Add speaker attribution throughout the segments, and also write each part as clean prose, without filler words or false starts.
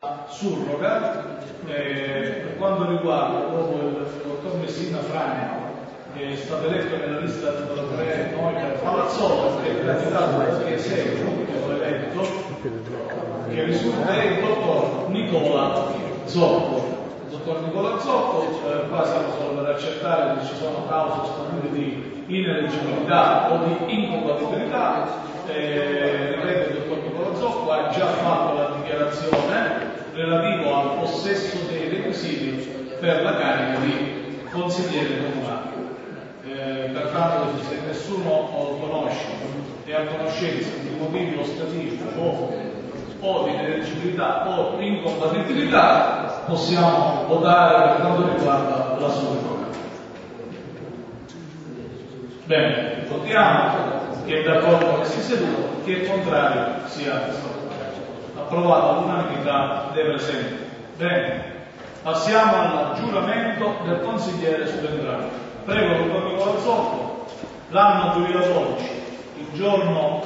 Speaker 1: surroga per quanto riguarda dopo il dottor Messina Frane, che è stato eletto nella lista numero 3 noi per Palazzolo, che è candidato perché segue l'ultimo eletto, che risulta è il dottor Nicola Zoppo. Il dottor Nicola Zoppo, qua siamo solo per accertare se ci sono cause sostantive di ineleggibilità o di incompatibilità. Ripeto, il dottor Nicola Zoppo ha già fatto la dichiarazione relativo al possesso dei requisiti per la carica di consigliere comunale. Pertanto, se nessuno conosce e ha conoscenza di motivi ostativi o di ineleggibilità o incompatibilità, possiamo votare per quanto riguarda la sua revoca. Bene, votiamo. Chi è d'accordo con questi seduti, chi è contrario sia approvato all'unanimità dei presenti. Bene, passiamo al giuramento del consigliere subentrante. Prego, dottor Nicola Zoppo, l'anno 2012, il giorno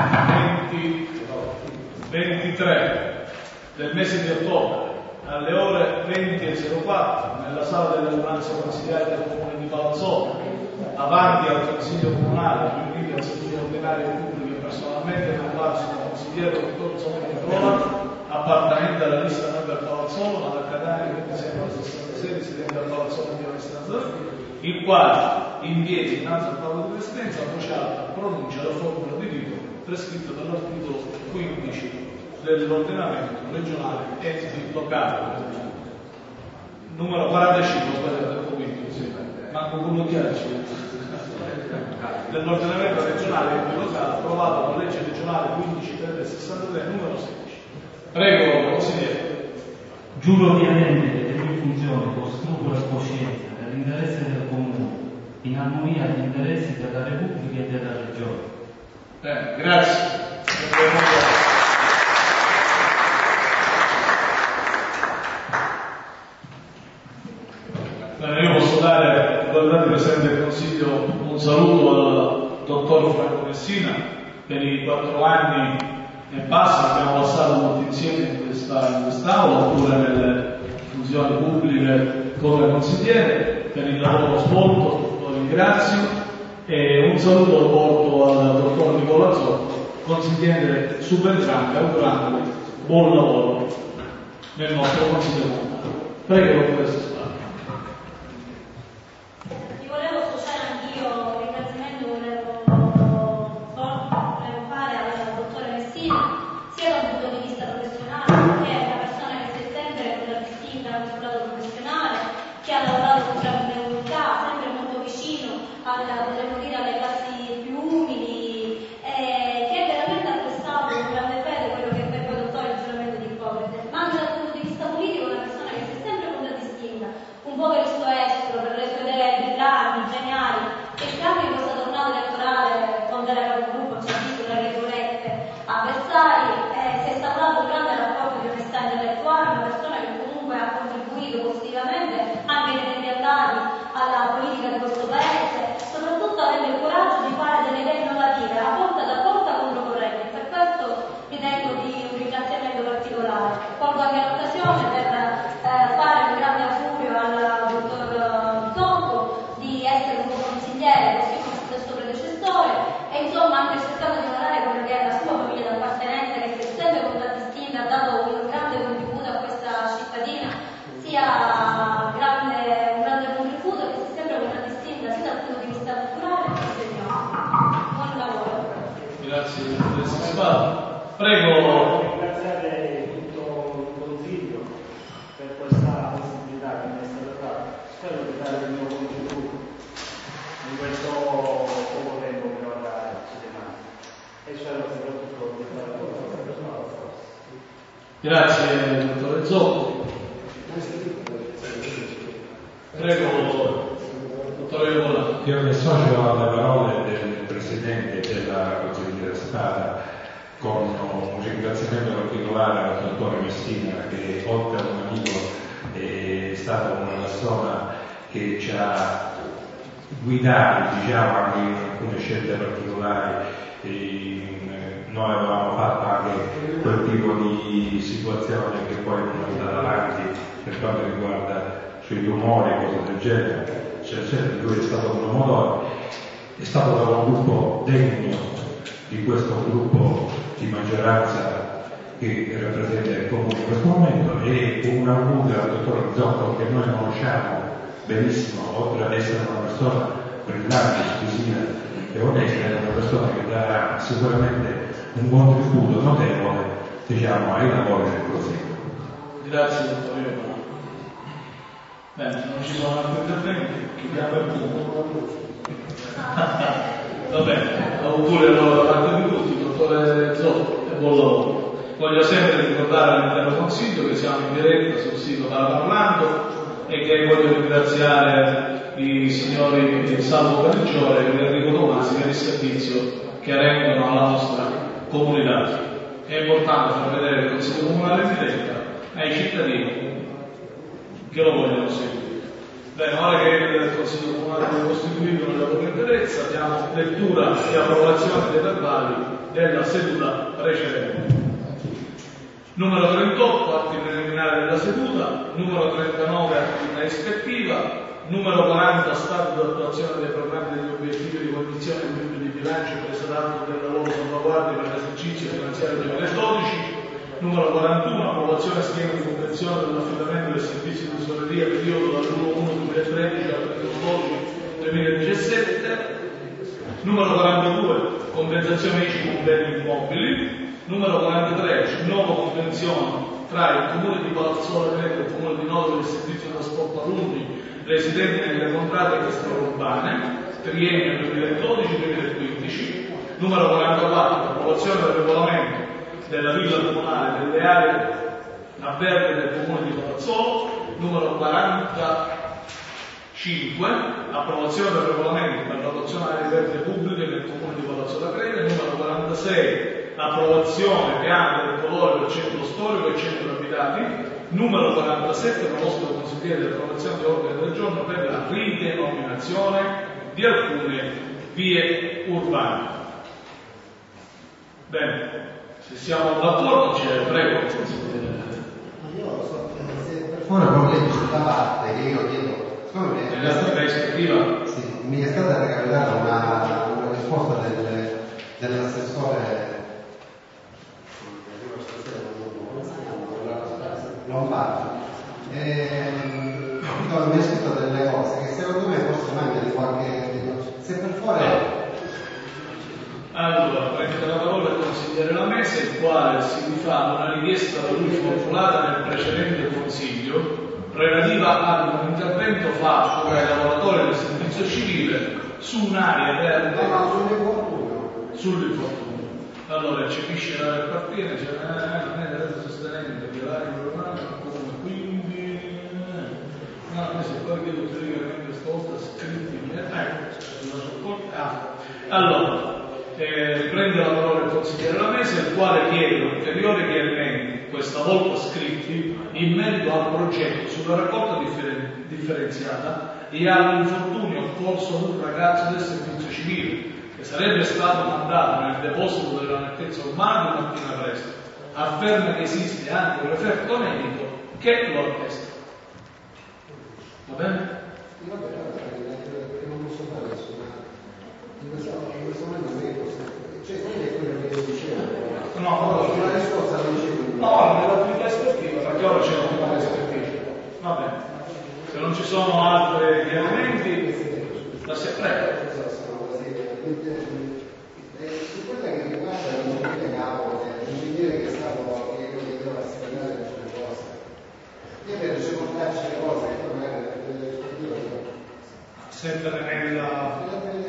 Speaker 1: 23 del mese di ottobre, alle ore 20.04, nella sala delle udienze consigliari del comune di Palazzolo, avanti al Consiglio Comunale, riuniti al Seduto Ordinario Pubblico e personalmente nel palazzo del consigliere dottor Zoppo Nicola, appartenente alla lista noi per Palazzolo, ma da Catania 2666, residente al Palazzolo di Alessandro, il quale, in piedi innanzi al tavolo di presidenza, a voce alta pronuncia la formula di rito prescritta dall'articolo 15 dell'ordinamento regionale enti locali. Numero 45, sbagliato, 15, sì. Manco quello chiarci. Dell'ordinamento regionale enti locali approvato con legge regionale 15/63 numero 16. Prego, consigliere.
Speaker 2: Giuro ovviamente le mie funzioni con scrupolo e coscienza nell'interesse del comune, in armonia agli interessi della Repubblica e della Regione.
Speaker 1: Grazie. Io posso dare, ricordate presente del Consiglio, un saluto al dottor Franco Messina per i 4 anni e passa che abbiamo passato tutti insieme in quest'aula oppure nelle funzioni pubbliche come consigliere, per il lavoro svolto, lo ringrazio, e un saluto lo porto al dottor Nicola Zoppo, consigliere subentrante, augurandogli buon lavoro nel nostro Consiglio Comunale. Prego, per questo spazio. Prego.
Speaker 3: Ringraziare tutto il Consiglio per questa possibilità che mi è stata data. Spero di dare il mio contributo in questo poco tempo che ora ci rimane. E spero soprattutto di fare la cosa.
Speaker 1: Grazie, dottore Zoppo. Prego, dottore Nicola.
Speaker 4: Io mi associo alle parole del Presidente della Consigliera Spada con un ringraziamento particolare al dottore Messina, che oltre a un amico è stato una persona che ci ha guidato, diciamo, anche in alcune scelte particolari. Noi avevamo fatto anche quel tipo di situazione che poi per quanto riguarda sui tumori e cose del genere, di cui è stato promotore, è stato da un gruppo degno di questo gruppo di maggioranza che rappresenta il comune in questo momento, e un augurio al dottor Zoccolo, che noi conosciamo benissimo, oltre ad essere una persona brillante, squisita e onesta, è una persona che darà sicuramente un contributo notevole, diciamo, ai lavori del Consiglio.
Speaker 1: Grazie dottor. Bene, non ci sono altri interventi, chiudiamo il punto. Va bene, auguri allora da parte di tutti, dottore Zoccolo, e buon lavoro. Voglio sempre ricordare all'intero Consiglio che siamo in diretta sul sito Parlando e che voglio ringraziare i signori Salvo Carrigiore e Enrico Tomasi per il servizio che rendono alla nostra comunità. È importante far vedere il Consiglio Comunale in diretta ai cittadini che lo vogliono seguire. Bene, ora che il Consiglio Comunale è costituito nella propria interezza, diamo lettura e approvazione dei verbali della seduta precedente. Numero 38, atti preliminari della seduta. Numero 39, attività ispettiva. Numero 40, stato di attuazione dei programmi degli obiettivi di condizione e quindi di bilancio preso d'atto del lavoro salvaguardia per l'esercizio finanziario 2012. Numero 41, approvazione schema di convenzione dell'affidamento del servizio di tesoreria periodo dall'1/1/2013 al 31/12/2017. Numero 42, compensazione ICI con beni immobili. Numero 43, nuova convenzione tra il Comune di Palazzuolo Greco e il Comune di Noto del servizio di trasporto alunni residenti nelle contrade extraurbane, triennio 2012-2015. Numero 44, approvazione del regolamento della villa comunale delle aree a verde del Comune di Palazzuolo. Numero 45, approvazione del regolamento per l'adozione delle verde pubbliche nel Comune di Palazzuolo Greco. Numero 46, approvazione piano del colore del centro storico e centro abitati. Numero 47, proposta del consigliere di approvazione di ordine del giorno per la ridenominazione di alcune vie urbane. Bene, se siamo d'accordo prego il consigliere.
Speaker 5: Io so, se per favore non leggi sulla parte che io chiedo, sì, mi è stata recapitata una risposta dell'assessore Lombardo, mi ha scritto delle cose che secondo me forse manca di qualche, se per favore.
Speaker 1: Allora, prende la parola il consigliere Lamesa, il quale si rifà una richiesta da lui formulata nel precedente consiglio relativa ad un intervento fatto dai lavoratori del servizio civile su un'area verde sull'infortunio. Allora, eccepisce l'area del quartiere, non è rete sostenente di l'area urbana, quindi no, adesso poi chiedo ulteriormente stavolta scritti allora riprende la parola il consigliere Lamesa, il quale chiede ulteriori chiarimenti, questa volta scritti, in merito al progetto sulla raccolta differenziata e all'infortunio occorso ad un ragazzo del servizio civile che sarebbe stato mandato nel deposito della nettezza urbana domattina presto. Afferma che esiste anche un referto medico che lo attesta. Va bene?
Speaker 5: Non posso fare adesso, in questo momento non è possibile. Cioè, non è quello che io dicevo.
Speaker 1: No,
Speaker 5: la risposta non c'è.
Speaker 1: No, nell'attività ispettiva, perché ora c'è l'attività ispettiva. Va bene. Se non ci sono altri chiarimenti, la si prego.
Speaker 5: Su quella che riguarda l'ingegnere capo, l'ingegnere che è stato che doveva spiegare le cose, io per ricordarci le cose che poi magari
Speaker 1: Sempre nella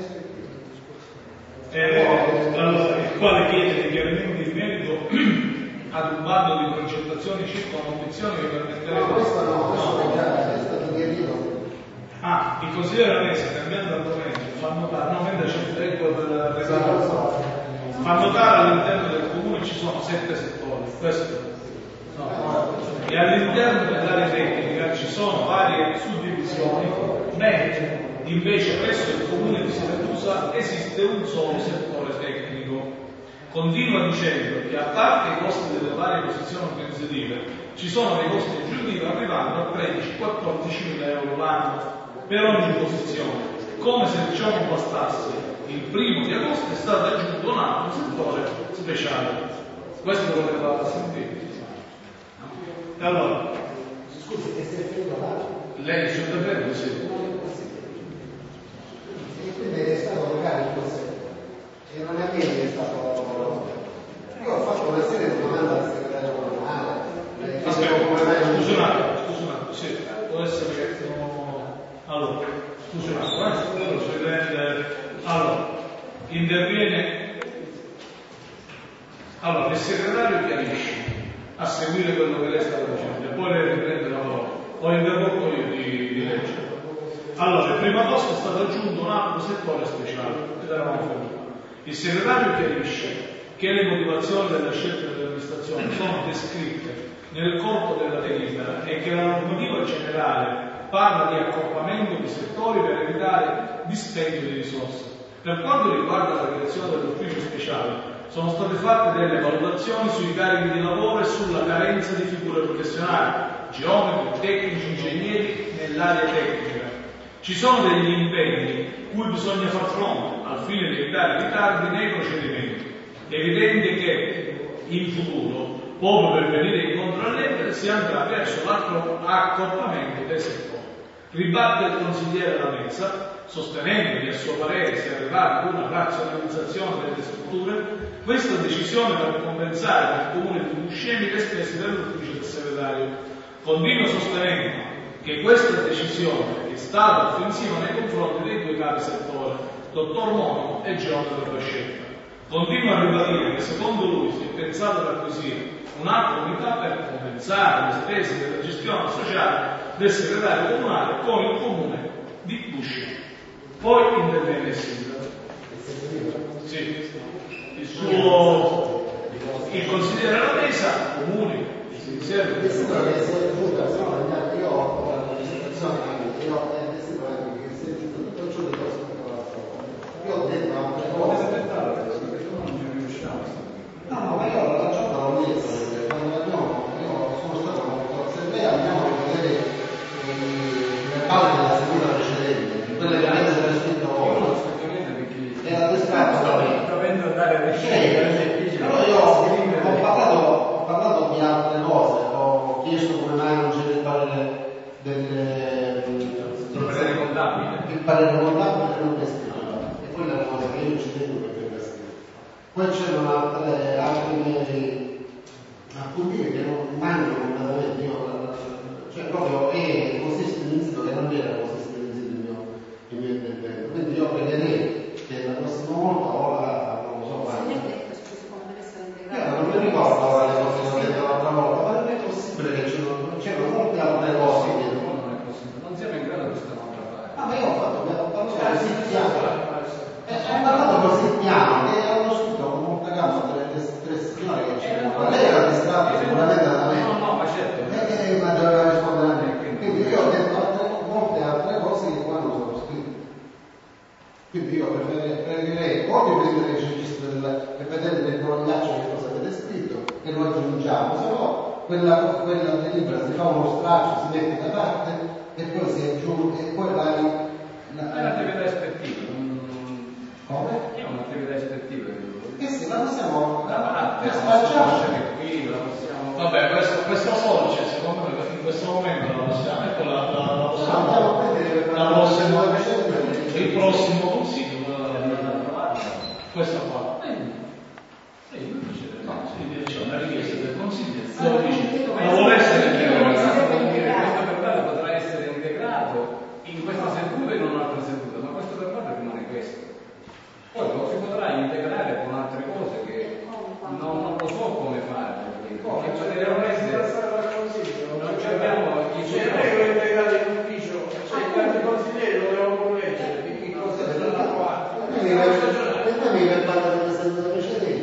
Speaker 1: allora, il quale chiede dei chiarimenti in merito ad un bando di progettazione circa un'opzione che permetterebbe.
Speaker 5: No, questo no, questo è stato chiarito.
Speaker 1: Il consigliere Lamesa, cambiando argomento, fa notare, no, mentre c'è il tempo per fa notare all'interno del comune ci sono 7 settori, questo no. E all'interno dell'area tecnica ci sono varie suddivisioni, mentre invece presso il comune di Siracusa esiste un solo settore tecnico. Continua dicendo che a parte i costi delle varie posizioni organizzative ci sono dei costi aggiuntivi arrivando a 13-14.000 euro l'anno per ogni posizione. Come se ciò non bastasse, il 1° agosto è stato aggiunto un altro settore speciale. Questo lo potete sentire. E allora,
Speaker 5: Scusi, che si è ferito là?
Speaker 1: lei il suo intervento sì.
Speaker 5: E quindi è stato magari il consiglio. E non è a me che è stato. Io ho fatto una serie di domande al segretario comunale.
Speaker 1: Aspetta, scusa un attimo, sì, può essere che allora, scusa un attimo, allora, interviene, allora, il segretario chiarisce a seguire quello che lei sta facendo e poi lei riprende la parola. Ho interrotto io di leggere. Allora, il 1° agosto è stato aggiunto un altro settore speciale, ed eravamo fermati. Il segretario chiarisce che le motivazioni della scelta dell'amministrazione sono descritte nel corpo della delibera e che la normativa generale parla di accorpamento di settori per evitare dispendio di risorse. Per quanto riguarda la creazione dell'ufficio speciale, sono state fatte delle valutazioni sui carichi di lavoro e sulla carenza di figure professionali, geometri, tecnici, ingegneri nell'area tecnica. Ci sono degli impegni cui bisogna far fronte al fine di evitare ritardi nei procedimenti. È evidente che in futuro, proprio per venire incontro all'ente, si andrà verso l'accorpamento dei settori. Ribatte il consigliere Lamezza, sostenendo che a suo parere si è arrivato ad una razionalizzazione delle strutture, questa decisione per compensare al comune di Buscemi le spese dell'ufficio del segretario. Continua sostenendo che questa decisione è stata offensiva nei confronti dei 2 capi settore, dottor Monaco e Giorgio Bascetta. Continua a ribadire che secondo lui si è pensato ad acquisire un'altra unità per compensare le spese della gestione sociale del segretario comunale con il comune di Buscemi. Poi interviene il sindaco. Sì. Il consigliere Lamezza comunica.
Speaker 5: Il sindaco che si è giunto a io ho la presentazione anche, io ho il sindaco che si è giunto tutto ciò di cose che io ho detto altre cose. No, ma io la ragione l'ho detto, quando io sono stato molto, se lei andiamo a vedere le palle della seduta precedente, quelle che avete prescritto ora, era descritto da me. Però io ho parlato di altre cose, ho chiesto come mai non c'era il parere il parere contabile non è scritto, e quella è una cosa che io ci tengo che venga scritto. Poi c'erano altri miei appuntini che non mancano completamente, cioè proprio è così stilizzato che non era così stilizzato il mio intervento, quindi io pregherei che la prossima volta non lo so, non mi ricordo ora le cose che ho detto l'altra volta, ma non è possibile che c'erano molte altre cose dietro.
Speaker 4: Non siamo in grado di questa volta fare.
Speaker 5: Ma io ho parlato così piano. Ho parlato così piano che hanno scritto con molta calma tre signore che c'erano. Lei era distratta sicuramente da me.
Speaker 4: No, ma certo.
Speaker 5: Ma doveva rispondere a me. Quindi io ho detto molte altre cose che qua non sono scritte. Quindi io pregherei o di prendere il registro e vedere nel cologliaccio che cosa avete scritto e lo aggiungiamo, se no quella delibera si fa uno straccio, si mette da parte e poi si aggiunge e poi vai.
Speaker 4: È un'attività ispettiva.
Speaker 5: Come?
Speaker 4: È un'attività ispettiva.
Speaker 5: Sì, la possiamo
Speaker 4: spacciare qui, la possiamo.
Speaker 1: Vabbè, questa voce secondo me in questo momento la possiamo, ecco la possiamo il prossimo consiglio questa qua. C'è una richiesta del consiglio non vuole essere
Speaker 4: questo verbale potrà essere integrato in questa seduta e in un'altra seduta, ma questo verbale rimane questo. Poi lo si potrà integrare con altre cose che non lo so come fare. Perché non abbiamo
Speaker 3: se lei lo integrare in ufficio, il consigliere doveva correggere di che cosa è stato fatto.
Speaker 5: mi verbale della seduta precedente.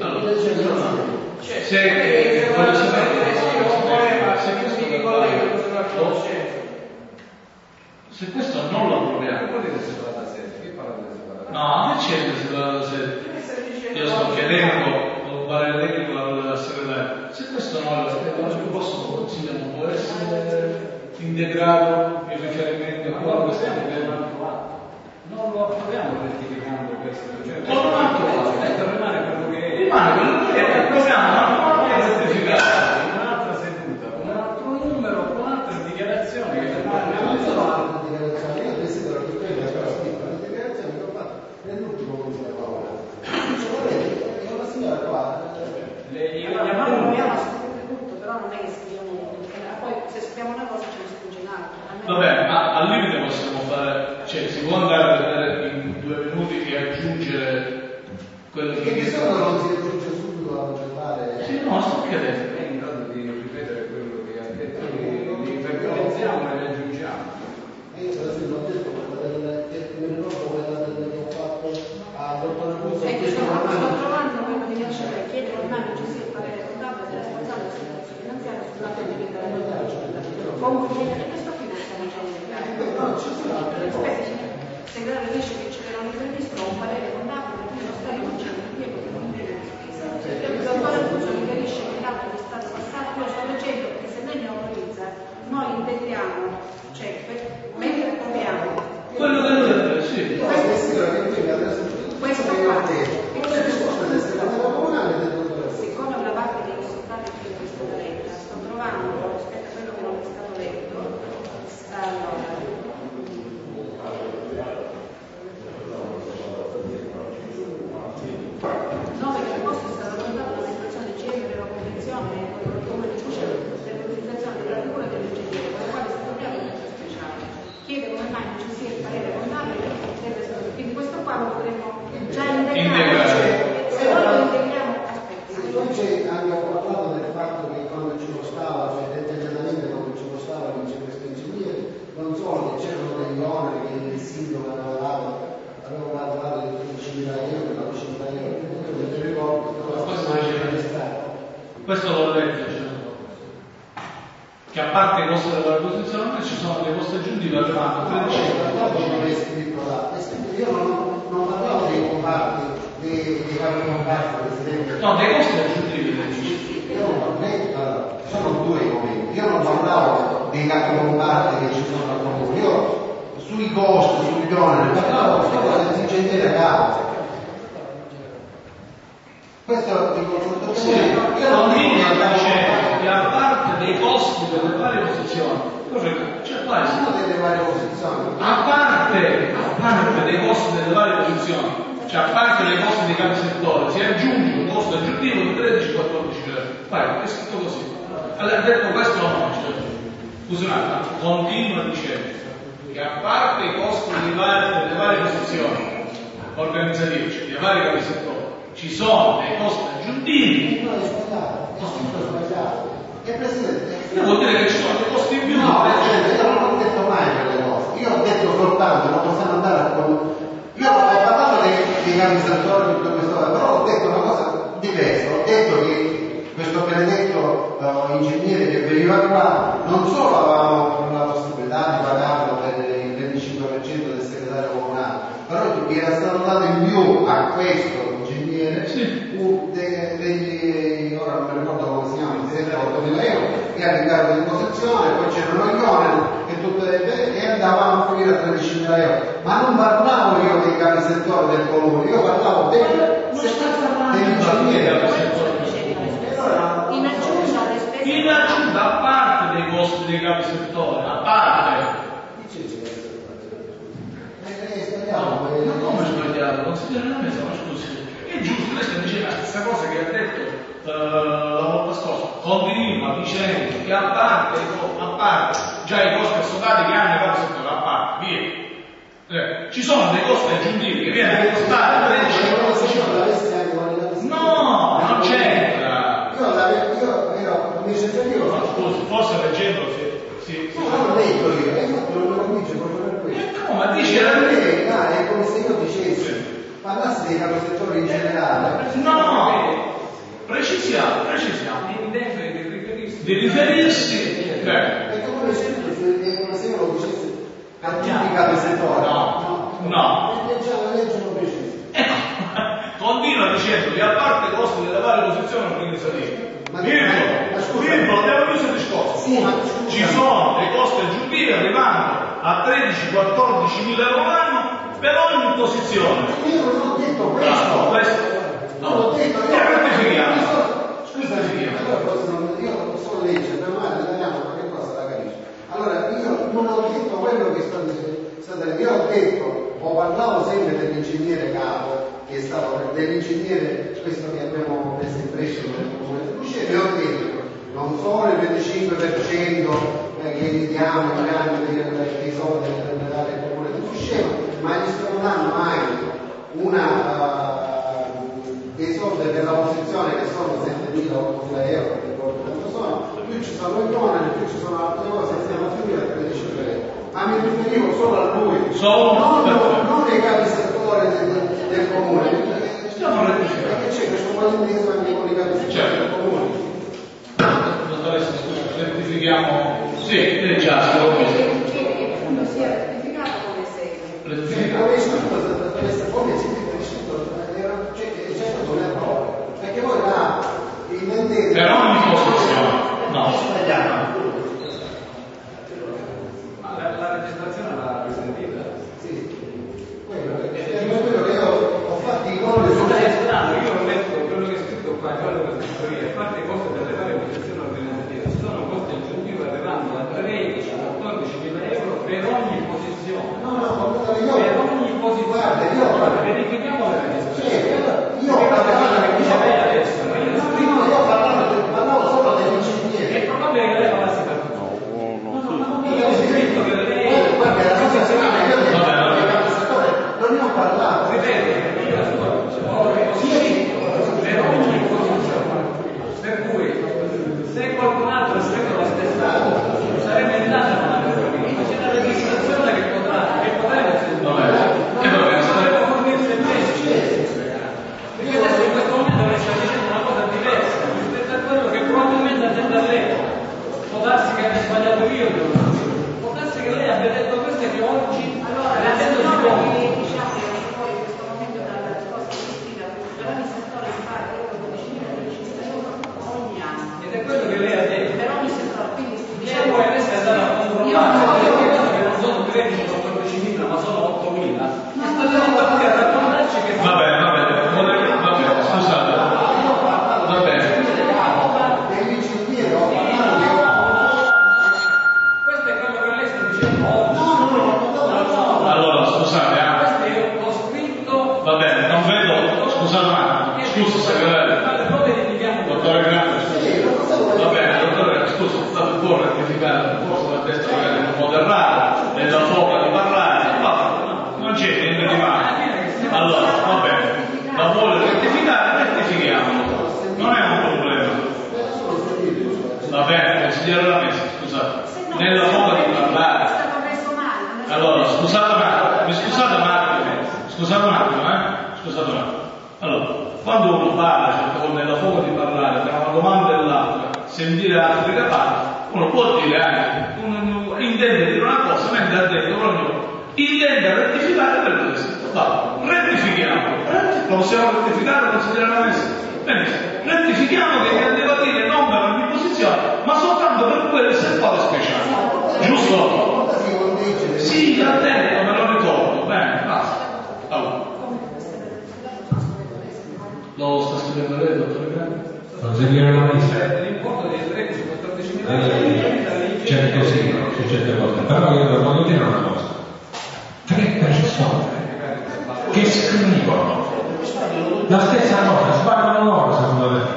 Speaker 1: Se questo non lo approviamo,
Speaker 4: che parla di separata sede?
Speaker 1: no, a me c'è il separata sede. Io sto chiedendo parere tecnico al segretario. Se questo il vostro consiglio non può essere integrato in riferimento a quello che stiamo vedendo,
Speaker 2: non lo approviamo rettificando questo, cioè
Speaker 1: con un altro
Speaker 2: rimane quello che è.
Speaker 1: rimane quello che è, proviamo a rettificare
Speaker 2: in un'altra seduta, con un altro numero, con altre dichiarazioni che
Speaker 5: non sono altre dichiarazioni, io desidero che quella che ho scritto le dichiarazioni che ho fatto nell'ultimo consiglio di lavoro. È una signora qua.
Speaker 6: Proviamo a scrivere tutto, però non è che scriviamo, poi se scriviamo una cosa ce ne sfugge un'altra.
Speaker 1: Vabbè, ma al limite possiamo fare, cioè si può andare a vedere in 2 minuti e aggiungere quello che
Speaker 5: Perché di solito non si aggiunge subito a procedere.
Speaker 1: Sì, no, sto chiedendo.
Speaker 2: è in grado di ripetere quello che ha detto, li verbalizziamo e li aggiungiamo.
Speaker 5: Io per esempio ho detto che mi ricordo quella che ho fatto a dottor Russo.
Speaker 6: Sto trovando quello di piacere, chiedere ormai ci sia il parere contabile del responsabile del servizio finanziario sulla vendita della comunque questo qui non stiamo dicendo.
Speaker 5: No, ci sono altre cose.
Speaker 6: Il segretario dice che ci verrà un imprevisto, un parere contabile, quindi lo Stato non c'è un piego che non viene spesa. Il dottore Russo mi chiarisce che l'atto è stato passato, io sto leggendo perché se lei ne autorizza, noi intendiamo, cioè mentre proviamo.
Speaker 1: Quello che dovete, sì.
Speaker 5: Questo è sicuro che quindi adesso
Speaker 6: Questo qua.
Speaker 5: e questa risposta del segretario comunale del dottore.
Speaker 6: Siccome una parte dei risultati che è stata letta, sto trovando, rispetto a quello che non è stato letto, allora. No, perché il posto è stato contato la situazione di GM per la convenzione con il comune di Cuccia per l'utilizzazione della figura dell'ingegnere, con la quale si appropriava un ufficio speciale. Chiede come mai non ci sia il parere contabile, quindi questo qua lo potremmo già integrare. Se noi lo integriamo, aspetti.
Speaker 5: Oggi abbiamo parlato del fatto che quando ci costava, cioè dettagliatamente quando ci costava dice questo ingegnere, non solo che c'erano degli oneri che il sindaco aveva dato di 15.000 euro, 900.000 euro, non mi ricordo,
Speaker 1: Questo l'ho letto, cioè, che a parte i costi della posizione ci sono dei costi aggiuntivi arrivando a 13
Speaker 5: io non parlavo dei comparti, dei vari comparti, Presidente.
Speaker 1: no, dei costi aggiuntivi
Speaker 5: Sono 2 i commenti. Io non parlavo dei capi comparti che ci sono al comune, io sui costi, sugli oneri, parlavo solo dell'ingegnere a capo. Questo dico
Speaker 1: sì, io non dico che a parte dei costi delle varie posizioni, cioè qua
Speaker 5: sono delle varie posizioni.
Speaker 1: a parte dei costi delle varie posizioni, cioè a parte dei costi dei capi settore, si aggiunge un costo aggiuntivo di 13-14 euro. Vai, è scritto così. Allora, detto questo no, scusi un attimo, continua dicendo che a parte i costi delle varie posizioni organizzative, cioè dei vari capi settore, ci sono dei costi aggiuntivi.
Speaker 5: No, è sbagliato. E Presidente,
Speaker 1: Vuol dire che ci sono dei costi in più.
Speaker 5: no, Presidente, io non ho detto mai quelle cose. Io ho detto soltanto, non possiamo andare a io ho parlato dei capi settori, tutto questo, però ho detto una cosa diversa. Ho detto che questo benedetto ingegnere che veniva qua, non solo avevamo la possibilità di pagarlo per il 25% del segretario comunale, però gli era stato dato in più a questo ingegnere degli, ora non mi ricordo come si chiama, 8.000 euro, che era in carico di posizione, poi c'erano gli oneri e andavamo a finire a 13.000 euro. Ma non parlavo io dei capi settori del comune, io parlavo dell'ingegnere.
Speaker 6: In aggiunta
Speaker 1: a parte dei costi dei capi settore, a parte. No, ma come sbagliato? Consigliere la mesa, ma scusi, è giusto, questo diceva la stessa cosa che ha detto la volta scorsa, continua dicendo che a parte già i costi assodati che hanno i capi settore, a parte, via. Ci sono dei costi aggiuntivi che viene a costare 13. No, non c'entra.
Speaker 5: Io ero necessario.
Speaker 1: No, scusi, forse leggendo sì.
Speaker 5: Non l'ho detto io, infatti non me lo dice proprio per questo.
Speaker 1: Ma dice
Speaker 5: è come se io dicessi, parlassi dei capi settori in generale.
Speaker 1: No, precisiamo. Di riferirsi.
Speaker 5: È come se io lo dicessi a tutti i capi settori.
Speaker 1: No.
Speaker 5: Leggiamo preciso.
Speaker 1: Ecco, continua dicendo che a parte i costi delle varie posizioni organizzative, abbiamo chiuso il discorso. Ci sono dei costi aggiuntivi arrivando a 13-14 mila euro l'anno per ogni posizione.
Speaker 5: Io non ho detto questo. Non ho detto io sono legge, per male italiano qualche cosa la capisco. Allora io non ho detto quello che sto dicendo, io ho detto, parlavo sempre dell'ingegnere capo, che è stato dell'ingegnere, questo che abbiamo messo in prestito nel comune di Buscemi, ho detto, non solo il 25% che gli diamo in cambio dei soldi del comune di Buscemi, ma gli sto dando anche dei soldi per la posizione che sono 7.000-8.000 euro, che ricordo quanto sono, più ci sono i buoni, più ci sono altre cose, siamo a 3.000-13 euro. Ma mi riferivo solo a lui, non ai capi settori del comune, perché c'è questo malinteso anche con i capi settori del comune.
Speaker 1: Dottoressa, certifichiamo, sì, già,
Speaker 6: chiede che il punto sia rettificato come segue.
Speaker 5: Perché voi là intendete
Speaker 1: per ogni posizione, no,
Speaker 3: la registrazione l'ha presentita?
Speaker 5: sì, quello che io ho fatto i conti
Speaker 3: io ho letto quello che è scritto qua, quello che ho scritto io, a parte i costi delle varie posizioni organizzative, ci sono costi aggiuntivi arrivando a 13-14 mila euro per ogni posizione. Per ogni posizione. Verifichiamo le registrazioni.
Speaker 5: io parlavo solo dell'ingegnere.
Speaker 3: È probabile che lei parlassi per io ho scritto che lei
Speaker 5: non ne ho parlato.
Speaker 3: ripeto, io ho scritto per ogni posizione. Per cui se qualcun altro ha scritto lo stesso sarebbe entrato in una categoria, ma c'è la registrazione che potremo potremmo fornirsi il testo. Perché adesso in questo momento lei sta dicendo una cosa diversa rispetto a quello che probabilmente attende a lei. Può darsi che abbia sbagliato io, può darsi che lei abbia detto questo e che oggi
Speaker 6: Allora, la signora che diciamo che poi in questo momento dalla risposta che scrive, per ogni settore si paga euro 12.000 euro ogni anno.
Speaker 3: ed è quello che lei ha detto.
Speaker 6: Per ogni settore, quindi
Speaker 3: Lei poi adesso è andata a controllare che non sono 13 o 14.000 ma sono 8.000. Ma sta venendo qui a raccontarci che
Speaker 1: va bene, scusate, va bene.
Speaker 3: questo è quello che lei sta dicendo oggi.
Speaker 1: Allora, scusate,
Speaker 3: Questo io ho scritto.
Speaker 1: va bene, non vedo, scusate un attimo, scusa segretario, dottore Grande, va bene, dottore, scusa, può rettificare, forse la testa magari un po' errata, nella forma di parlare, ma non c'è niente di male. Allora, va bene, la vuole rettificare, rettifichiamo, non è un problema. Va bene, consigliere della messa, scusate, nella forma di parlare.
Speaker 6: è stato preso male.
Speaker 1: Allora, scusate un attimo, scusate un attimo. Allora, quando uno parla, certe volte nella forma di parlare, tra una domanda e l'altra, sentire altri che parlano, uno può dire anche, uno intende dire una cosa, mentre ha detto proprio, intende rettificare quello che è scritto. Va, rettifichiamo. Lo possiamo rettificare, consigliere la messa? Benissimo. Rettifichiamo che intendeva dire non per ogni posizione, ma soltanto per quel settore speciale. Giusto? Sì, l'ha detto, me lo ricordo. Bene, basta. Allora. Lo sta scrivendo lei, dottore Grande?
Speaker 4: Consigliere la messa.
Speaker 3: L'importo di 13-14.000 euro.
Speaker 4: Certo sì, su certe cose. Però io voglio dire una cosa. 3 persone che scrivono la stessa cosa, sbagliano loro secondo me.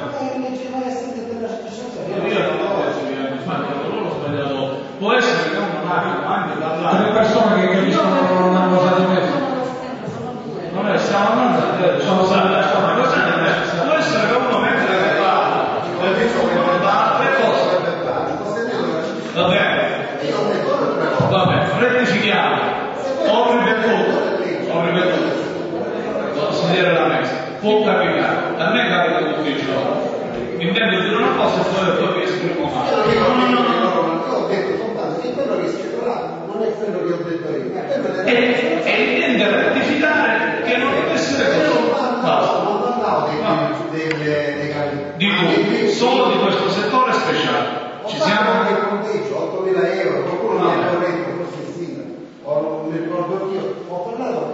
Speaker 1: Può essere che non anche parlare.
Speaker 4: 3 persone che capiscono una cosa diversa.
Speaker 1: Non è, stiamo andando può essere che uno mentre che parla altre cose. Va bene, rettifichiamo. Ho ripetuto. Consigliere la messa. Può capitare. A me capita d'ufficio. Intendo dire una cosa e poi mi esprimo male.
Speaker 5: Io ho detto soltanto che quello che è scritto là non è quello che ho detto io, è quello
Speaker 1: E intende rettificare che non deve essere così. Basta.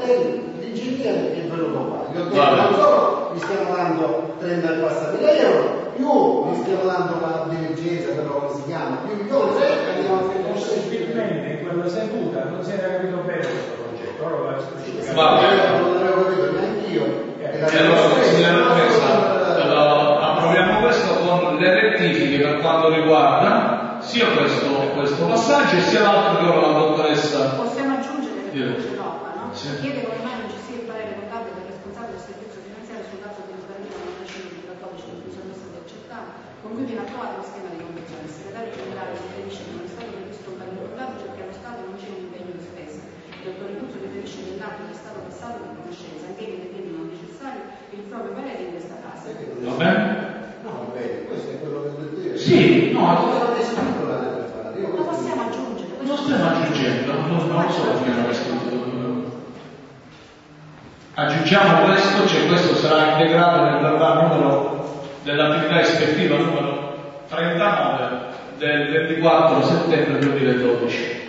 Speaker 5: l'ingegnere che è venuto qua. Gli ho detto non solo gli stiamo dando 30 e passa mila euro, più gli stiamo dando la dirigenza, però come si chiama, più gli ore, andiamo a fare
Speaker 1: possibilmente in quella seduta non si era capito bene questo progetto. Allora
Speaker 5: non l'avevo capito neanche io.
Speaker 1: approviamo questo con le rettifiche per quanto riguarda sia questo passaggio sia l'altro che ora la dottoressa.
Speaker 6: Possiamo aggiungere che c'è l'OPA, no?
Speaker 1: Sì.
Speaker 6: Chiede come mai non ci sia il parere contabile del responsabile del servizio finanziario sul dato di riferimento 95 in cui sono stati accettati, con cui viene approvato lo schema di convenzione. Il segretario generale riferisce che non è stato previsto un parere contabile perché allo Stato non c'è un impegno di spesa. Il dottor Ricuzzo riferisce che l'atto è stato passato di conoscenza, anche che ritiene non necessario il proprio parere in questa fase.
Speaker 1: Va bene?
Speaker 5: No, va bene, questo è quello che ho detto io.
Speaker 1: Sì, no,
Speaker 6: Lo possiamo aggiungere.
Speaker 1: non stiamo aggiungendo, non so come è scritto. Aggiungiamo questo, cioè questo sarà integrato nel verbale numero dell'attività ispettiva numero 39 del 24 settembre 2012.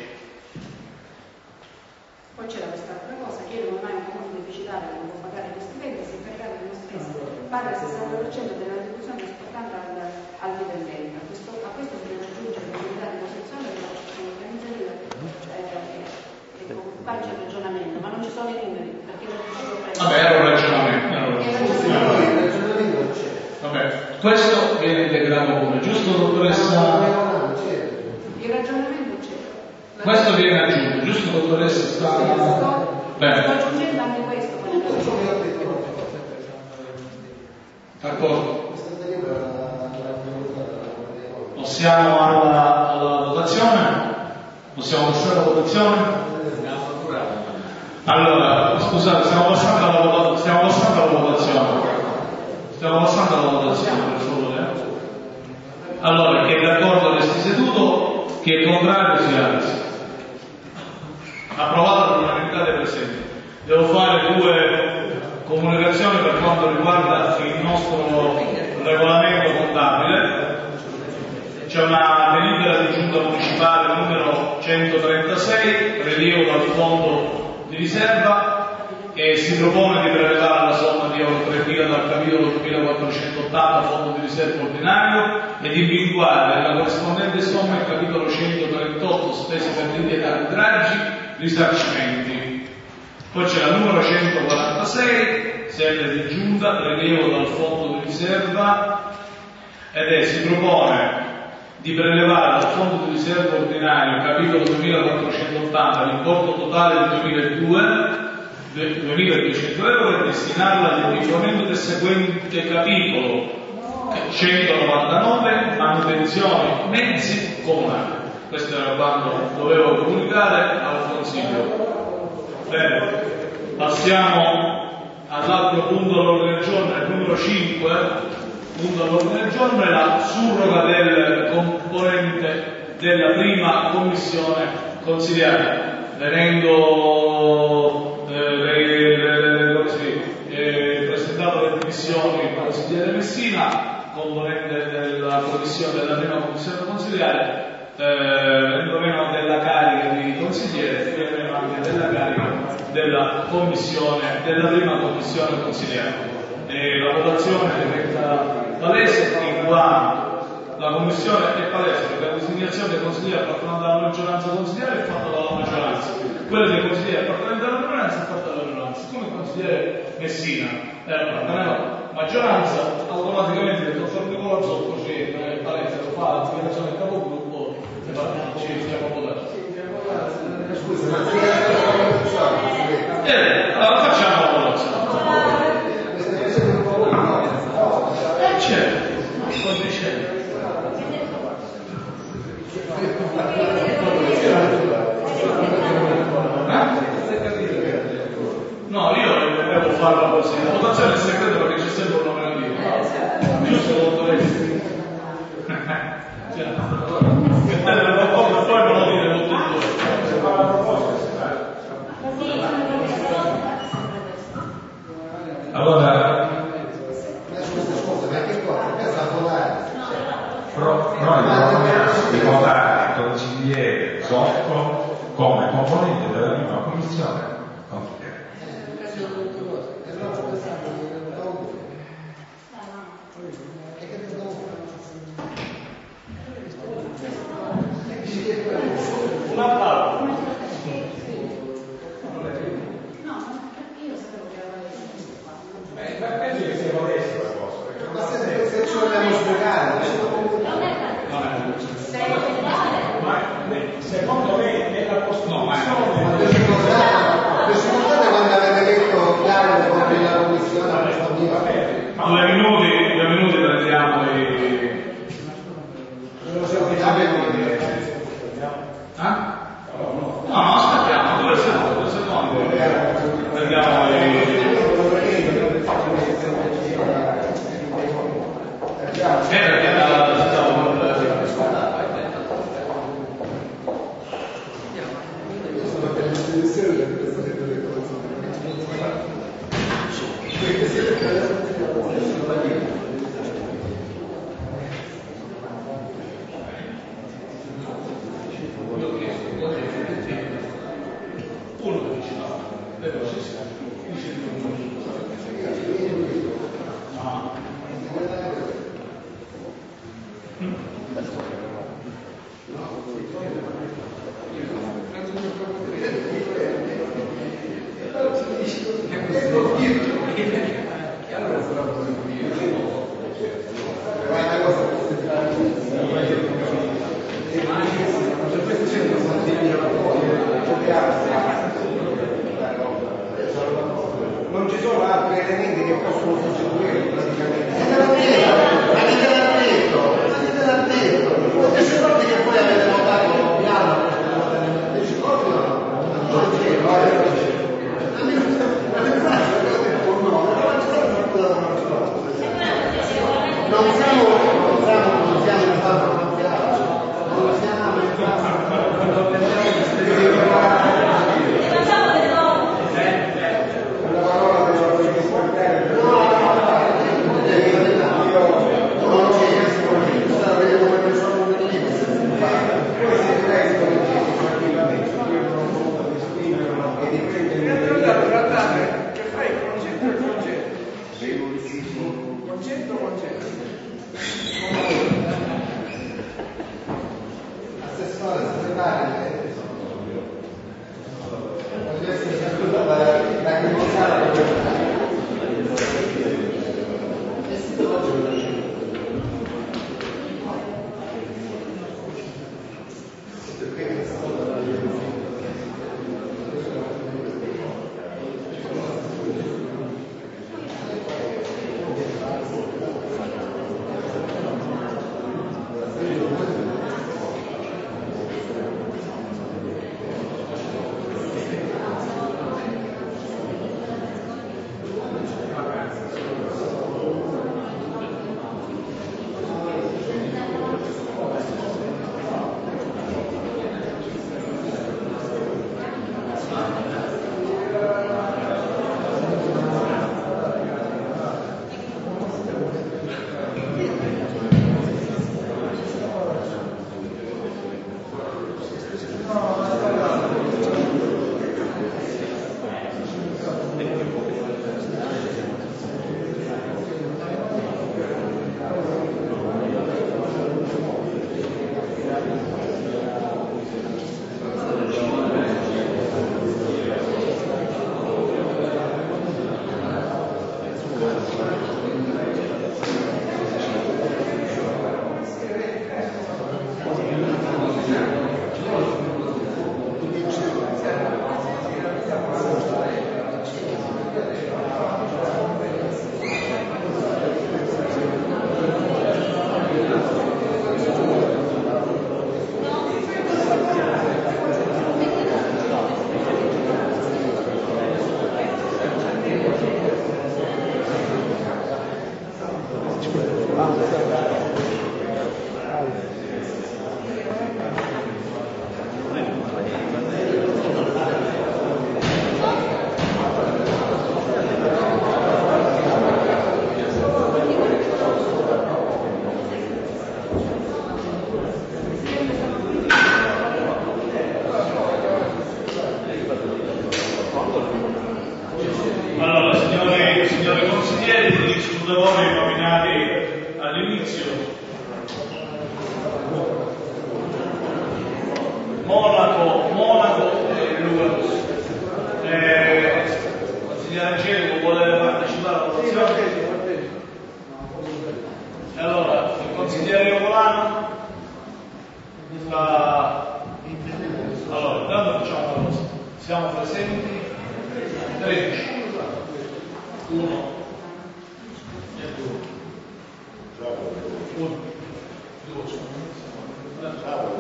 Speaker 6: Poi c'era quest'altra cosa, chiede come mai un comune deficitario non può pagare gli stipendi, si è caricato di una spesa, paga il 60% della retribuzione esportata al dipendente. A questo si deve aggiungere l'unità di posizione che sono organizzative pagina di ragionamento, ma non ci sono i numeri, perché non ci sono prezzi.
Speaker 1: Vabbè, era un ragionamento. Vabbè, questo viene integrato come, giusto dottoressa?
Speaker 6: Il ragionamento c'è.
Speaker 1: Questo viene aggiunto, giusto dottoressa?
Speaker 6: Sto aggiungendo anche questo.
Speaker 1: D'accordo. Passiamo alla votazione? Possiamo passare alla votazione? Allora, scusate, stiamo passando alla votazione. Per favore. Allora, chi è d'accordo resti seduto, chi è contrario si alzi. Approvato all'unanimità dei presenti. Devo fare 2 comunicazioni per quanto riguarda il nostro regolamento contabile. C'è una delibera di giunta municipale numero 136, rilievo dal fondo di riserva, che si propone di prelevare la somma di euro 3.000 dal capitolo 2480 fondo di riserva ordinario e di vincolare la corrispondente somma il capitolo 138 spese per l'indie arbitraggi risarcimenti. Poi c'è la numero 146, sempre di giunta, rilievo dal fondo di riserva, ed si propone di prelevare dal fondo di riserva ordinario capitolo 2480 l'importo totale di 2.200 euro e destinarla all'individuamento del seguente capitolo 199 manutenzione mezzi comunali. Questo era quanto dovevo comunicare al Consiglio. Bene, passiamo all'altro punto all'ordine del giorno, il numero 5. Punto all'ordine del giorno è la surroga del componente della prima commissione consigliare, venendo presentato le dimissioni il consigliere Messina, componente della prima commissione consigliare, venendo meno della carica di consigliere, venendo anche della carica della prima commissione consigliare. La votazione diventa palese in quanto la commissione è palese, perché la designazione dei consiglieri appartenenti alla maggioranza consigliare è fatta dalla maggioranza, quella dei consiglieri appartenenti alla minoranza è fatta dalla minoranza. Come il consigliere Messina apparteneva alla maggioranza, automaticamente il dottor Nicola Zoppo c'è palese, lo fa la designazione del capogruppo e ci stiamo votando. Allora facciamo la votazione. Certo, sto dicendo. No, io devo farla così. La votazione è segreta perché c'è sempre un nome di Dio. Giusto, dottoressa? Poi me lo dite molto
Speaker 4: Allora, noi proponiamo di votare il consigliere Zoppo come componente della prima commissione consigliere.
Speaker 3: Un appalto.
Speaker 4: Penso che sia modesta la cosa.
Speaker 5: Ma se ci vogliamo spiegare,
Speaker 1: secondo me nella Costituzione
Speaker 5: vi ricordate quando avete detto chiaro con la commissione a questa via?
Speaker 1: 2 minuti prendiamo e
Speaker 5: Non lo sappiamo.
Speaker 1: no, aspettiamo 2 secondi prendiamo e perché uno dice no, vedo se si dice Monaco e Luca Russo. Consigliere Angelico vuole partecipare alla votazione? Allora, il consigliere Iovolano? Allora, intanto facciamo una cosa. Siamo presenti 13. 1 e 2. 1, 2, 3, 4,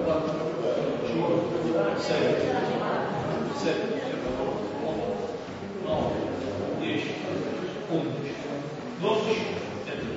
Speaker 1: 5, 6, 7, 8, 9, 10, 11, 12 e 13.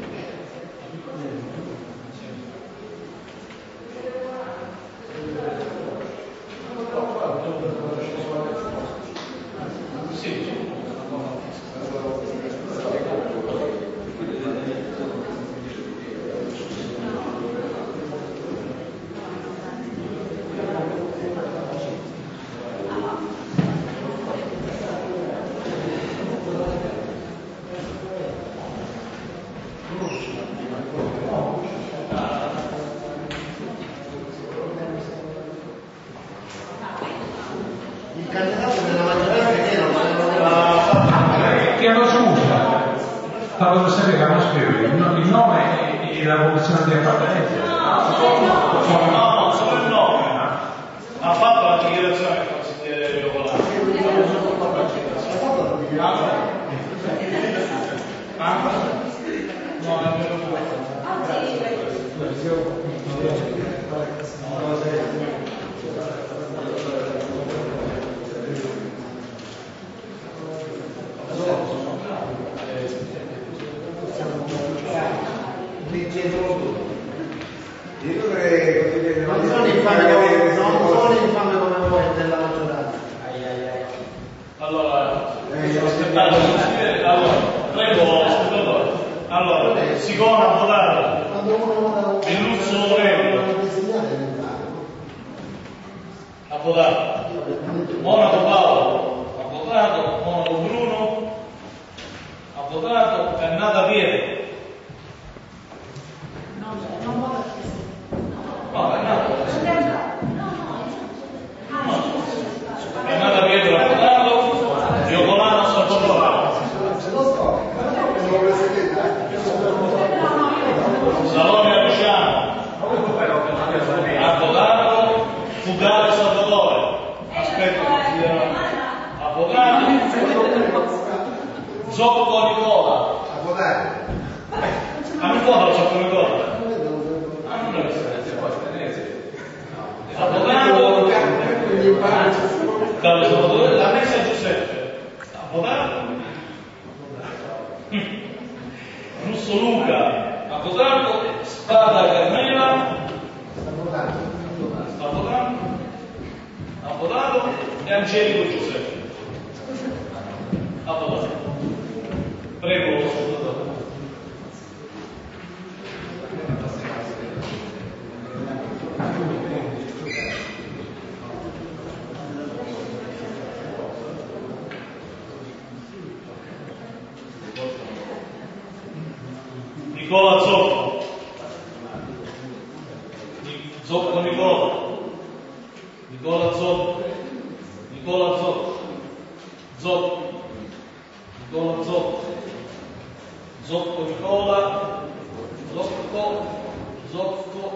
Speaker 4: Chiedo scusa, stavo per sapere che non scrivere il nome e la posizione di appartenenza.
Speaker 1: No, solo il nome. Ha fatto la dichiarazione del consigliere Iovolano. No, è vero.
Speaker 5: Non sono infame come voi della maggioranza.
Speaker 1: Allora, aspettate, allora, prego, aspettatore. Allora, Sicona ha votato. Belluzzo Aurelio ha votato. Monaco Paolo ha votato. Monaco Bruno ha votato. Cannata Pietro. No, Cannata Pietro ha votato. Iovolano Salvatore. Salone Luciano ha votato. Fugale Salvatore. Aspetta, ha votato. Zocco Nicola
Speaker 5: A votare.
Speaker 1: non vota Zocco Nicola. Ha votato. Carlo Salvatore, la messa Giuseppe ha votato. Russo Luca ha votato. Spada Carmela sta votando, ha votato. E Angelico Giuseppe ha votato. Prego, Salvatore. Nicola Zocco. Zocco Nicola. Nicola Zocco. Nicola Zocco. Zocco. Nicola Zocco. Zocco Nicola. Zocco. Zocco.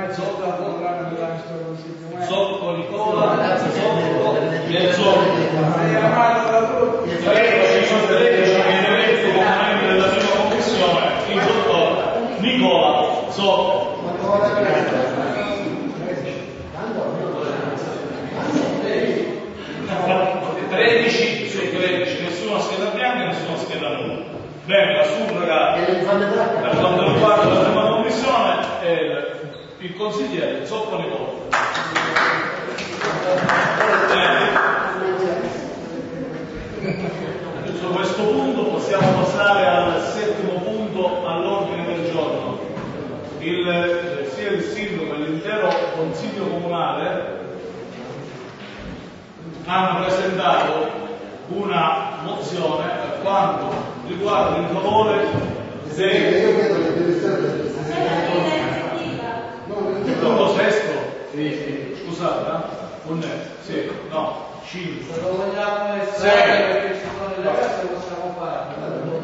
Speaker 1: Zocco Nicola. Zocco e Zocco. Ci sono 13 elementi componenti della prima commissione. Il dottor Nicola Zocco. 13 su 13, nessuna scheda bianca e nessuna scheda nulla. Bene, la suffraga per quanto riguarda la prima commissione è il consigliere Zocco Nicola. Su questo punto possiamo passare al settimo punto all'ordine del giorno. Sia il sindaco che l'intero consiglio comunale hanno presentato una mozione per quanto riguarda il favore del punto sesto. Scusate, sì, no, 5.
Speaker 7: Se lo vogliamo estrarre perché ci sono le ragazze possiamo fare.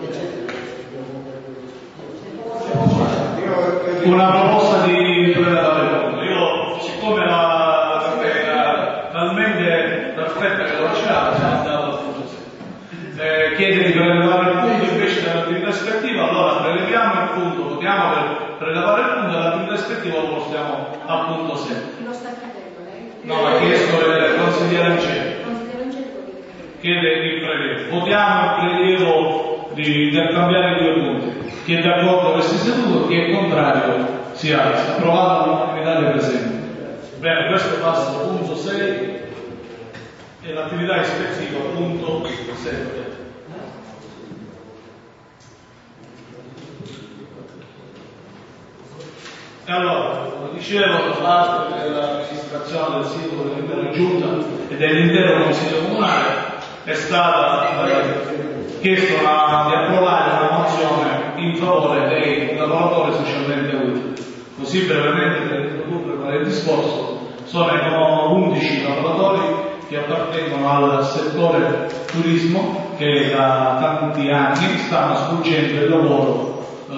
Speaker 1: Una proposta di prelevare. Io, siccome la cartella talmente perfetta che l'ho girata, sono andato al punto 6. Chiede di prelevare il punto invece dell'attività ispettiva, allora preleviamo il punto, votiamo per prelevare il punto e l'attività ispettiva lo portiamo al punto 6.
Speaker 6: Lo sta chiedendo lei?
Speaker 1: No, ha chiesto il consigliere Angelico.
Speaker 6: Consigliere Angelico
Speaker 1: Chiede il prelievo. Votiamo il prelievo di intercambiare i due punti. Chi è d'accordo resti seduto, chi è contrario si alza. Approvato all'unanimità dei presenti. Bene, questo passa al punto 6 e l'attività ispettiva punto 7. E allora, come dicevo, da parte dell'amministrazione del singolo dell'intera giunta e dell'intero consiglio comunale è stata chiesto di approvare una mozione in favore dei lavoratori socialmente utili. Così brevemente per introdurre qual è il discorso, sono 11 lavoratori che appartengono al settore turismo che da tanti anni stanno svolgendo il lavoro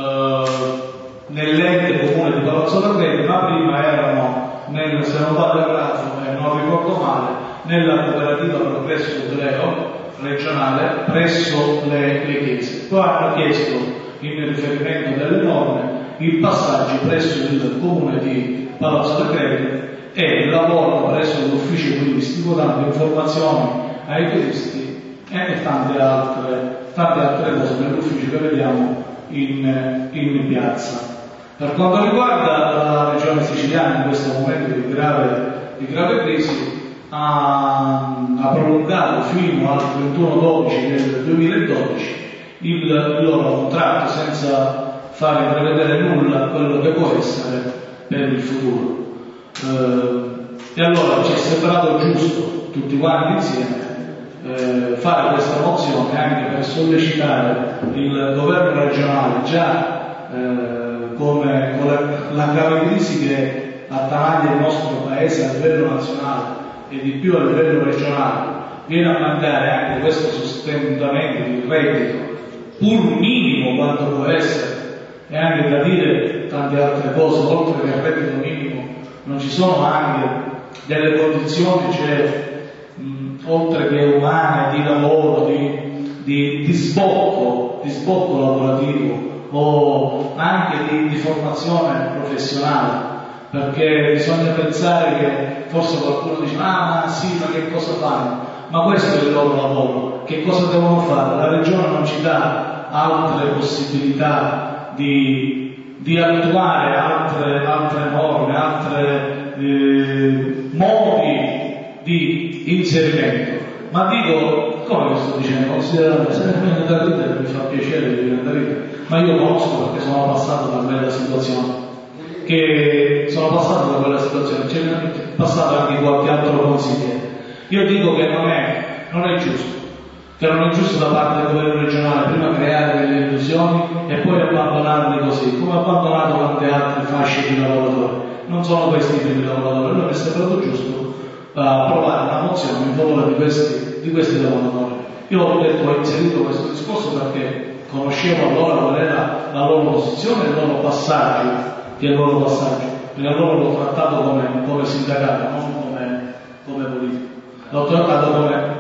Speaker 1: nell'ente comune di Palazzo Lagrede, ma prima erano, se non vado errato e non ricordo male, nella cooperativa Progresso Ubreo regionale presso le chiese. Poi hanno chiesto, in riferimento delle norme, il passaggio presso il comune di Palazzo Lagrede e il lavoro presso l'ufficio turistico, dando informazioni ai turisti e tante altre cose nell'ufficio che vediamo in piazza. Per quanto riguarda la regione siciliana in questo momento di grave crisi, ha prolungato fino al 31/12 del 2012 il loro contratto senza fare prevedere nulla quello che può essere per il futuro. E allora ci è sembrato giusto tutti quanti insieme fare questa mozione anche per sollecitare il governo regionale già con la grave crisi che attanaglia il nostro paese a livello nazionale e di più a livello regionale, viene a mancare anche questo sostentamento di reddito, pur minimo quanto può essere, e anche da dire tante altre cose, oltre che il reddito minimo, non ci sono anche delle condizioni, oltre che umane, di lavoro, di sbocco lavorativo, o anche di formazione professionale, perché bisogna pensare che forse qualcuno dice ma sì, ma che cosa fanno? Ma questo è il loro lavoro, che cosa devono fare? La regione non ci dà altre possibilità di attuare altre norme, altri modi di inserimento. Ma dico, come sto dicendo, considerando se mi da ridere, mi fa piacere di venire da ridere, ma io conosco perché sono passato da quella situazione, c'è passato anche qualche altro consigliere. Io dico che non è giusto, che non è giusto da parte del governo regionale prima creare delle illusioni e poi abbandonarle così, come ha abbandonato tante altre fasce di lavoratori. Non sono questi i tipi di lavoratori, allora mi è sembrato giusto approvare una mozione in favore di questi lavoratori. Io ho inserito questo discorso perché conoscevo allora qual era la loro posizione e il loro passaggio, perché allora l'ho trattato come sindacato, non come politico. L'ho trattato come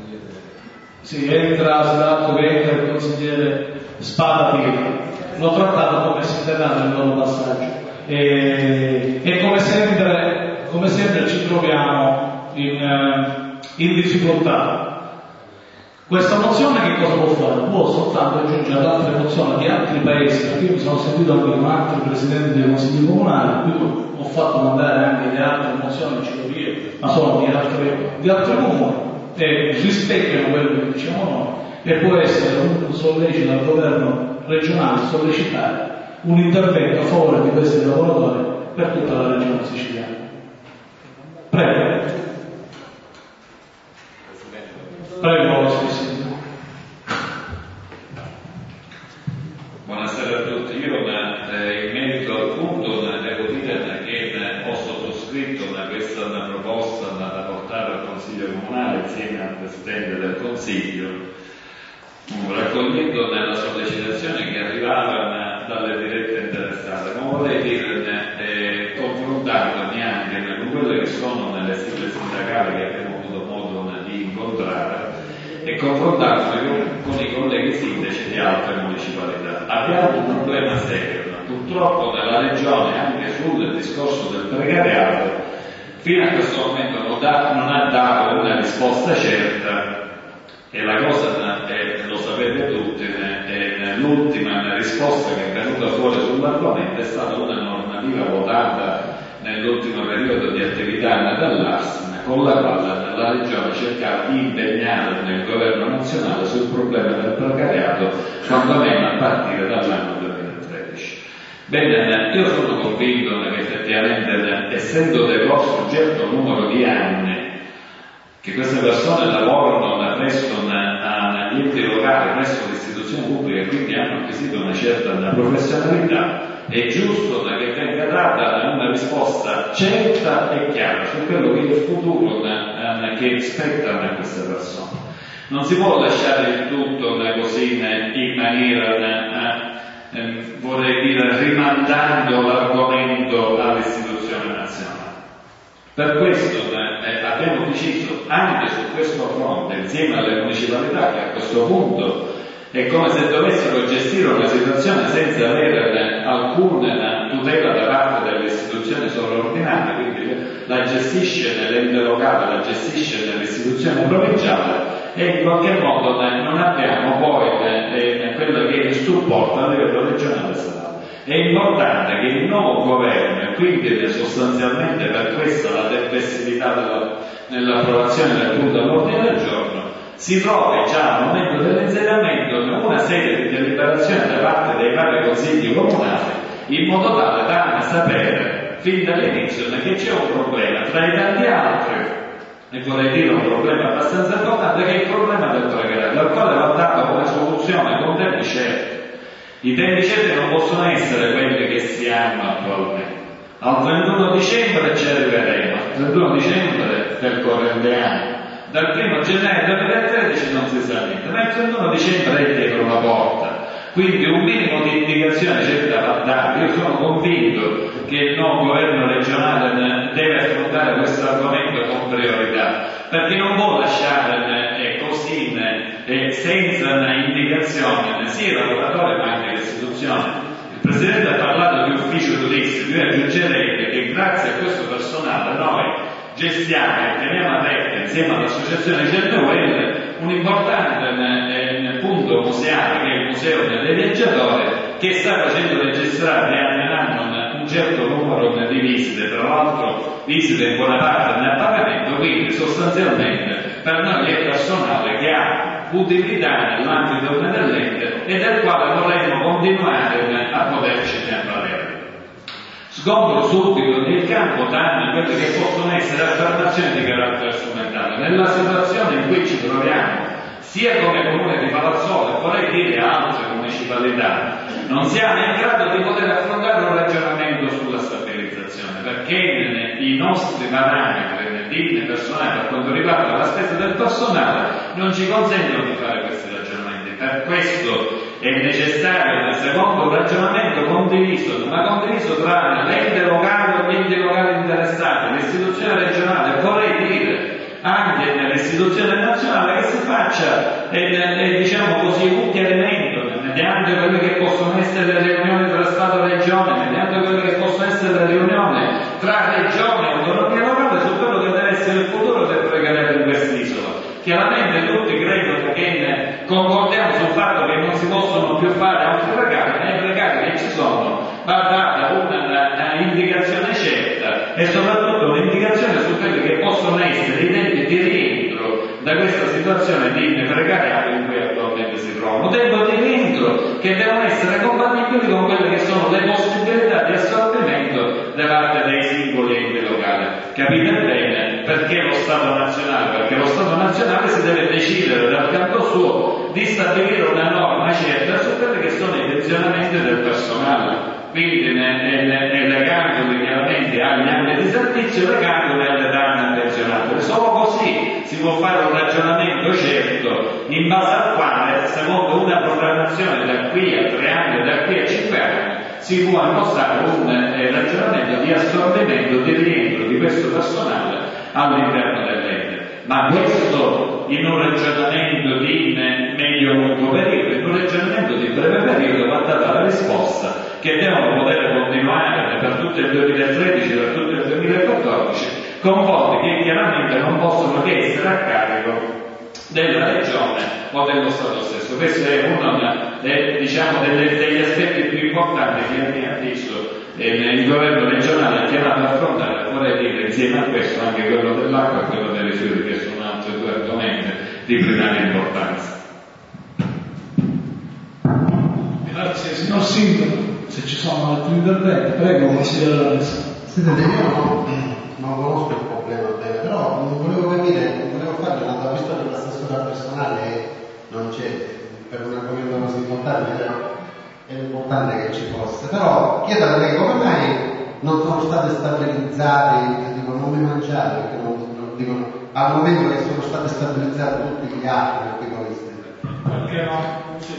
Speaker 1: l'atto che entra il consigliere Spada Pietro, l'ho trattato come sindacato nel loro passaggio e come sempre ci troviamo in difficoltà. Questa mozione che cosa può fare? Può soltanto aggiungere ad altre mozioni di altri paesi, perché io mi sono sentito anche con altri presidenti dei consigli comunali, qui ho fatto mandare anche le altre mozioni in Ciclovie, ma sono di altri comuni, e rispecchiano quello che diciamo noi, e può essere un sollecito al governo regionale sollecitare un intervento a favore di questi lavoratori per tutta la regione siciliana. Prego.
Speaker 8: Buonasera a tutti. Io in merito al punto devo dire che ho sottoscritto questa Consiglio Comunale insieme al Presidente del Consiglio, raccogliendo nella sollecitazione che arrivava dalle dirette interessate, ma vorrei dire confrontandomi anche con quelle che sono nelle sigle sindacali che abbiamo avuto modo di incontrare e confrontandomi con i colleghi sindaci di altre municipalità. Abbiamo un problema serio, purtroppo nella Regione, anche sul discorso del precariato, fino a questo momento non ha dato una risposta certa, e la cosa, lo sapete tutti, l'ultima risposta che è venuta fuori sull'argomento è stata una normativa votata nell'ultimo periodo di attività dall'ARSN, con la quale la Regione cercava di impegnare nel governo nazionale sul problema del precariato, quantomeno a partire dall'anno 2013. Bene, io sono convinto che effettivamente, essendo decorso un certo numero di anni, che queste persone lavorano presso agli enti locali, presso l'istituzione pubblica, e quindi hanno acquisito una certa professionalità, è giusto che venga data una risposta certa e chiara su quello che è il futuro che spetta a queste persone. Non si può lasciare il tutto così in maniera, vorrei dire, rimandando l'argomento all'istituzione nazionale. Per questo abbiamo deciso anche su questo fronte, insieme alle municipalità, che a questo punto è come se dovessero gestire una situazione senza avere alcuna tutela da parte delle istituzioni sovraordinate, quindi la gestisce nell'ente locale, la gestisce nell'istituzione provinciale, e in qualche modo non abbiamo poi quello che è il supporto a livello regionale e statale. È importante che il nuovo governo, e quindi sostanzialmente per questo la tempestività nell'approvazione del punto all'ordine del giorno, si trovi già al momento dell'insediamento una serie di deliberazioni da parte dei vari consigli comunali, in modo tale da sapere fin dall'inizio che c'è un problema tra i tanti altri, e vorrei dire un problema abbastanza importante, che è il problema del precariato, al quale va dato una soluzione con tempi certi. I tempi certi non possono essere quelli che si hanno attualmente. Al 31 dicembre ci arriveremo, al 31 dicembre del corrente anno. Dal 1 gennaio 2013 non si sa niente, ma il 31 dicembre è dietro la porta. Quindi un minimo di indicazione certa va data. Io sono convinto che il nuovo governo regionale deve affrontare questo argomento con priorità, perché non può lasciare così senza indicazione sia i lavoratori ma anche le istituzioni. Il Presidente ha parlato di ufficio turistico, io aggiungerei che grazie a questo personale noi gestiamo e teniamo aperto insieme all'associazione Cernovel un importante punto museale, che è il Museo dei Viaggiatori, che sta facendo registrare anno in anno un certo numero di visite, tra l'altro visite in buona parte nel pagamento, quindi sostanzialmente per noi è personale che ha utilità nell'ambito dell'ente e del quale vorremmo continuare a poterci avvalere. Sgombro subito nel campo danni quelle che possono essere affermazioni di carattere strumentale. Nella situazione in cui ci troviamo, sia come Comune di Palazzolo e vorrei dire altre municipalità, non siamo in grado di poter affrontare un ragionamento sulla stabilizzazione, perché i nostri parametri di personale per quanto riguarda la spesa del personale non ci consentono di fare questi ragionamenti. Per questo è necessario, secondo un ragionamento condiviso, ma condiviso tra l'ente locale o gli enti locali interessati, l'istituzione regionale, vorrei dire anche nell'istituzione nazionale, che si faccia diciamo così un chiarimento mediante quelle che possono essere le riunioni tra Stato e Regione, mediante quelle che possono essere le riunioni tra Regione e autonomia locale su quello che deve essere il futuro del precariato in quest'isola. Chiaramente tutti credo che concordiamo sul fatto che non si possono più fare altri precari, ma ai precari che ci sono va data una indicazione certa e soprattutto un'indicazione su quelli che possono essere i tempi di rientro da questa situazione di precariato in cui attualmente si trovano. Tempo di rientro che devono essere compatibili con quelle che sono le possibilità di assorbimento da parte dei singoli enti locali. Capite bene perché lo Stato nazionale? Perché lo Stato nazionale si deve decidere dal canto suo di stabilire una norma certa su quelli che sono i pensionamenti del personale. Quindi legandoli chiaramente agli anni di servizio, legandoli alle donne pensionate. Solo così si può fare un ragionamento certo in base al quale, secondo una programmazione da qui a 3 anni o da qui a 5 anni, si può impostare un ragionamento di assorbimento, di rientro di questo personale all'interno dell'ente. Ma questo in un ragionamento di medio-lungo periodo, in un ragionamento di breve periodo va data la risposta che devono poter continuare per tutto il 2013, per tutto il 2014, con fondi che chiaramente non possono che essere a carico della regione o dello Stato stesso. Questo è uno degli aspetti più importanti che a mio avviso il governo regionale è chiamato ad affrontare. Vorrei dire insieme a questo anche quello dell'acqua e quello dei rifiuti, che sono altri 2 argomenti di primaria importanza.
Speaker 1: Grazie signor Sindaco. Se ci sono altri interventi, prego, consigliere la messa.
Speaker 5: Sentite, io non conosco il problema bene, però volevo fare una questione dell'assessore personale, non c'è, per un argomento così importante, è importante che ci fosse, però chiedo a lei come mai non sono state stabilizzate, dico non mi mangiate, perché non dicono, al momento che sono state stabilizzate tutti gli altri articolisti.
Speaker 1: Perché no?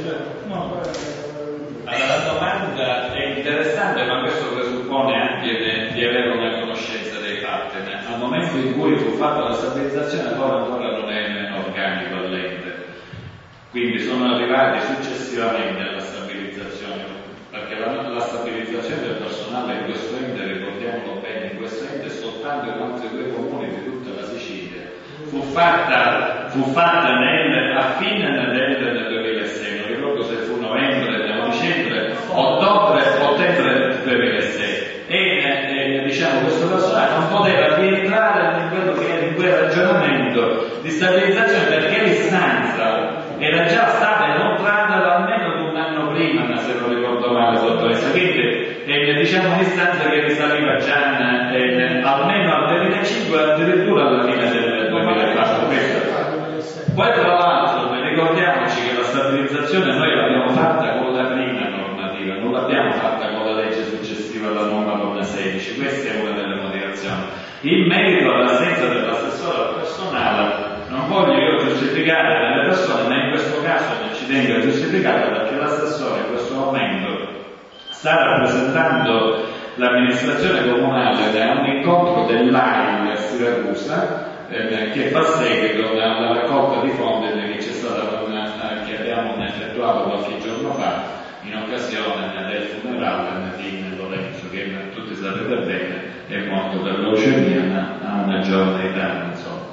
Speaker 8: Allora, la domanda è interessante, ma questo presuppone anche di avere una conoscenza dei fatti. Al momento in cui fu fatta la stabilizzazione, poi ancora non è organico all'ente, quindi sono arrivati successivamente alla stabilizzazione, perché la stabilizzazione del personale in questo ente, ricordiamolo bene, in questo ente soltanto in altri 2 comuni di tutta la Sicilia fu fatta a fine del 2006, non ricordo se fu novembre, dicembre, ottobre del 2006, e questo personale non poteva rientrare in quello che era in quel ragionamento di stabilizzazione, perché l'istanza era già stata inoltrata almeno di 1 anno prima, se non ricordo male, dottoressa. Quindi un'istanza che risaliva già almeno al 2005, addirittura alla fine del 2004. Poi tra l'altro ricordiamoci che la stabilizzazione noi l'abbiamo fatta con la prima normativa, non l'abbiamo fatta con la legge successiva alla nuova norma 16, questa è una delle motivazioni. In merito all'assenza dell'assessore al personale, non voglio io giustificare delle persone, ma in questo caso non ci tengo a giustificare, perché l'assessore in questo momento sta rappresentando l'amministrazione comunale da un incontro dell'AIL a Siracusa, che fa seguito alla raccolta di fondi che c'è stata che abbiamo effettuato qualche giorno fa in occasione del funerale di Lorenzo, che tutti sapete bene è morto per leucemia, ma ha una giovane età, insomma.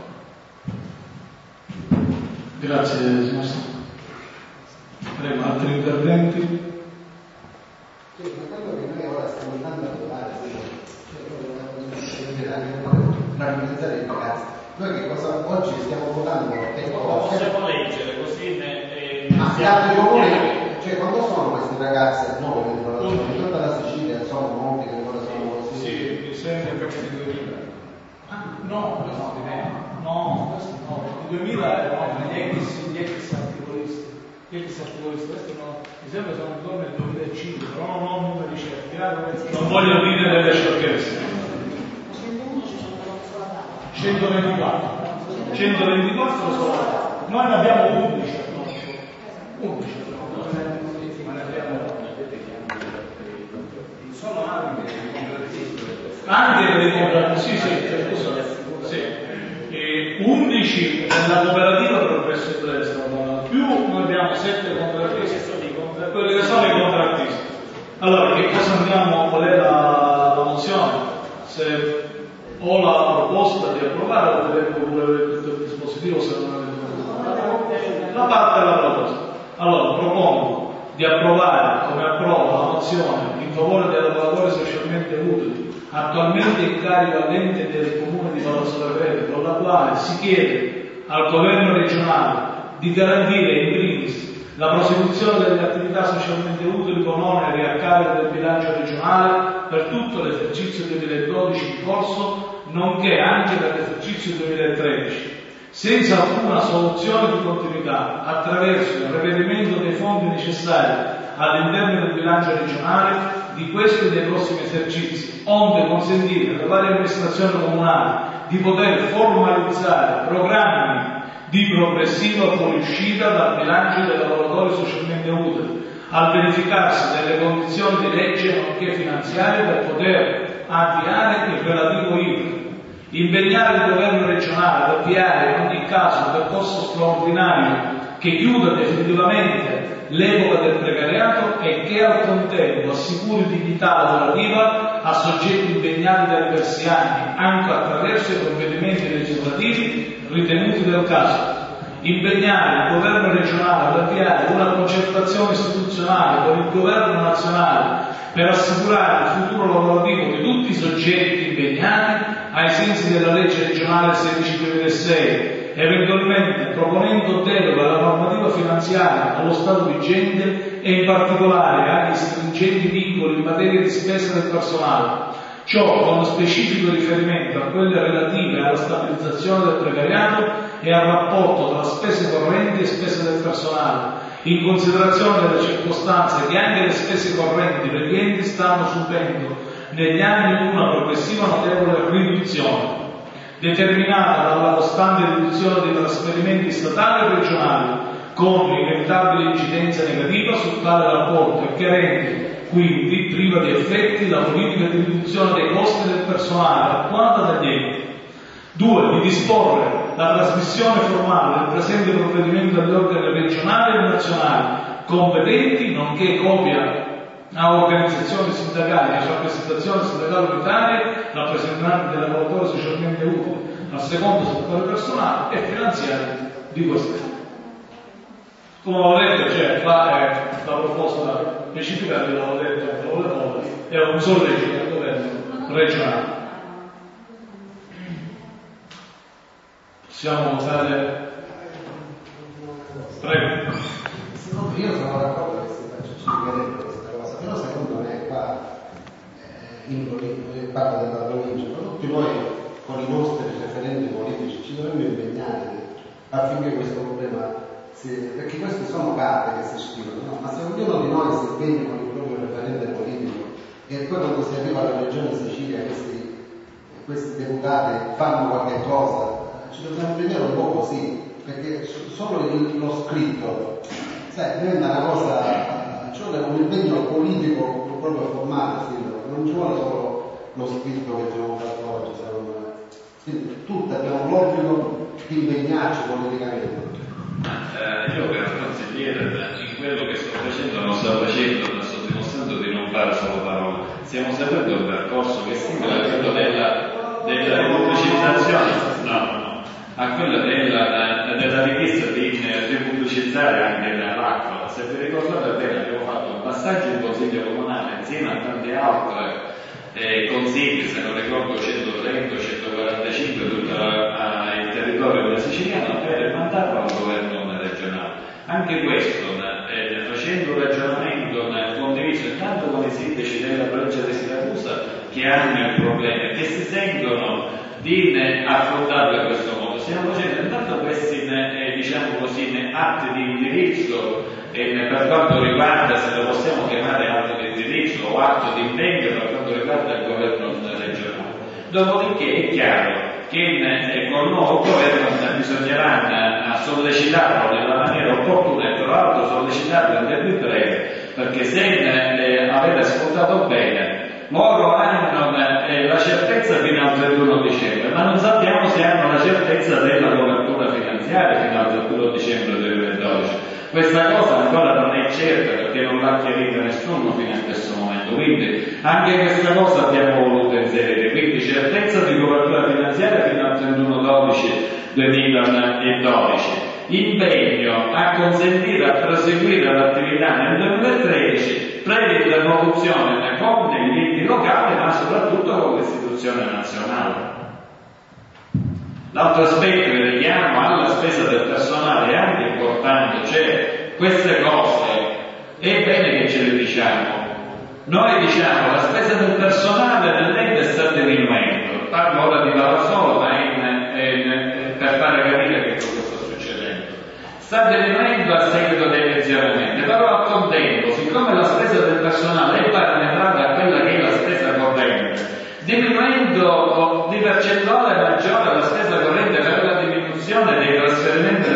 Speaker 1: Grazie signor Sindaco. Prego, altri interventi?
Speaker 5: Sì, ma quello che noi ora stiamo andando a trovare, tranquillizzare i ragazzi. Noi che cosa oggi stiamo votando?
Speaker 3: Possiamo leggere così
Speaker 5: ma gli altri comuni, cioè quando sono questi ragazzi a noi, in tutta la Sicilia, sono molti che ancora sono così?
Speaker 1: Sì, mi sembra che di 2000. No, di no, di 2000 erano gli ex articolisti. Gli ex articolisti, questo no, mi sembra sono intorno al 2005, però non ho numeri certi. Non voglio dire delle sciocchezze. 124 sono. Noi ne abbiamo 11. Ma ne abbiamo sono anche dei contrattisti. Sì. 11 nella cooperativa Progresso e Prestamo, più noi abbiamo 7 contrattisti, quelli che sono i contrattisti. Allora, che cosa andiamo? Qual è la mozione? Se ho la proposta di approvare o vedremo tutto il dispositivo, se non avete la parte della proposta. Allora, propongo di approvare come approva la mozione in favore dei lavoratori socialmente utili attualmente in carico all'ente del comune di Palazzo Verrete, con la quale si chiede al governo regionale di garantire in primis la prosecuzione delle attività socialmente utili con oneri a carico del bilancio regionale per tutto l'esercizio 2012 in corso, nonché anche per l'esercizio 2013, senza alcuna soluzione di continuità, attraverso il reperimento dei fondi necessari all'interno del bilancio regionale di questo e dei prossimi esercizi, onde consentire alle varie amministrazioni comunali di poter formalizzare programmi di progressiva fuoriuscita dal bilancio dei lavoratori socialmente utili, al verificarsi delle condizioni di legge nonché finanziarie per poter avviare il relativo iter. Impegnare il governo regionale ad avviare in ogni caso un percorso straordinario che chiuda definitivamente l'epoca del precariato e che al contempo assicuri dignità lavorativa a soggetti impegnati da diversi anni, anche attraverso i provvedimenti legislativi ritenuti del caso. Impegnare il governo regionale ad avviare una concertazione istituzionale con il governo nazionale per assicurare il futuro lavorativo di tutti i soggetti impegnati ai sensi della legge regionale 16/2006, eventualmente proponendo deroga alla normativa finanziaria allo Stato vigente e in particolare agli stringenti vincoli in materia di spesa del personale. Ciò con specifico riferimento a quelle relative alla stabilizzazione del precariato e al rapporto tra spese correnti e spese del personale, in considerazione delle circostanze che anche le spese correnti per gli enti stanno subendo negli anni una progressiva notevole riduzione, determinata dalla costante riduzione dei trasferimenti statali e regionali, con inevitabile incidenza negativa su tale rapporto e che rende quindi priva di effetti la politica di riduzione dei costi del personale attuata dagli enti. 2. Di disporre la trasmissione formale del presente provvedimento agli organi regionali e nazionali competenti, nonché copia a organizzazioni sindacali e rappresentazioni sindacali unitarie, rappresentanti dei lavoratori socialmente utili al secondo settore personale e finanziario di questi. Come ho detto, c'è la proposta specifica che l'avevo detto, è un sollecito al governo regionale. Possiamo votare? Prego.
Speaker 5: Io sono d'accordo che si faccia civilmente questa cosa, però secondo me qua in parte della provincia, tutti noi con i nostri referenti politici ci dovremmo impegnare affinché questo problema perché queste sono carte che si scrivono, no? Ma se ognuno di noi si impegna con il proprio referente politico e poi quando si arriva alla regione Sicilia questi deputati fanno qualche cosa, ci dobbiamo impegnare un po' così, perché solo lo scritto diventa una cosa, ci vuole un impegno politico proprio formale, non ci vuole solo lo scritto che abbiamo fatto oggi, secondo me. Quindi tutti abbiamo l'obbligo di impegnarci politicamente.
Speaker 8: Io per consigliere in quello che sto facendo non sto dimostrando di non fare solo parole, stiamo seguendo un percorso che simula quello della ripubblicizzazione, a quello della richiesta di ripubblicizzare anche l'acqua. Se vi ricordate bene abbiamo fatto un passaggio in Consiglio Comunale insieme a tante altre consigli, se non ricordo 130 o 145 tutto il territorio della Siciliana per mandarlo al governo regionale. Anche questo facendo un ragionamento condiviso intanto con i sindaci della provincia di Siracusa che hanno il problema e che si sentono di affrontarlo in questo modo. Stiamo facendo intanto questi diciamo così atti di indirizzo per quanto riguarda, se lo possiamo chiamare atto di indirizzo o atto di impegno per quanto riguarda il governo regionale. Dopodiché è chiaro che con il nuovo governo bisognerà sollecitarlo nella maniera opportuna e tra l'altro sollecitarlo nel più breve, perché se avete ascoltato bene loro hanno la certezza fino al 31 dicembre, ma non sappiamo se hanno la certezza della copertura finanziaria fino al 31 dicembre 2012. Questa cosa ancora non è certa perché non l'ha chiarito nessuno fino a questo momento, quindi anche questa cosa abbiamo voluto inserire, quindi certezza di copertura finanziaria fino al 31/12/2012, impegno a consentire a proseguire l'attività nel 2013 previa interlocuzione con gli enti locali ma soprattutto con l'istituzione nazionale. L'altro aspetto che richiamo alla spesa del personale è anche importante, cioè queste cose è bene che ce le diciamo. Noi diciamo la spesa del personale nell'ente sta diminuendo, parlo ora di Valazzolo ma per fare capire che cosa sta succedendo. Sta diminuendo a seguito dei pensionamenti, però al contempo, siccome la spesa del personale è parametrata a quella che è la spesa corrente, diminuendo di percentuale maggiore la spesa corrente per la diminuzione dei trasferimenti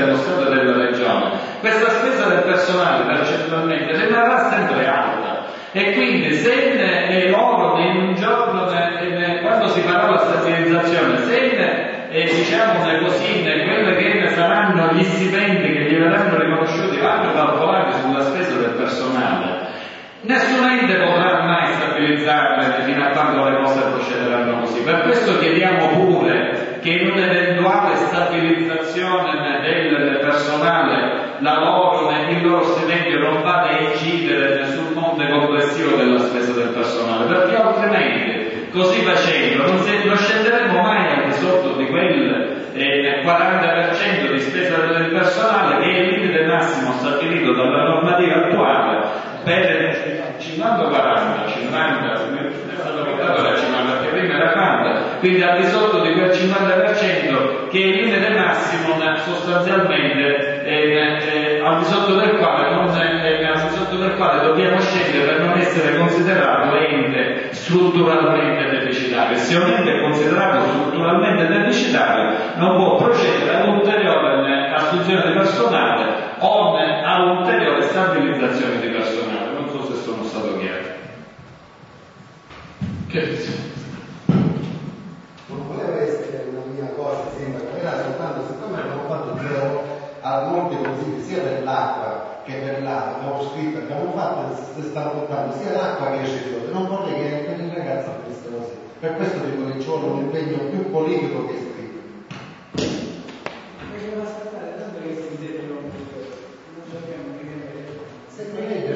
Speaker 8: spesa del personale percentualmente rimarrà sempre alta, e quindi se loro in un giorno, quando si farà la stabilizzazione, se diciamo così, quelle che saranno gli stipendi che gli verranno riconosciuti vanno calcolati sulla spesa del personale, nessun ente potrà mai stabilizzarle fino a quando le cose procederanno così. Per questo chiediamo pure che in un'eventuale stabilizzazione del personale il loro stipendio non vada a incidere sul monte complessivo della spesa del personale, perché altrimenti, così facendo, non scenderemo mai al di sotto di quel 40% di spesa del personale che è il limite massimo stabilito dalla normativa attuale per 50-40, 50, è stato portato da 50 perché prima era 40, quindi al di sotto di quel 50% che è il limite massimo sostanzialmente al di sotto del quale dobbiamo scendere per non essere considerato ente strutturalmente deficitario. Se un ente è considerato strutturalmente deficitario non può procedere all'ulteriore assunzione di personale o all'ulteriore stabilizzazione di personale. Non so se sono stato chiaro.
Speaker 5: Non voleva essere una mia cosa, era soltanto, siccome abbiamo fatto giro a molti consigli sia per l'acqua che per l'acqua, abbiamo scritto, abbiamo fatto, stanno portando sia l'acqua che esce fuori, non vorrei che per il ragazzo fosse così. Per questo dico che ci vuole un impegno più politico che scritto. Sempre legge,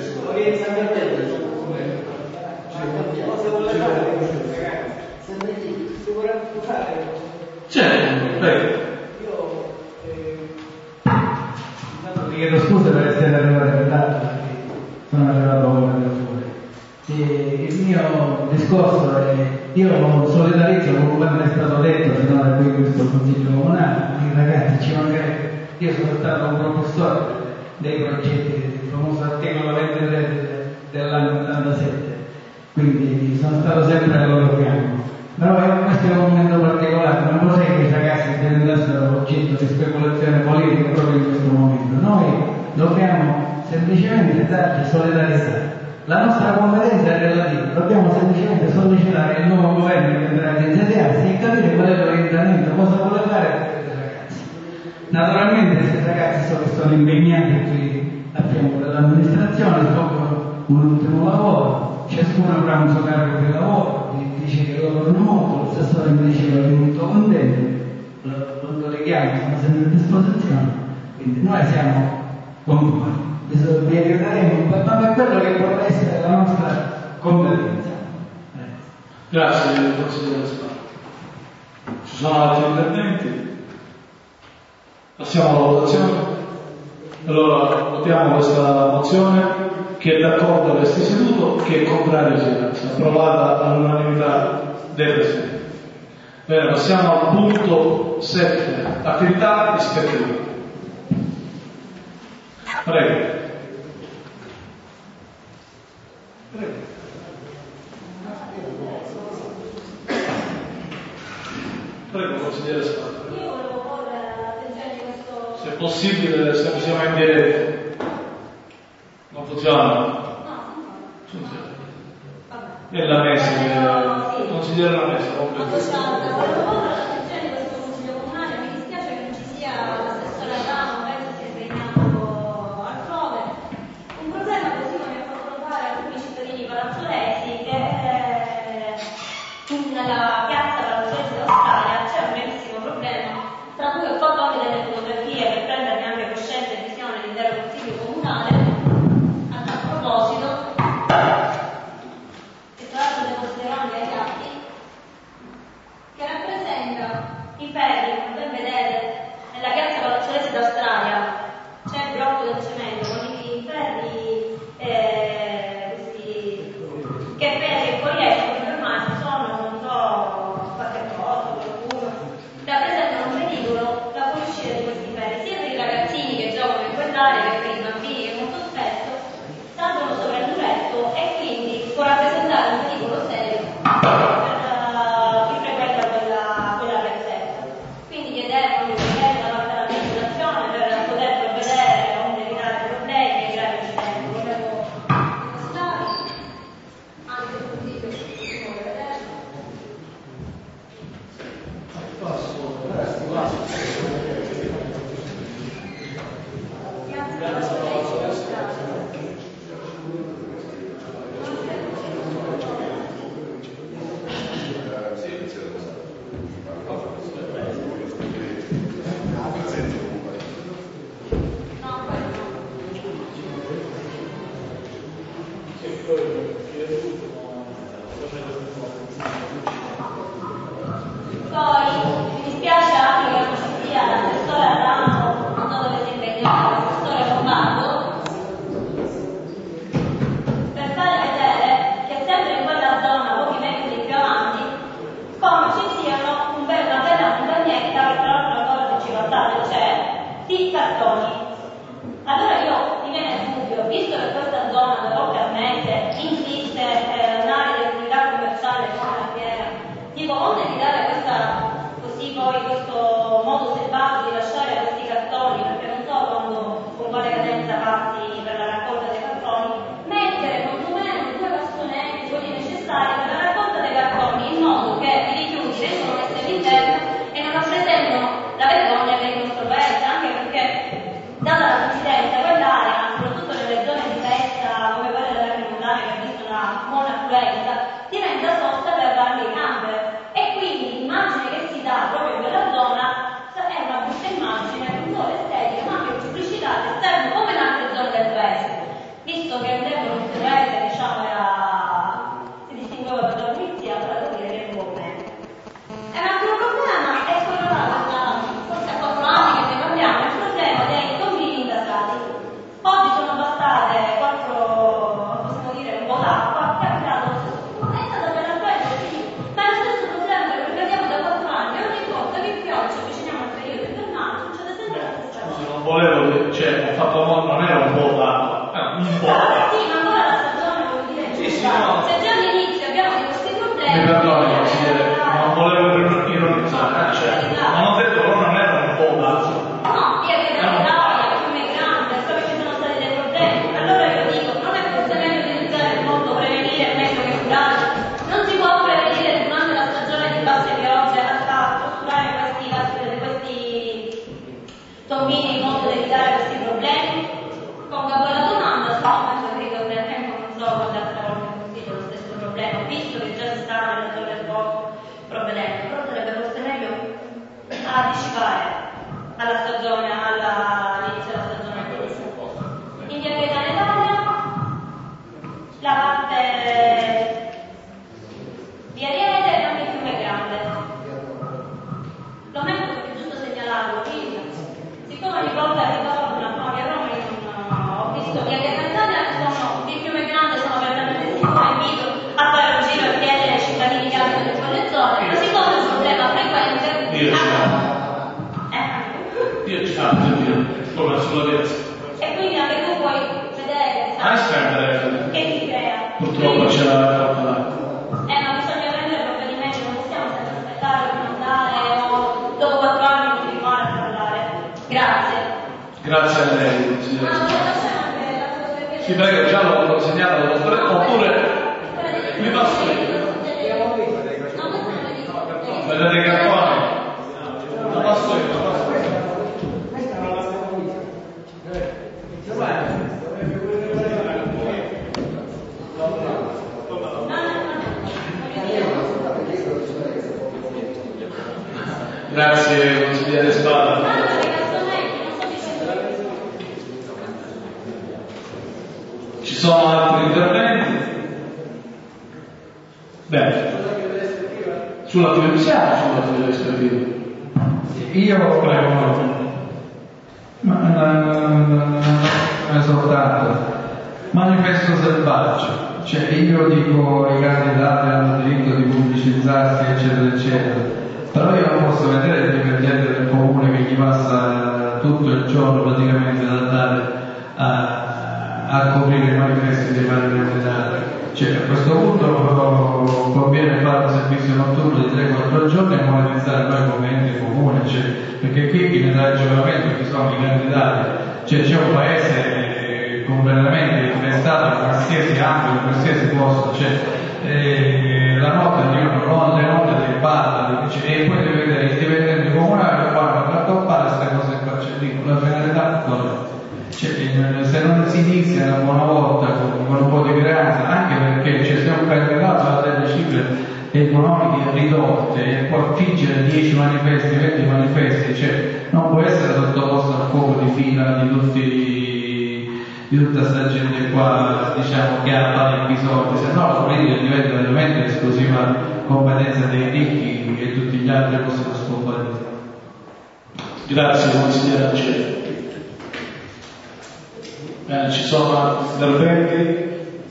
Speaker 9: ti chiedo scusa per essere arrivato in ritardo, perché sono arrivato con le misure. Il mio discorso è, io solidarizzo con quanto è stato detto finora qui in questo Consiglio Comunale, i ragazzi ci mancherebbe. Io sono stato un professore dei progetti del famoso articolo 23 dell'anno 87, quindi sono stato sempre al loro fianco. Però questo è un momento particolare, non vorrei che i ragazzi diventassero oggetto di speculazione politica proprio in questo momento. Noi dobbiamo semplicemente darci solidarietà. La nostra competenza è relativa, dobbiamo semplicemente sollecitare il nuovo governo che andrà ad insediarsi e capire qual è l'orientamento, cosa vuole fare per questi ragazzi. Naturalmente questi ragazzi sono impegnati qui a fianco dell'amministrazione, svolgono un ultimo lavoro, ciascuno avrà un suo carico di lavoro, dice che lavorano molto, l'assessore mi diceva che è molto contento, lo leghiamo, siamo sempre a disposizione, quindi noi siamo con voi, vi aiuteremo, ma per quello che può essere la nostra competenza.
Speaker 1: Grazie consigliere Spano. Ci sono altri interventi? Passiamo alla votazione. Allora votiamo questa mozione. Chi è d'accordo resti seduto, chi è contrario si alza. Approvata all'unanimità dei presenti. Bene, passiamo al punto 7, attività ispettiva. Prego. Prego, consigliere Spano.
Speaker 6: Io volevo porre l'attenzione di questo...
Speaker 1: Se è possibile, se siamo in diretta. Non funziona?
Speaker 6: No,
Speaker 1: funziona.
Speaker 6: Vabbè.
Speaker 1: È la messa,
Speaker 6: Sì.
Speaker 1: consigliere la messa.
Speaker 6: Volevo porre l'attenzione di questo Consiglio Comunale, mi dispiace che non ci sia l'assessore Adamo, penso sia impegnato altrove. Un problema così come mi ha fatto notare alcuni cittadini palazzolesi che nella piazza palazzolesi d'Australia c'è un gravissimo problema, tra cui ho fatto anche delle fotografie per prendermi anche coscienza e visione dell'intero Consiglio Comunale. A tal proposito, e tra l'altro depositerò anche agli atti, che rappresenta i ferri, come ben vedete, nella piazza palazzolesi d'Australia c'è il blocco del cemento con i ferri, questi, che ferri e fuoriescono ormai sono, non so, qualche cosa, qualcuno, rappresentano un pericolo la fuoriuscita di questi ferri, sia per i ragazzini che giocano in quell'area che per i bambini che molto spesso salgono sopra il muretto e quindi può rappresentare un pericolo serio per chi frequenta quella piazzetta. Quindi chiedevo di da parte dell'amministrazione per poter provvedere a un evitare
Speaker 10: passato c'è, di cartoni. Allora mi viene il dubbio, visto che questa zona localmente insiste un'area di attività commerciale come la fiera, dico, onde di dare questo modo selvaggio di lasciare questi cartoni, perché non so con quale cadenza passi per la raccolta dei cartoni, mettere quantomeno 2 bassonetti, quelli necessari per la raccolta dei cartoni, in modo che i rifiuti vengono messi all'interno e non rappresentano la vergogna per il nostro paese, anche perché data la coincidenza quell'area, soprattutto nelle zone di festa come quella della Cremolana, che ha visto una buona affluenza, diventa sosta per vari camper, e quindi l'immagine che si dà proprio in quella zona è una brutta immagine, non solo estetica ma anche pubblicità all'esterno come in altre zone del paese, visto che un tempo il nostro paese si distingueva per la pulizia, però devo dire che è un po' meno. E un altro problema è quello là, forse a 4 anni che ne parliamo, il problema dei tombini intasati. Oggi sono bastate 4, possiamo dire, un po' d'acqua che ha creato lo stesso problema. È stata bella quella, ma è lo stesso problema che lo vediamo da 4 anni. Ogni volta che piove ci avviciniamo al periodo invernale, succede sempre la stessa cosa.
Speaker 1: Non volevo, ho fatto non era un po' d'acqua, un po' d'acqua.
Speaker 10: Sì, ma ancora la stagione, voglio dire,
Speaker 1: no.
Speaker 10: se già all'inizio abbiamo di questi problemi.
Speaker 1: Mi perdoni, non volevo ironizzare, ma non ho detto che non era un po' d'acqua.
Speaker 10: No, via che l'Italia, il fiume è grande, so che ci sono stati dei problemi. Allora io dico, non è forse meglio utilizzare il mondo prevenire meglio che curare? Non si può prevenire durante la stagione di basse piogge a costruire questi tombini in modo da evitare questi problemi? Pongo quella domanda, se credo nel tempo non so quante altre volte ho sentito lo stesso problema, visto che già si sta nella zona del bosco provvedendo, però sarebbe forse meglio anticipare alla stagione, all'inizio della stagione. In via Gaetano Italia, la parte via Riete e anche il fiume grande. Lo metto perché è giusto segnalarlo, quindi siccome ogni volta ritorno a Roma ho visto via Gaetano Italia, il fiume grande sono veramente sicuro, invito a fare un giro e chiedere ai cittadini che abitano in quelle zone, ma siccome è un problema frequente,
Speaker 1: Io ci come sulla piazza.
Speaker 10: e quindi anche tu puoi vedere che si crea.
Speaker 1: Purtroppo c'è la falta d'acqua.
Speaker 10: Ma bisogna prendere provvedimenti, non possiamo sempre aspettare per andare o dopo 4 anni continuare a parlare. Grazie.
Speaker 1: Grazie a lei, signora. Sì, perché già l'ho segnato, oppure mi passo io. Vedete che qua lo passo io, lo passo io. Grazie consigliere Spada. Ci sono altri interventi? Bene. Sull'attività ispettiva.
Speaker 9: Io non è soltanto manifesto selvaggio, cioè io dico i candidati hanno diritto di pubblicizzarsi eccetera eccetera, però io non posso vedere il dipendente del comune che gli passa tutto il giorno praticamente da andare a coprire i manifesti dei vari candidati. Cioè, a questo punto conviene fare un servizio notturno di 3-4 giorni e monetizzare noi come ente comune, cioè, perché qui viene da ragionamento che sono i candidati, cioè c'è un paese completamente investato in qualsiasi ambito, in qualsiasi posto, cioè, la notte arrivano le note dei bar, e poi deve vedere il dipendente comunale che guarda per accoppare queste cose qua, cioè, dico, la finalità non cioè, se non si inizia una buona volta con un po' di creanza, anche perché se un candidato ha delle cifre economiche ridotte e poi figgere 10 manifesti, 20 manifesti, cioè non può essere sottoposto al fuoco di fila di tutta questa gente qua, diciamo, che ha vari episodi, se no la politica diventa veramente esclusiva competenza dei ricchi e tutti gli altri possono scomparire.
Speaker 1: Grazie consigliere Angeli. Ci sono interventi,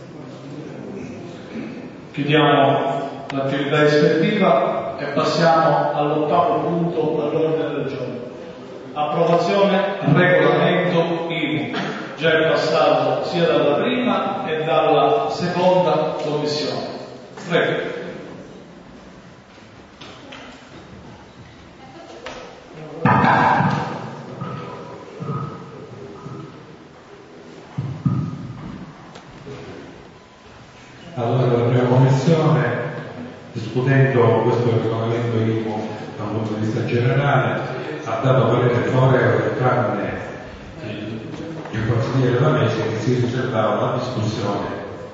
Speaker 1: chiudiamo l'attività ispettiva e passiamo all'8° punto all'ordine del giorno. Approvazione regolamento IMU, già è passato sia dalla prima e dalla seconda commissione. Prego.
Speaker 4: Allora, la prima commissione, discutendo questo regolamento IMU da un punto di vista generale, ha dato parere favorevole tranne il consigliere Lamesi che si riservava la discussione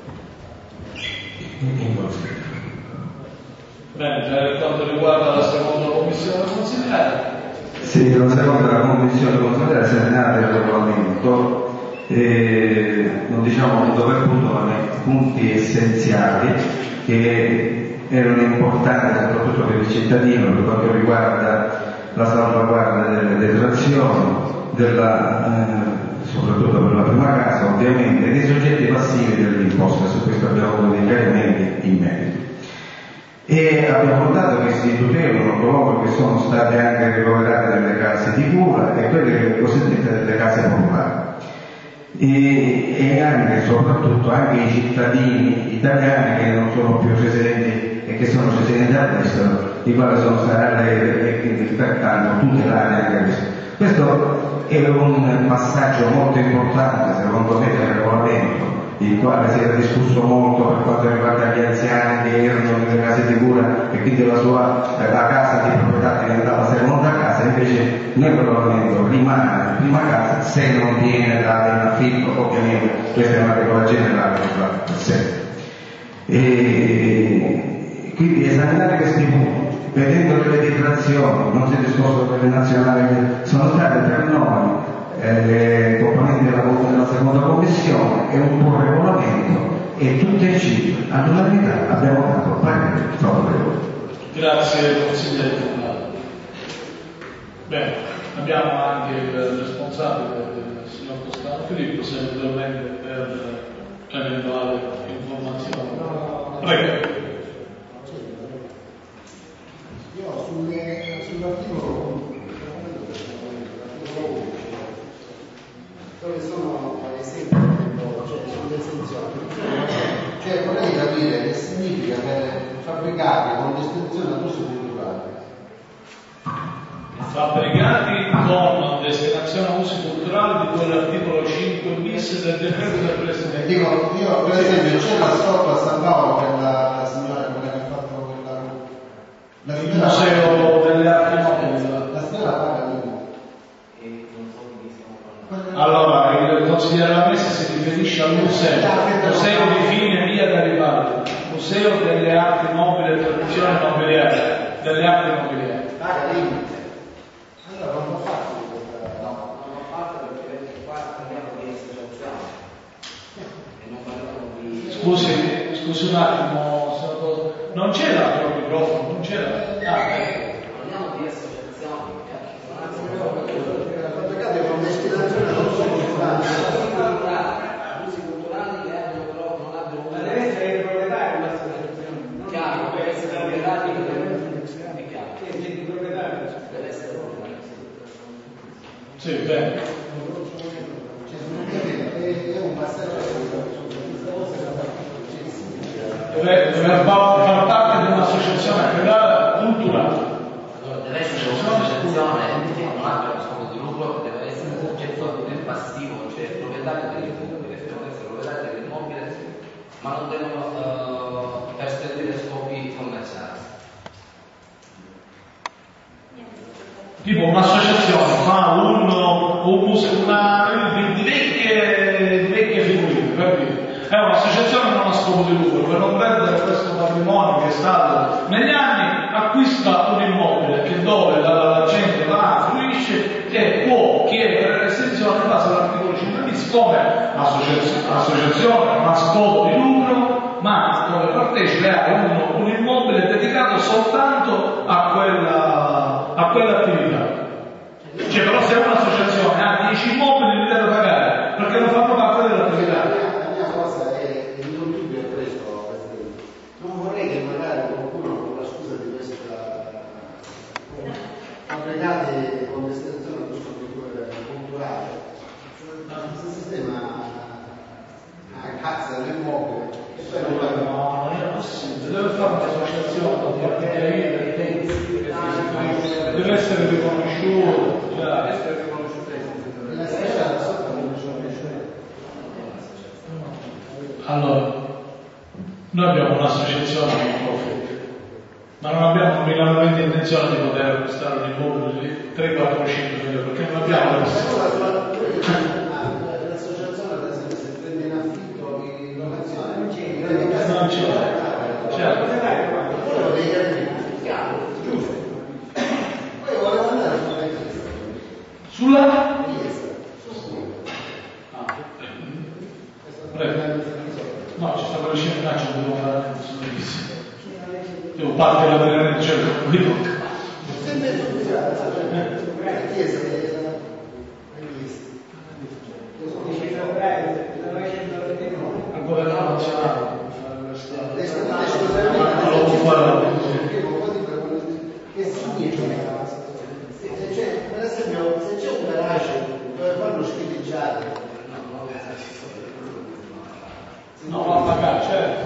Speaker 4: in consiglio.
Speaker 1: Bene, per quanto riguarda la seconda commissione consigliare.
Speaker 11: Sì, la seconda commissione consigliare si è allenata il regolamento. Non diciamo punto per punto, ma nei punti essenziali che erano importanti soprattutto per il cittadino per quanto riguarda la salvaguardia delle detrazioni, soprattutto per la prima casa ovviamente, e dei soggetti passivi dell'imposta. Su questo abbiamo avuto dei chiarimenti in merito. E abbiamo notato che si tutelano coloro che sono state anche ricoverate nelle case di cura e quelle cosiddette delle case popolari. E anche soprattutto anche i cittadini italiani che non sono più residenti e che sono residenti all'estero, i quali sono stati e pertanto tutelati anche questo. Questo è un passaggio molto importante secondo me del regolamento, il quale si era discusso molto per quanto riguarda gli anziani che erano nelle case di cura e quindi la casa di proprietà diventava seconda casa, invece nel regolamento rimane prima casa se non viene data in affitto, ovviamente questa è una regola generale per sé. E quindi esaminare questi punti, vedendo le detrazioni, non si è discorso per le nazionali che sono state per noi componenti della seconda commissione, è un buon regolamento e tutte e cinque all'unanimità abbiamo dato parere favorevole.
Speaker 1: Grazie consigliere Comunale. Bene, abbiamo anche il responsabile del signor Toscano Filippo, se eventualmente per eventuali informazioni. Prego.
Speaker 5: Io sull'articolo dove sono esempi, sulle esenzioni, cioè vorrei capire che significa per fabbricati con destinazione ad uso culturale.
Speaker 1: Fabbricati con destinazione a usi culturali di quell'articolo 5 bis del decreto del Presidente.
Speaker 5: Dico, io per esempio c'è la sotto a San Paolo per la signora quella che ha fatto quella
Speaker 1: il museo delle arti nobili.
Speaker 5: La signora paga lui.
Speaker 1: Allora, il consigliere Lamesi si riferisce al museo di fine via Garibaldi, museo delle arti nobili e tradizioni nobiliari, delle arti nobiliari.
Speaker 5: Paga lì. Allora non l'ho fatto.
Speaker 7: No, non l'ho fatto perché qua parliamo di associazione e non parliamo di...
Speaker 1: Scusi un attimo, non c'era il microfono, non c'era.
Speaker 7: Parliamo di associazioni.
Speaker 5: Con destinazione ad uso culturale.
Speaker 7: Usi culturali che abbiano però non abbiano un...
Speaker 3: Deve essere il proprietario dell'associazione.
Speaker 7: Chiaro, deve essere proprietario è chiaro.
Speaker 3: Il proprietario.
Speaker 7: Deve essere proprietario.
Speaker 1: Sì, bene.
Speaker 5: È un passaggio
Speaker 1: Deve far parte di un'associazione privata culturale.
Speaker 7: Allora deve essere un'associazione che non abbia uno scopo di lucro, deve essere soggetto del passivo, cioè proprietario dell'immobile, devono essere proprietari dell'immobile, ma non devono perseguire scopi commerciali.
Speaker 1: Tipo un'associazione fa un museo di vecchie figurine, per dire. È un'associazione che non ha scopo di lucro, per non perdere questo patrimonio che è stato negli anni, acquista un immobile che dove la gente va, fruisce e può chiedere l'estensione in base all'articolo 5 bis come associazione, non ha scopo di lucro, ma dove partecipa a un immobile dedicato soltanto a quell'attività. Cioè, però se un'associazione ha 10 immobili li deve pagare perché non fanno parte dell'attività.
Speaker 5: Non vorrei che magari qualcuno con la scusa di questa fabbricati con destinazione ad uso
Speaker 1: Allora, noi abbiamo un'associazione di profit, ma non abbiamo minimamente intenzione di poter acquistare un immobile di 3, 4, 5 milioni, perché non abbiamo
Speaker 5: l'associazione ad esempio se prende in affitto in locazione non c'è,
Speaker 1: certo.
Speaker 5: quello degli chiaro, giusto. Poi volevo andare sulla chiesa.
Speaker 1: Prego. No, ci sta quella scena, ci dobbiamo fare, sono bellissimo. Devo partire la prima del cielo,
Speaker 5: sempre la chiesa
Speaker 1: al governo nazionale.
Speaker 5: Che significa? Cioè, per esempio, se c'è un garage dove fanno schidiggiate,
Speaker 1: no, va a pagare, certo.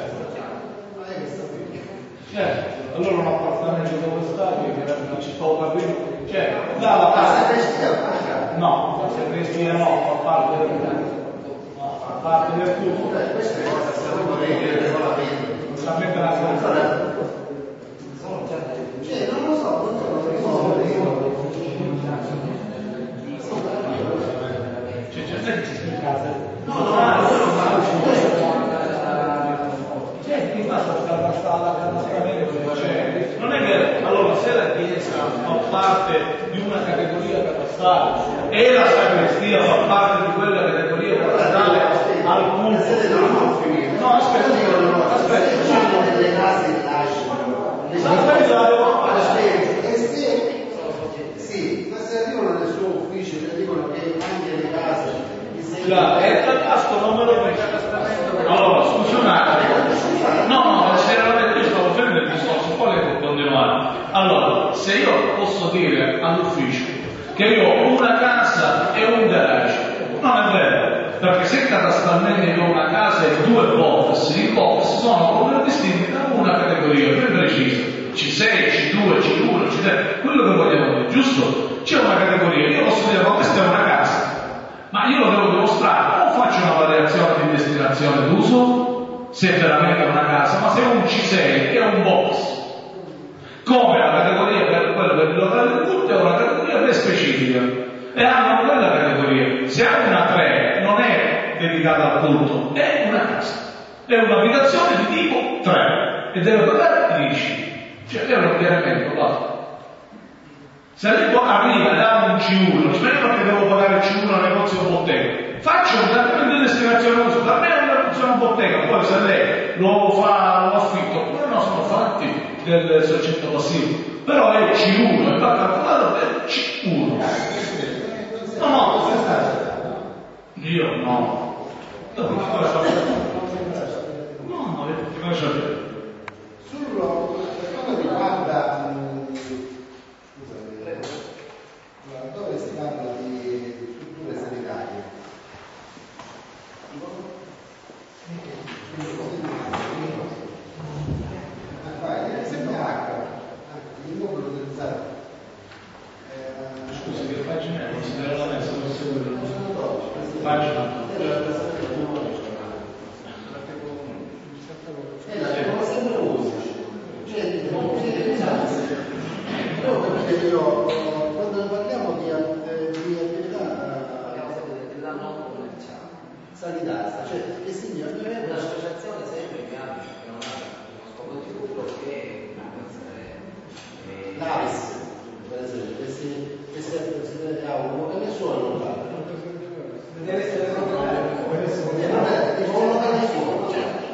Speaker 1: Certo, allora un appartamento dove stavi, che era una città capito, cioè, dalla parte. No, la sagrestia no, fa parte del tutto. No, fa parte del tutto.
Speaker 5: Queste cose servono dei regolamenti.
Speaker 1: Non sapete la cosa.
Speaker 5: Cioè, non lo so, non sono
Speaker 1: c'è in casa. Ti basta cioè, non è che allora se la chiesa fa parte di una categoria catastale e la sagrestia fa parte di quella categoria catastale al punto no aspetta
Speaker 5: delle case che lasciano sì, ma se arrivano nel suo ufficio e dicono che anche le case
Speaker 1: e il catasto non me lo prende. Allora, scusa un attimo. No, seriamente io stavo fermo il discorso, poi devo continuare. Allora, se io posso dire all'ufficio che io ho una casa e un garage, non è vero, perché se catastralmente io ho una casa e 2 box, i box sono contraddistinti da una categoria ben precisa. C6, C2, C1, C3, quello che vogliamo dire, giusto? C'è una categoria, io posso dire, ma questa è una casa. Ma io lo devo dimostrare, o faccio una variazione di destinazione d'uso, se è veramente una casa, ma se è un C6 è un box. Come la categoria per quello per il locale del culto è una categoria ben specifica. E hanno quella categoria. Se ha una 3 non è dedicata al culto, è una casa. È un'abitazione di tipo 3 e deve pagare 10. Cioè è un ordinamento, va. Se lei arriva e dà un C1, non è perché devo pagare il C1 al negozio o bottega. Faccio un trattamento di destinazione d'uso, per me è una funzione bottega, poi se lei lo fa, lo affitto, oppure no, sono fatti del soggetto passivo. Però è C1 e va calcolato per C1. No, io no. No, che cosa c'è?
Speaker 5: Per quanto riguarda dove si parla di strutture sanitarie, esempio H, l'immobile utilizzato.
Speaker 1: Scusi, che pagina è? Considero la messa per seguire. Pagina.
Speaker 5: Come sempre usi. Quando parliamo di attività sanitaria, cioè che significa
Speaker 7: un'associazione sempre che non ha uno scopo di lucro che
Speaker 5: l'AIS, per esempio, che si ha un locale suo e non fa. Deve essere un locale suo,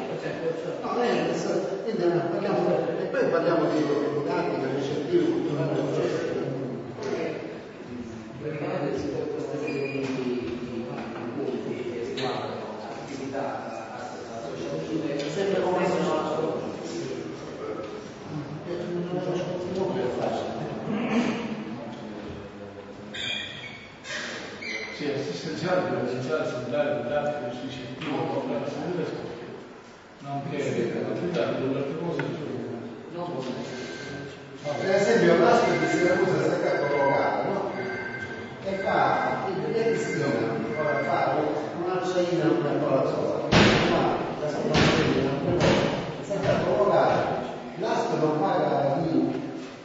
Speaker 5: e poi parliamo di didattica, ricettivi, culturali, eccetera.
Speaker 7: Praticamente si può questa serie di punti che riguardano attività associative
Speaker 5: sempre come sono
Speaker 1: Sì, assistenziale, presenziale, sanitario, didattico, ricettivo, problema salute e sportivo. Nonché attività di altre cose
Speaker 5: per esempio l'ASP di Siracusa si è collocata, no? E fa il si fa un'acciaina, una collazione, senza provocare. L'ASP non paga l'IMU.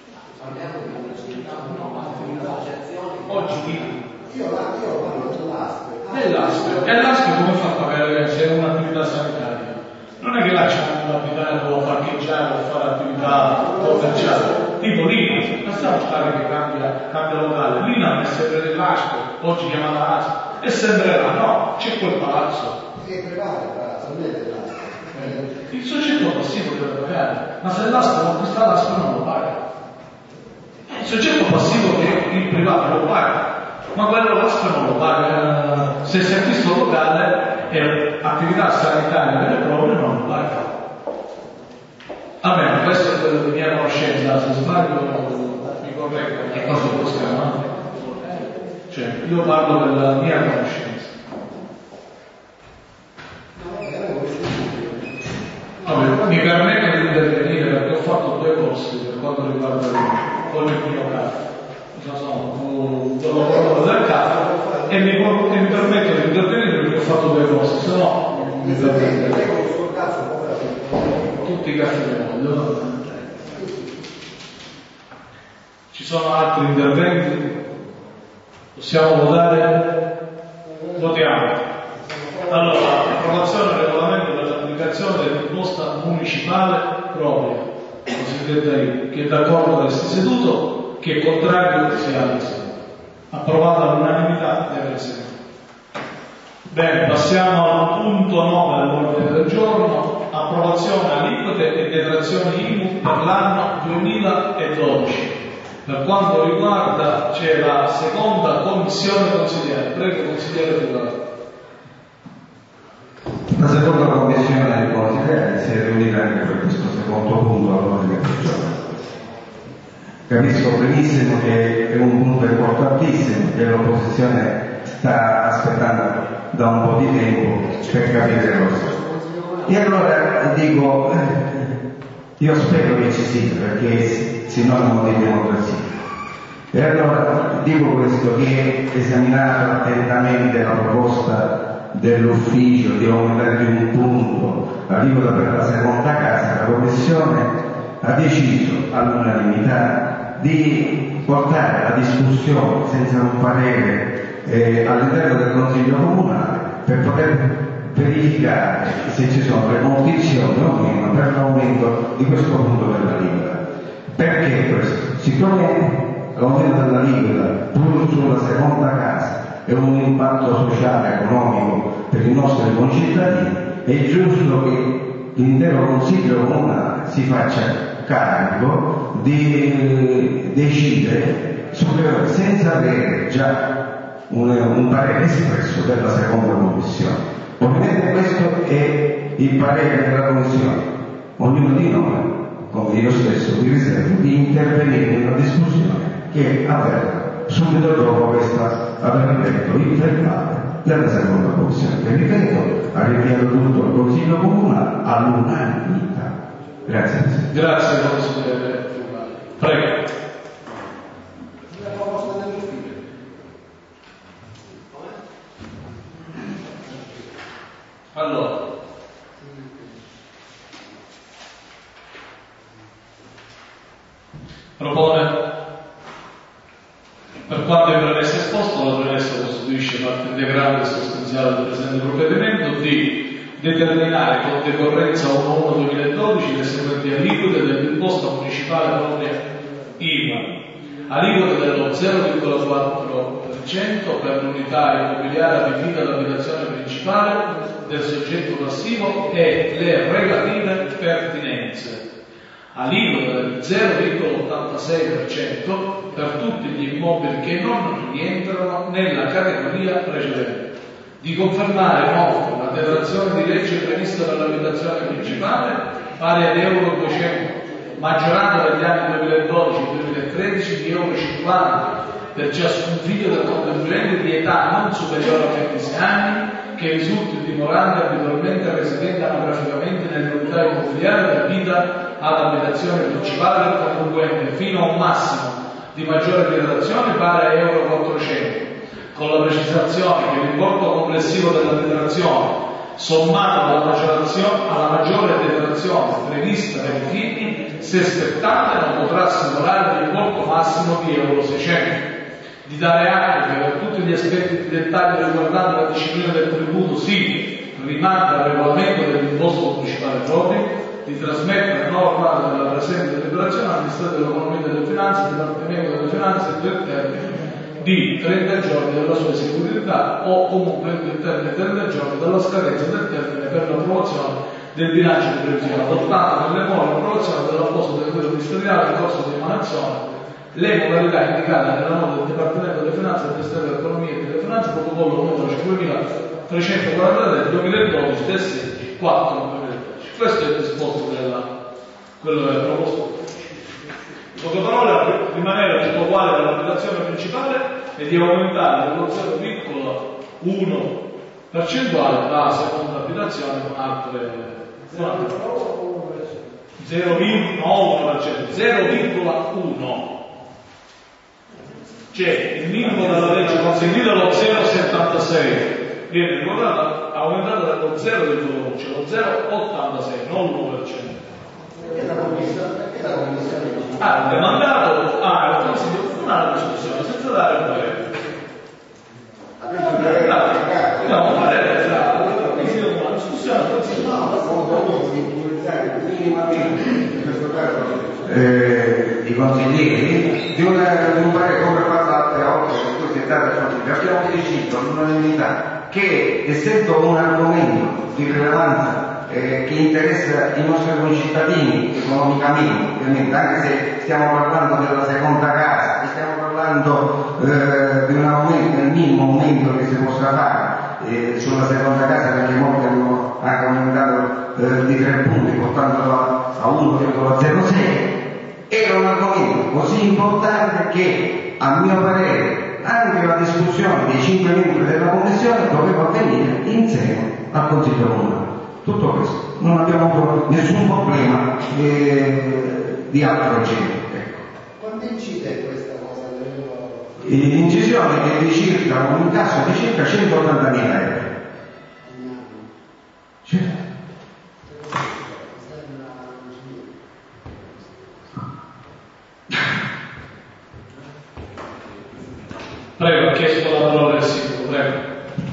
Speaker 1: Oggi
Speaker 5: io parlo dell'ASP.
Speaker 1: E l'ASP come fa a pagare se è un'attività sanitaria? Non è che là c'è un'attività che può parcheggiare o fare attività commerciale, tipo l'INA, lasciamo stare che cambia locale, l'INA è sempre dell'ASP, oggi chiamata ASP, e sembrerà, no, c'è quel palazzo.
Speaker 5: È privato il palazzo, non è dell'ASP.
Speaker 1: Il soggetto passivo deve pagare, ma se l'ASP non acquista l'ASP non lo paga. Il soggetto passivo che il privato lo paga, ma quello l'ASP non lo paga. Se si acquista un locale e attività sanitaria vere e proprie non lo paga. Almeno questo è quello di mia conoscenza, se sbaglio mi correggo, che cosa possiamo? Cioè, io parlo della mia conoscenza. Vabbè, mi permetto di intervenire perché ho fatto 2 corsi per quanto riguarda il mio caso. Sono del caso e mi permetto di intervenire perché ho fatto 2 corsi, se no non mi permetto. Tutti i cazzi del mondo. Ci sono altri interventi? Possiamo votare? Votiamo. Allora, approvazione del regolamento per l'applicazione dell'imposta municipale propria, cosiddetta I, chi è d'accordo con questo istituto, chi è contrario si alza. Approvata all'unanimità dei presenti. Bene, passiamo al punto 9 dell'ordine del giorno, approvazione aliquote e detrazioni IMU per l'anno 2012. Per quanto riguarda c'è la seconda commissione consigliare. Prego, consigliere Fugaro.
Speaker 11: La seconda commissione consigliare si è riunita anche per questo secondo punto all'ordine del giorno. Capisco benissimo che è un punto importantissimo che l'opposizione sta aspettando da un po' di tempo per capire le cose. E allora dico, io spero che ci sia, perché sinonimo di democrazia. E allora dico questo, che esaminata attentamente la proposta dell'ufficio di aumentare di un punto l'aliquota per la seconda casa, la Commissione ha deciso all'unanimità di portare la discussione senza un parere all'interno del Consiglio Comunale per poter verificare se ci sono le condizioni o meno per l'aumento di questo punto dell'aliquota. Perché questo? Siccome l'aumento dell'aliquota pur sulla seconda casa è un impatto sociale e economico per i nostri concittadini, è giusto che l'intero Consiglio Comunale si faccia carico di decidere senza avere già un parere espresso della seconda commissione. Ovviamente questo è il parere della commissione. Ognuno di noi, come io stesso, mi riservo di intervenire in una discussione che avverrà subito dopo questa aver letto il verbale della seconda commissione, che ripeto ha rinviato tutto al Consiglio Comunale all'unanimità. Grazie Presidente.
Speaker 1: Grazie consigliere. Prego. Allora, propone, per quanto è premesso esposto, la premessa costituisce parte integrante e sostanziale del presente provvedimento, di determinare con decorrenza 1/1/2012 le seguenti aliquote dell'imposta municipale propria IVA. Aliquota dello 0,4% per l'unità immobiliare adibita all'abitazione principale del soggetto passivo e le relative pertinenze. Aliquota del 0,86% per tutti gli immobili che non rientrano nella categoria precedente. Di confermare inoltre la detrazione di legge prevista per l'abitazione principale pari ad €200, maggiorando dagli anni 2012-2013 di €50 per ciascun figlio del contribuente di età non superiore a 26 anni che risulti dimorante abitualmente residente anagraficamente nell'unità immobiliare adibita all'abitazione principale del contribuente fino a un massimo di maggiore detrazione pari a €400, con la precisazione che l'importo complessivo della detrazione sommato alla maggiore detrazione prevista per i figli, se spettante non potrà superare l'importo massimo di euro 600. Di dare atto che per tutti gli aspetti di dettaglio riguardanti la disciplina del tributo si rimanda al regolamento dell'imposto municipale proprio, di trasmettere norma della presente deliberazione al Ministero dell'Economia e delle Finanze, Dipartimento delle Finanze e del termine di 30 giorni della sua esecutività o comunque il termine 30 giorni dalla scadenza del termine per l'approvazione del bilancio di previsione, adottando nelle nuove approvazione dell'apposto decreto ministeriale in corso di emanazione le modalità indicate nella nota del Dipartimento delle Finanze e del Ministero dell'Economia e delle Finanze, protocollo numero 5343 del 2012 del 6/4/2012. Questo è il disposto quello che è proposto. In poche parole, rimanere tutto uguale all'abitazione principale e di aumentare dello 0,1 percentuale la seconda abitazione con altre 0,1%. Cioè il minimo della legge consentito è lo 0,76, viene ricordato aumentato dallo 0,1, cioè lo 0,86, non l'1%.
Speaker 5: Perché la commissione?
Speaker 1: Ha demandato al Consiglio Comunale la discussione senza dare un parere. No, un parere tra il Consiglio Comunale, la discussione al Consiglio
Speaker 11: i consiglieri di un parere come fatto altre volte che poi si è dato al Consiglio. Abbiamo deciso all'unanimità che, essendo un argomento di rilevanza che interessa i nostri concittadini economicamente, ovviamente, anche se stiamo parlando della seconda casa, stiamo parlando di un aumento, del minimo aumento che si possa fare sulla seconda casa, perché molti hanno anche aumentato di 3 punti portandolo a 1,06. Era un argomento così importante che, a mio parere, anche la discussione dei 5 membri della Commissione doveva avvenire in seno al Consiglio Comunale. Tutto questo, non abbiamo avuto nessun problema di altro genere. Ecco.
Speaker 5: Quanto incide questa cosa?
Speaker 11: Incisione che è di circa, un incasso di circa 180.000 euro. Certo.
Speaker 1: Prego, ha chiesto la parola del sindaco, prego.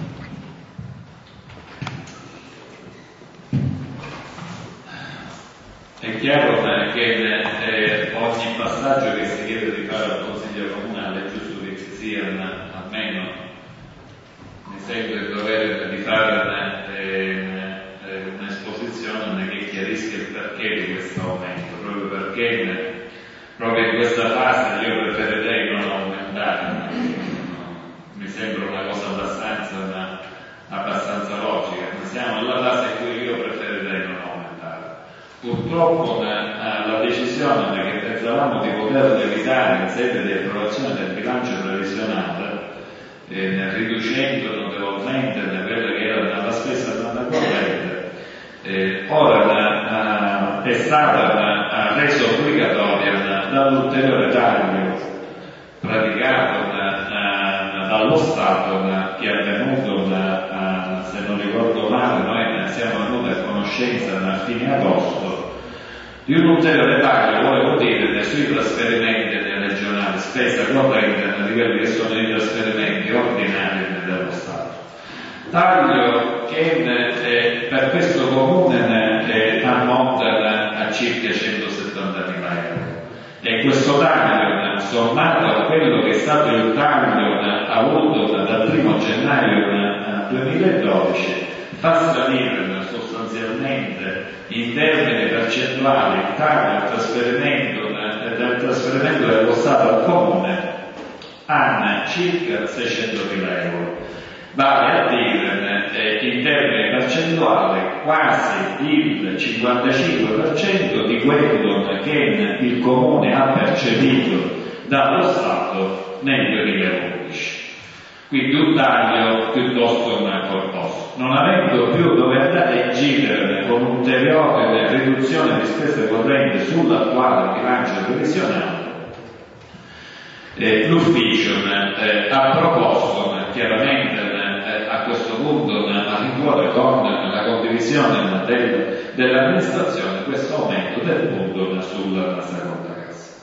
Speaker 8: È chiaro che ogni passaggio che si chiede di fare al Consiglio Comunale è giusto che ci sia almeno, mi sento il dovere di fare un'esposizione che chiarisca il perché di questo aumento, proprio perché proprio in questa fase io preferirei non aumentare, mi sembra una cosa abbastanza logica, ma siamo alla fase in cui io preferirei non aumentare. Purtroppo la decisione che pensavamo di poter evitare in sede di approvazione del bilancio previsionale, riducendo notevolmente quella che era la spesa non corrente, ora è stata resa obbligatoria dall'ulteriore taglio praticato dallo Stato che è avvenuto, se non ricordo male, noi ne siamo venuti a conoscenza a fine agosto, di un ulteriore taglio, volevo dire, sui trasferimenti regionali, spesa corrente di quelli che sono i trasferimenti ordinari dello Stato. Taglio che per questo comune ammonta a circa 170.000 euro. E questo taglio, sommato a quello che è stato il taglio avuto dal 1 gennaio 2012, fa salire sostanzialmente in termini percentuali il taglio del trasferimento dello Stato al Comune a circa 600.000 euro. Vale a dire in termini percentuali quasi il 55% di quello che il Comune ha percepito dallo Stato nel 2011. Quindi un taglio piuttosto corposo, non avendo più dove andare a incidere con un'ulteriore riduzione di spese correnti sull'attuale bilancio previsionale. L'ufficio ha proposto chiaramente a questo punto, malincuore con la condivisione dell'amministrazione questo aumento del punto sulla seconda cassa.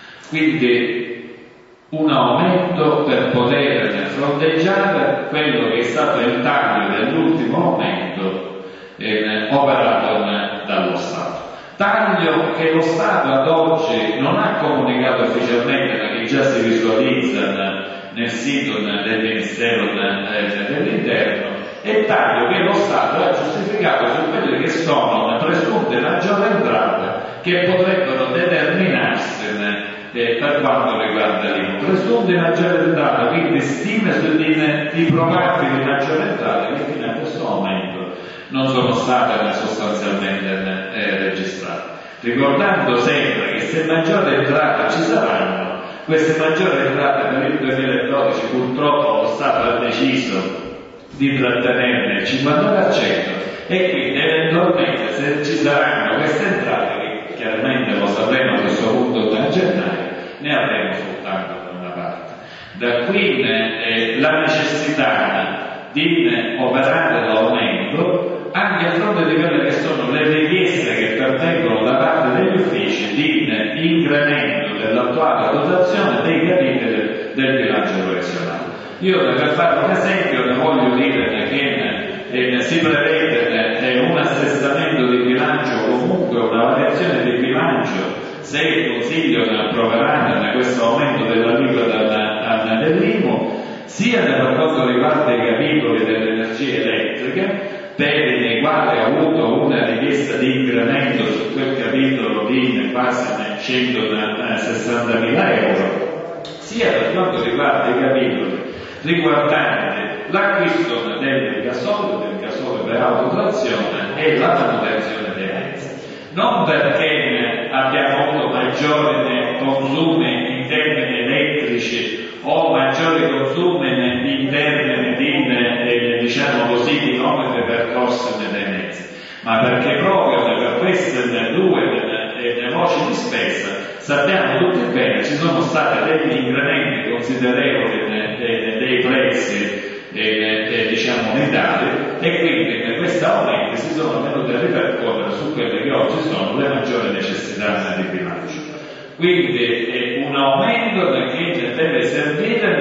Speaker 8: Quindi un aumento per poter fronteggiare quello che è stato il taglio dell'ultimo aumento operato dallo Stato. Taglio che lo Stato ad oggi non ha comunicato ufficialmente, ma che già si visualizza nel sito del Ministero dell'Interno, e taglio che lo Stato ha giustificato su quelle che sono presunte maggiori entrate che potrebbero determinarsi per quanto riguarda l'IMU. Presunte maggiori entrate, quindi stime di probabili maggiori entrate che fino a questo momento non sono state sostanzialmente registrate. Ricordando sempre che se maggiori entrate ci saranno, queste maggiori entrate per il 2012 purtroppo lo Stato ha deciso di trattenerne il 50% e quindi eventualmente se ci saranno queste entrate, che chiaramente lo sapremo a questo punto da gennaio, ne avremo soltanto una parte. Da qui la necessità di operare l'aumento anche a fronte di quelle che sono le richieste che pervengono da parte degli uffici di incremento dell'attuale dotazione dei capitoli del bilancio professionale. Io per fare un esempio ne voglio dire che si prevede un assestamento di bilancio, comunque una variazione di bilancio, se il Consiglio approverà questo aumento dell'aliquota dell'IMU, sia per quanto riguarda i capitoli delle energie elettriche, per i quali ha avuto una richiesta di incremento su quel capitolo di quasi 160.000 euro, sia per quanto riguarda i capitoli riguardanti l'acquisto del gasole per autotrazione e la manutenzione dei mezzi. Non perché abbiamo avuto maggiori consumi in termini elettrici o maggiori consumi in termini di chilometri percorsi dei mezzi, ma perché proprio per queste due voci di spesa sappiamo tutti bene ci sono stati degli incrementi considerevoli dei prezzi unitari, e quindi questi aumenti si sono venuti a ripercorrere su quelle che oggi sono le maggiori necessità di bilancio. Quindi è un aumento che deve servire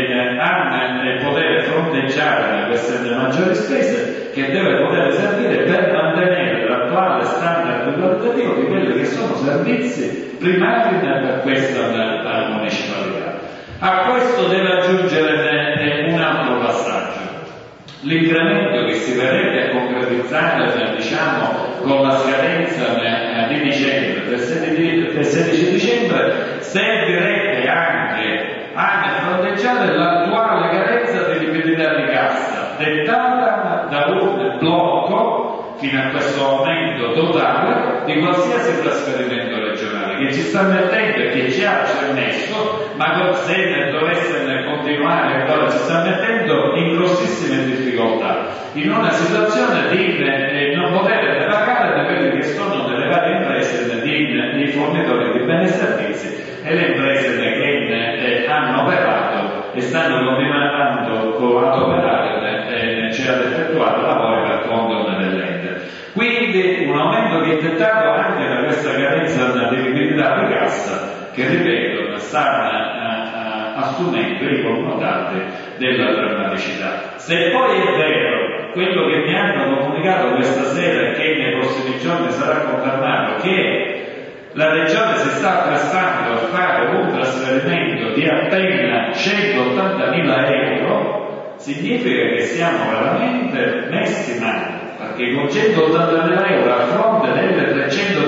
Speaker 8: a poter fronteggiare queste maggiori spese, che deve poter servire per mantenere l'attuale standard qualitativo di quelli che sono servizi primari per questa municipalità. A questo deve aggiungere un altro passaggio. L'incremento che si verrebbe a concretizzare con la scadenza di dicembre, del 16 dicembre, servirebbe anche a fronteggiare l'attuale carenza di liquidità di cassa dettata da un blocco fino a questo aumento totale di qualsiasi trasferimento regionale che ci sta mettendo e che già c'è messo, ma se dovesse continuare ancora ci sta mettendo in grossissime difficoltà, in una situazione di non poter pagare da quelle che sono delle varie imprese di fornitori di beni e servizi e le imprese che hanno operato e stanno continuando ad operare, cioè ad effettuare lavori per conto dell'ente. Quindi un aumento che è dettato anche da questa carenza di liquidità di cassa che, ripeto, sta assumendo i connotati della drammaticità. Se poi è vero quello che mi hanno comunicato questa sera e che nei prossimi giorni sarà confermato, che la Regione si sta prestando a fare un trasferimento di appena 180.000 euro, significa che siamo veramente messi male, perché con 180.000 euro a fronte delle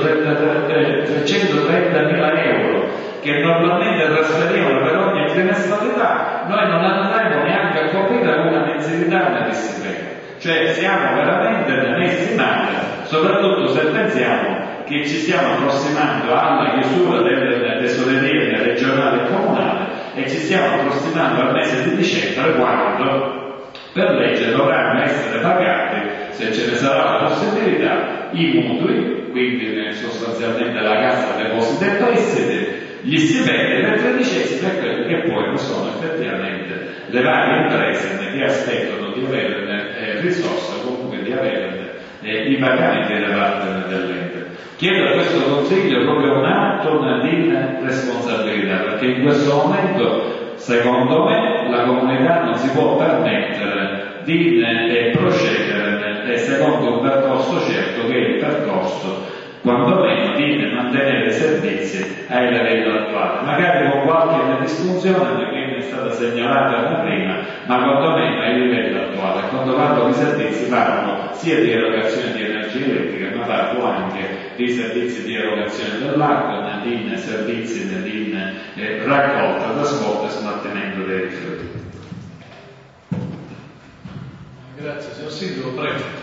Speaker 8: 330.000 euro che normalmente trasferivano per ogni trimestralità, noi non andremo neanche a coprire una mensilità di stipendio. Cioè siamo veramente messi male, soprattutto se pensiamo che ci stiamo approssimando alla chiusura delle tesorerie regionali e comunali e ci stiamo approssimando al mese di dicembre, quando per legge dovranno essere pagati, se ce ne sarà la possibilità, i mutui, quindi sostanzialmente la cassa depositi e prestiti, gli stipendi, le tredicesime e quelli che poi sono effettivamente le varie imprese che aspettano di avere risorse i pagamenti da parte dell'ente. Chiedo a questo Consiglio proprio un atto di responsabilità, perché in questo momento, secondo me, la comunità non si può permettere di procedere secondo un percorso certo, che è il percorso quantomeno di mantenere i servizi ai livelli attuali, magari con qualche disfunzione che è stata segnalata prima, ma quantomeno ai livelli attuali. Quando parlo di servizi parlo sia di erogazione di energia elettrica, ma parlo anche di servizi di erogazione dell'acqua, di servizi di raccolta, trasporto e smaltimento dei rifiuti.
Speaker 1: Grazie, signor Sindaco, prego.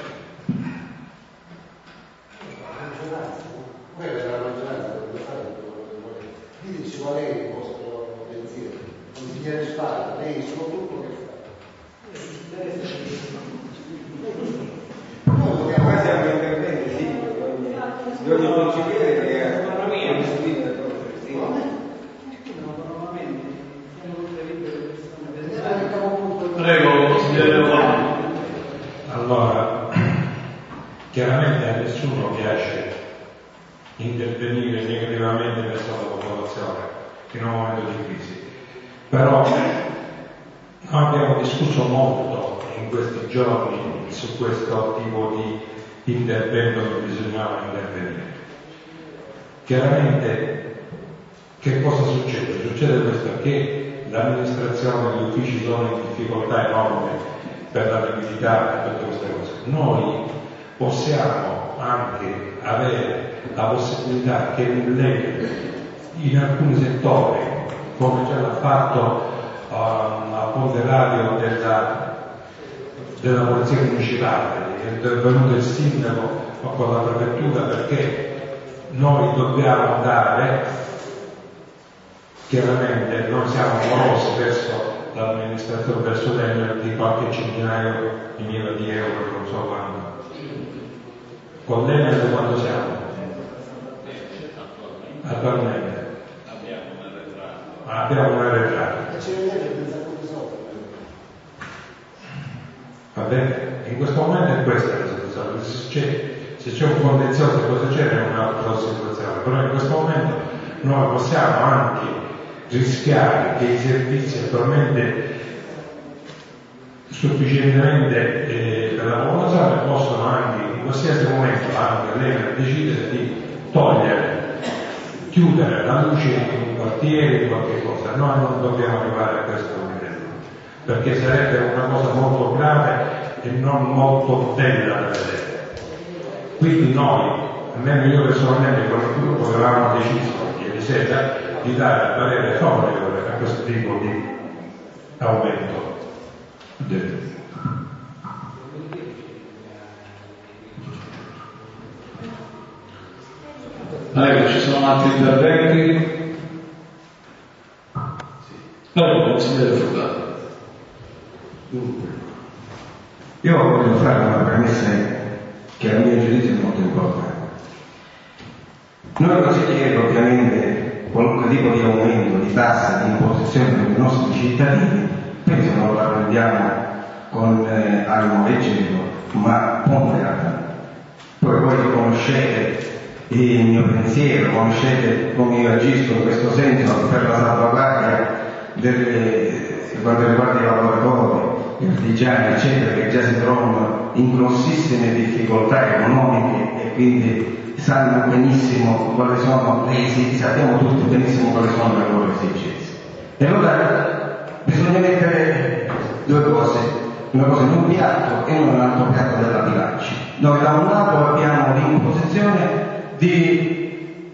Speaker 5: Voi per la maggioranza dovete fare quello che volete. Diteci qual è il vostro pensiero. Consigliere Spada, lei il suo gruppo che fa?
Speaker 11: Noi siamo interventi, sì, di ogni consigliere che è iscritto al
Speaker 1: Prego, consigliere Romano.
Speaker 4: Allora, chiaramente a nessuno piace intervenire negativamente verso la popolazione in un momento di crisi, però noi abbiamo discusso molto in questi giorni su questo tipo di intervento che bisognava intervenire. Chiaramente che cosa succede? Succede questo, che l'amministrazione e gli uffici sono in difficoltà enorme per la liquidità e tutte queste cose. Noi possiamo anche avere la possibilità che in alcuni settori, come già l'ha fatto a Ponte Radio della Polizia Municipale, è intervenuto il sindaco con la prefettura, perché noi dobbiamo dare, chiaramente noi siamo morosi verso l'amministrazione, verso l'Enel di qualche centinaio di migliaia di euro, non so quanto. Con l'Enel quanto siamo? Attualmente abbiamo un arretrato. Va bene? In questo momento è questa la situazione. Se c'è un contenzioso, cosa c'è? È un'altra situazione, però in questo momento noi possiamo anche rischiare che i servizi attualmente sufficientemente per la popolazione possono anche in qualsiasi momento anche lei decidere di chiudere la luce in un quartiere, in qualche cosa. Noi non dobbiamo arrivare a questo livello, perché sarebbe una cosa molto grave e non molto bella da vedere. Quindi noi, almeno io personalmente con il gruppo, avevamo deciso ieri sera di dare parere favorevole a questo tipo di aumento del.
Speaker 1: Prego, ci sono altri interventi? Prego, consigliere Furtado.
Speaker 11: Io voglio fare una premessa che a mio giudizio è molto importante. Noi consiglieri ovviamente qualunque tipo di aumento di tassa, di imposizione per i nostri cittadini, penso non la prendiamo con animo leggero, ma ponderata. Poi voi conoscete il mio pensiero, conoscete come io agisco in questo senso per la salvaguardia quanto riguarda i lavoratori, gli artigiani, eccetera, che già si trovano in grossissime difficoltà economiche e quindi sanno benissimo quali sono le esigenze, sappiamo tutti benissimo quali sono le loro esigenze. E allora bisogna mettere due cose, una cosa in un piatto e una in un altro piatto della bilancia. Noi da un lato abbiamo l'imposizione di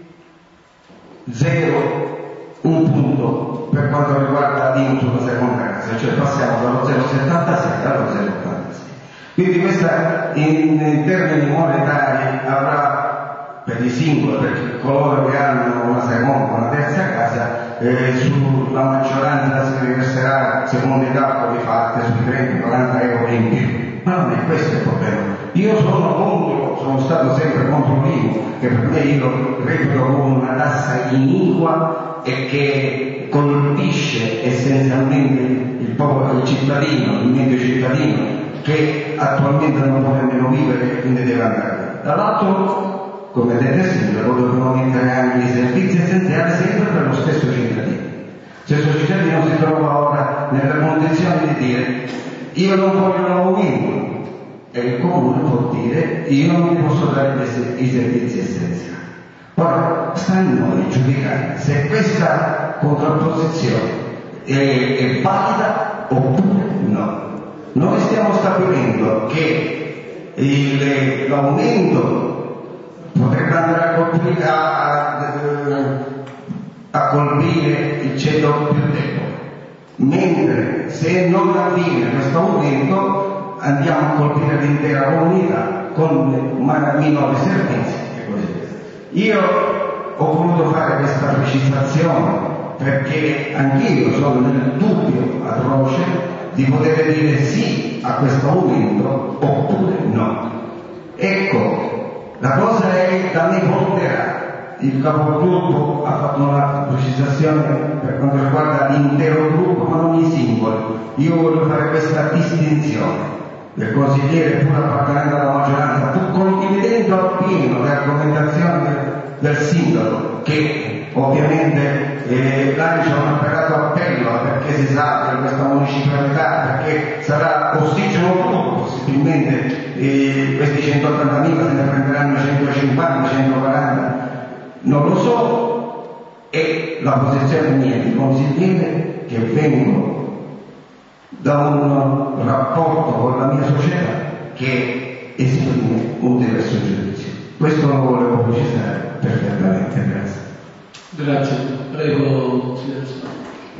Speaker 11: 1 punto per quanto riguarda l'IMU sulla seconda casa, cioè passiamo dallo 0,76 allo 0,86. Quindi questa in termini monetari avrà per i singoli, per coloro che hanno una seconda o una terza casa, sulla maggioranza si riverserà secondo i calcoli fatti sui 30-40 euro in più. Ma non è questo il problema. Io sono stato sempre contro l'IMU, che per me io reputo come una tassa iniqua e che colpisce essenzialmente il popolo, il cittadino, il medio cittadino, che attualmente non può nemmeno vivere e quindi deve andare. Dall'altro, come ha detto il sindaco, dobbiamo mettere anche i servizi essenziali sempre per lo stesso cittadino. Se questo cittadino si trova ora nella condizione di dire io non voglio l'aumento, e il comune può dire io non ti posso dare i servizi essenziali. Ora sta in noi giudicare se questa contrapposizione è valida oppure no. Noi stiamo stabilendo che l'aumento potrebbe andare a colpire il ceto più debole, mentre se non avviene questo aumento andiamo a colpire l'intera comunità con minori servizi e così via. Io ho voluto fare questa precisazione perché anch'io sono nel dubbio atroce di poter dire sì a questo aumento oppure no. Ecco, la cosa è da me ponderare. Il capogruppo ha fatto una precisazione per quanto riguarda l'intero gruppo, ma non i singoli. Io voglio fare questa distinzione. Il consigliere, pur appartenendo alla maggioranza, pur condividendo appieno le argomentazioni del sindaco, che ovviamente lancia un apparato appello perché si sa che questa municipalità, perché sarà ossigeno puro, possibilmente questi 180.000 se ne prenderanno 150, 140, non lo so, è la posizione mia di consigliere che vengo da un rapporto con la mia società che esprime un diverso giudizio. Questo lo volevo precisare perfettamente, grazie.
Speaker 1: Grazie, prego consigliere Spagna.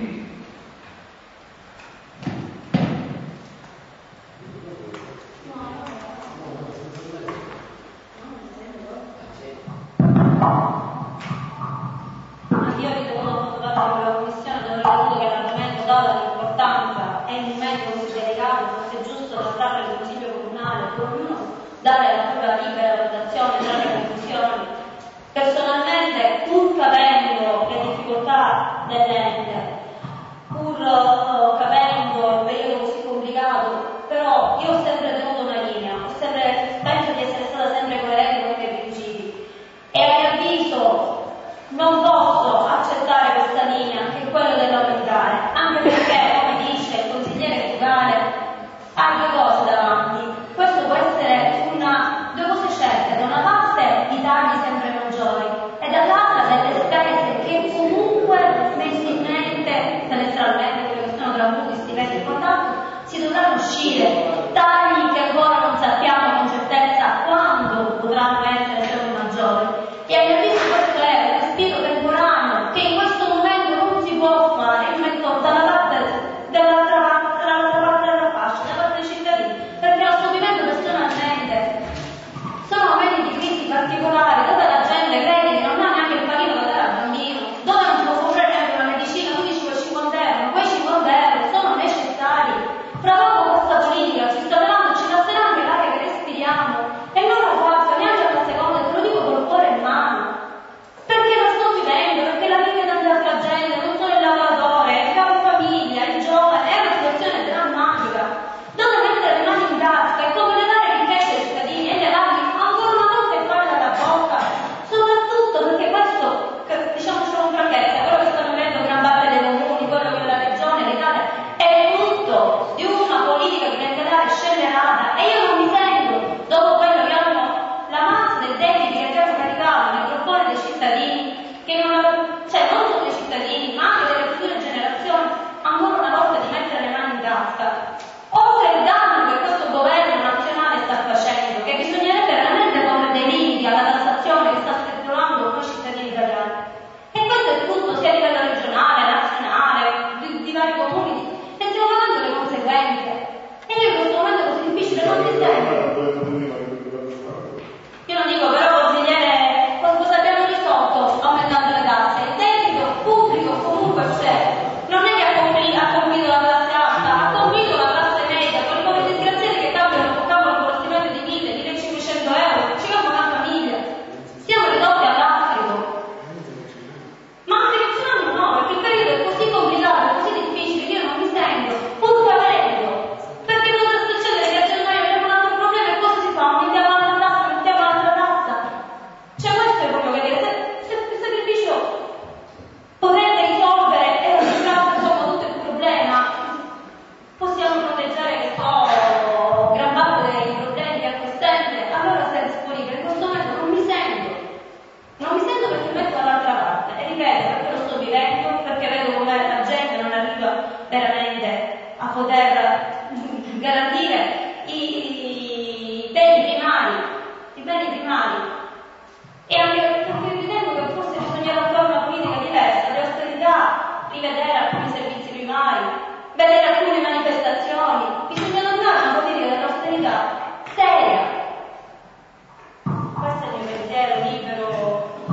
Speaker 10: Io ritenuto fatto la commissione dove ho ritenuto che l'argomento, data l'importanza e il momento così delicato, fosse giusto trattarlo il Consiglio Comunale, per ognuno dare la propria libera valutazione tra le conclusioni. Personalmente, pur capendo le difficoltà dell'ente, pur capendo il periodo così complicato, però io ho sempre tenuto una linea, penso di essere stata sempre coerente con i miei principi e a mio avviso non posso accettare questa linea, che è quella dell'aumentare, anche perché, come dice il consigliere Fugale, ha due cose davanti. Questo può essere due cose certe, da una parte i tagli sempre maggiori e dall'altra delle spese che comunque mensilmente, semestralmente, quelle che sono gratuite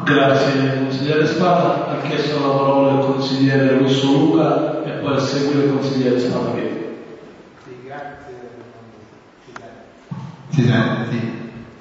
Speaker 1: Grazie consigliere Spada. Ha chiesto la parola il consigliere Russo Luca e poi a seguire il consigliere Spada.
Speaker 5: Sì, grazie.
Speaker 11: Si sente, sì.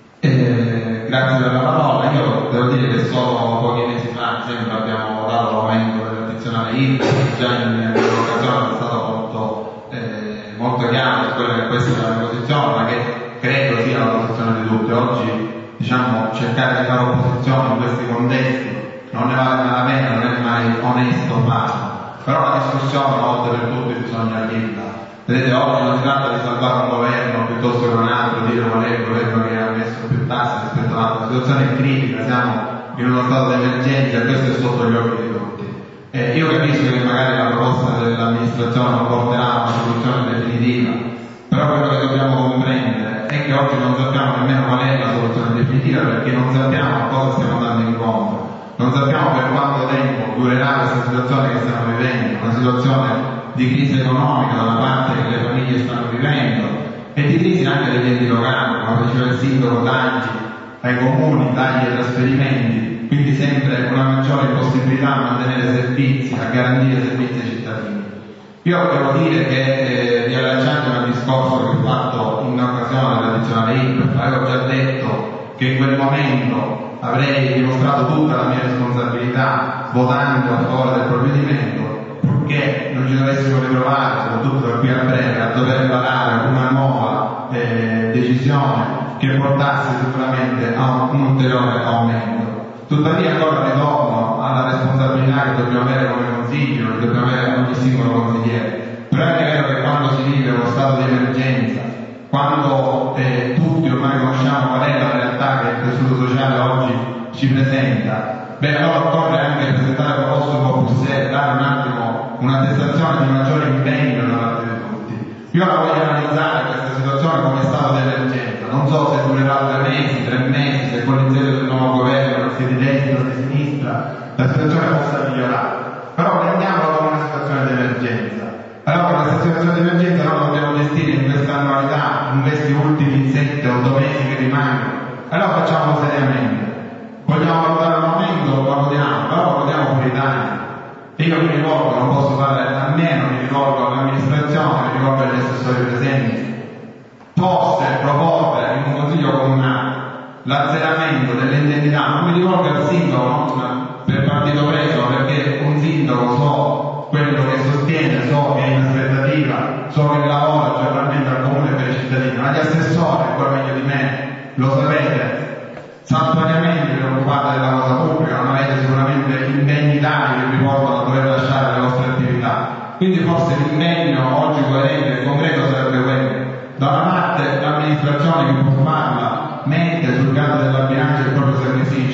Speaker 11: Grazie per la parola. Io devo dire che solo pochi mesi fa, sempre abbiamo dato l'aumento dell'addizionale IRPEF, già in quell'occasione è stato molto chiaro su quella che questa è la mia posizione, ma che credo sia la posizione di tutti. Oggi, diciamo, cercare di fare opposizione in questi contesti non ne vale la pena, non è mai onesto farlo. Però la discussione una volta per tutti bisogna averla. Vedete, oggi non si tratta di salvare un governo piuttosto che un altro, dire qual è il governo che ha messo più tasse rispetto all'altro. La situazione è critica, siamo in uno stato di emergenza e questo è sotto gli occhi di tutti. Io capisco che magari la proposta dell'amministrazione non porterà a una soluzione definitiva, però quello che dobbiamo comprendere è che oggi non sappiamo nemmeno qual è la soluzione definitiva, perché non sappiamo a cosa stiamo andando incontro, non sappiamo per quanto tempo durerà questa situazione che stiamo vivendo, una situazione di crisi economica da una parte che le famiglie stanno vivendo e di crisi anche degli enti locali, come diceva il sindaco, tagli ai comuni, tagli ai trasferimenti, quindi sempre una maggiore possibilità a mantenere servizi, a garantire servizi ai cittadini. Io devo dire che riallacciandomi al discorso che ho fatto in occasione dell'addizionale IRPEF, avevo già detto che in quel momento avrei dimostrato tutta la mia responsabilità votando a favore del provvedimento, che non ci dovessimo ritrovare, soprattutto da qui a breve, a dover varare una nuova decisione che portasse sicuramente a un ulteriore aumento. Tuttavia ancora ritorno alla responsabilità che dobbiamo avere come consiglio, che dobbiamo avere ogni singolo consigliere. Però è vero che quando si vive uno stato di emergenza, quando tutti ormai conosciamo qual è la realtà che il tessuto sociale oggi ci presenta, allora occorre anche presentare proposte un po' più serie, dare un attimo un'attestazione di maggiore impegno da parte di tutti. Io la voglio analizzare questa situazione come stato di emergenza, non so se durerà 2 mesi, 3 mesi, se con l'inizio del nuovo governo, sia di destra o di sinistra, la situazione possa migliorare. Però prendiamola come una situazione di emergenza. Allora questa situazione di emergenza noi la dobbiamo gestire in questa annualità, in questi ultimi 7-8 mesi che rimangono. Allora facciamolo seriamente. Vogliamo valutare un aumento? Valutiamo, però valutiamo per l'Italia. E io mi rivolgo, non posso fare a meno, mi rivolgo all'amministrazione, mi rivolgo agli assessori presenti. Forse proporre in un consiglio comunale l'azzeramento delle indennità, non mi rivolgo al sindaco per partito preso, perché un sindaco so quello che sostiene, so che è in aspettativa, so che lavora giornalmente al comune per i cittadini, ma gli assessori, ancora meglio di me, lo sapete, saltuariamente preoccupate della cosa pubblica, non avete sicuramente impegni tali che vi portano a dover lasciare le vostre attività. Quindi forse l'impegno oggi coerente e concreto sarebbe quello. Da una parte l'amministrazione che può farla mette sul piano della bilancia il proprio sacrificio.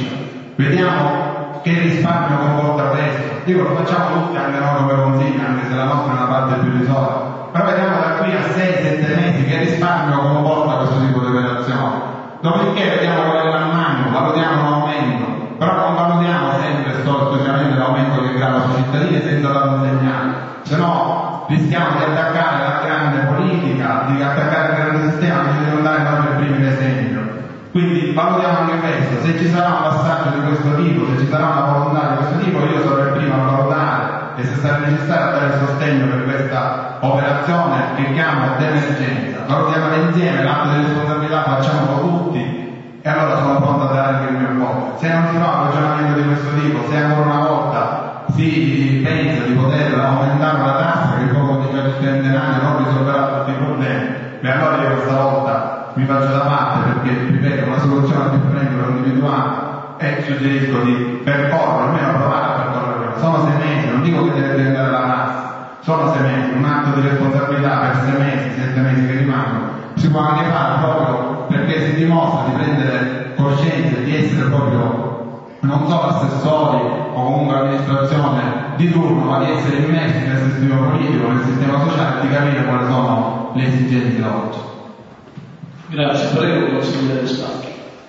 Speaker 11: Vediamo che risparmio comporta questo. Dico, lo facciamo tutti anche noi come consiglio, anche se la nostra è una parte più risolta. Però vediamo da qui a 6-7 mesi che risparmio comporta questo tipo di operazione. Dopodiché vediamo qual è l'ammanno, valutiamo un aumento, però non valutiamo sempre specialmente l'aumento che grava sui cittadini senza dare un segnale, se no rischiamo di attaccare la grande politica, di attaccare il grande sistema, quindi di andare noi per primi l'esempio. Quindi valutiamo anche questo, se ci sarà un passaggio di questo tipo, se ci sarà una volontà di questo tipo, io sarò il primo a valutare e se sarà necessario a dare il sostegno per questa operazione che chiamo d'emergenza. Valutiamola insieme, l'atto di responsabilità facciamolo tutti e allora sono pronto a dare anche il mio voto. Se non si fa un ragionamento di questo tipo, se ancora una volta si pensa di poter aumentare una tassa che poco di centenario non risolverà tutti i problemi, e allora io questa volta mi faccio da parte perché, ripeto, una soluzione differente per individuare e suggerisco di percorrere, almeno provare a percorrere. Sono 6 mesi, non dico che deve diventare la massa, sono 6 mesi, un atto di responsabilità per 6 mesi, 7 mesi che rimangono, si può anche fare proprio perché si dimostra di prendere coscienza di essere proprio non solo assessori o comunque amministrazione di turno, ma di essere immersi nel sistema politico, nel sistema sociale, di capire quali sono le esigenze oggi.
Speaker 1: Grazie, prego consigliere Spacchi.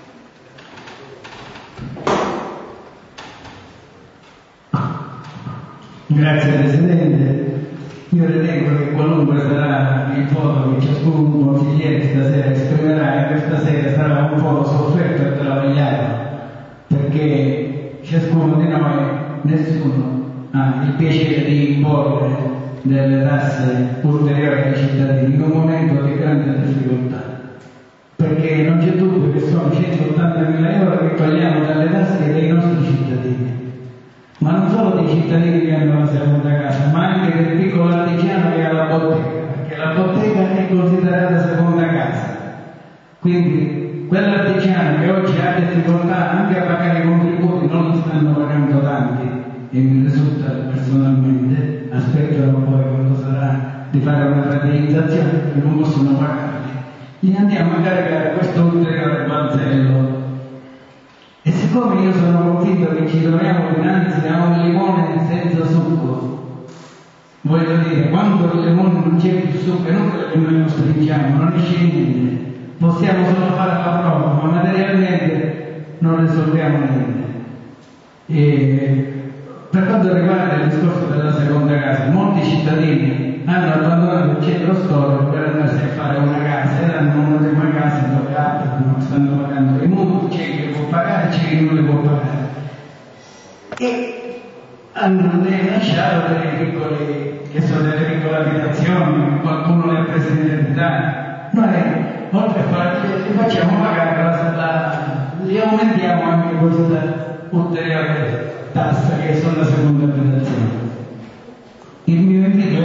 Speaker 9: Grazie Presidente. Io ritengo che qualunque sarà il voto che ciascun consigliere stasera esprimerà, in questa sera sarà un voto sofferto e travagliato, perché ciascuno di noi, nessuno ha il piacere di imporre delle tasse ulteriori ai cittadini in un momento di grande difficoltà, perché non c'è dubbio che sono 180.000 euro che togliamo dalle tasche dei nostri cittadini, ma non solo dei cittadini che hanno la seconda casa, ma anche del piccolo artigiano che ha la bottega, perché la bottega è considerata seconda casa. Quindi quell'artigiano che oggi ha difficoltà anche a pagare i contributi, non li stanno pagando tanti, e mi risulta personalmente, aspettano poi quando sarà di fare una rateizzazione che non possono pagarli, gli andiamo a caricare questo ulteriore balzello. E siccome io sono convinto che ci troviamo dinanzi a un limone senza succo, voglio dire, quando il limone non c'è più succo, è non che noi lo stringiamo, non esce niente, possiamo solo fare la prova, ma materialmente non risolviamo niente. E per quanto riguarda il discorso della seconda casa, molti cittadini hanno abbandonato il centro storico per andarsi a fare una casa, e hanno una prima casa dove abitano, stanno pagando i mutui, c'è chi li può pagare, c'è chi non li può pagare. E hanno lasciato delle piccole abitazioni, qualcuno le ha prese in eredità. Noi, oltre a fare, li facciamo pagare, li aumentiamo anche questa ulteriore tassa che sono la seconda abitazione. Il mio invito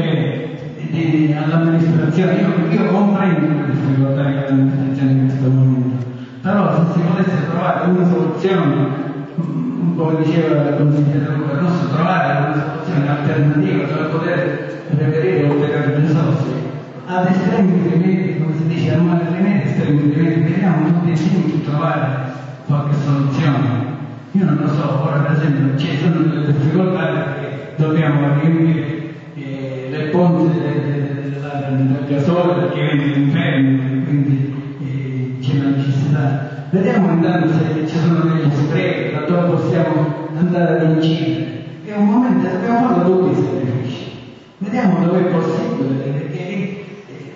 Speaker 9: è all'amministrazione, io comprendo le difficoltà che l'amministrazione in questo momento, però se si potesse trovare una soluzione, come diceva la consigliera Luca Rosso, trovare una soluzione alternativa per poter reperire ulteriori risorse ad estremi rimedi, come si dice, a male rimedi, estremi rimedi, vediamo tutti insieme di trovare qualche soluzione. Io non lo so, ora per esempio ci sono delle difficoltà perché dobbiamo riempire le ponte del gasolio perché viene l'inferno, quindi c'è la necessità. Vediamo intanto se ci sono degli sprechi da dove possiamo andare ad incidere. È un momento, abbiamo fatto tutti i sacrifici. Vediamo dove è possibile, perché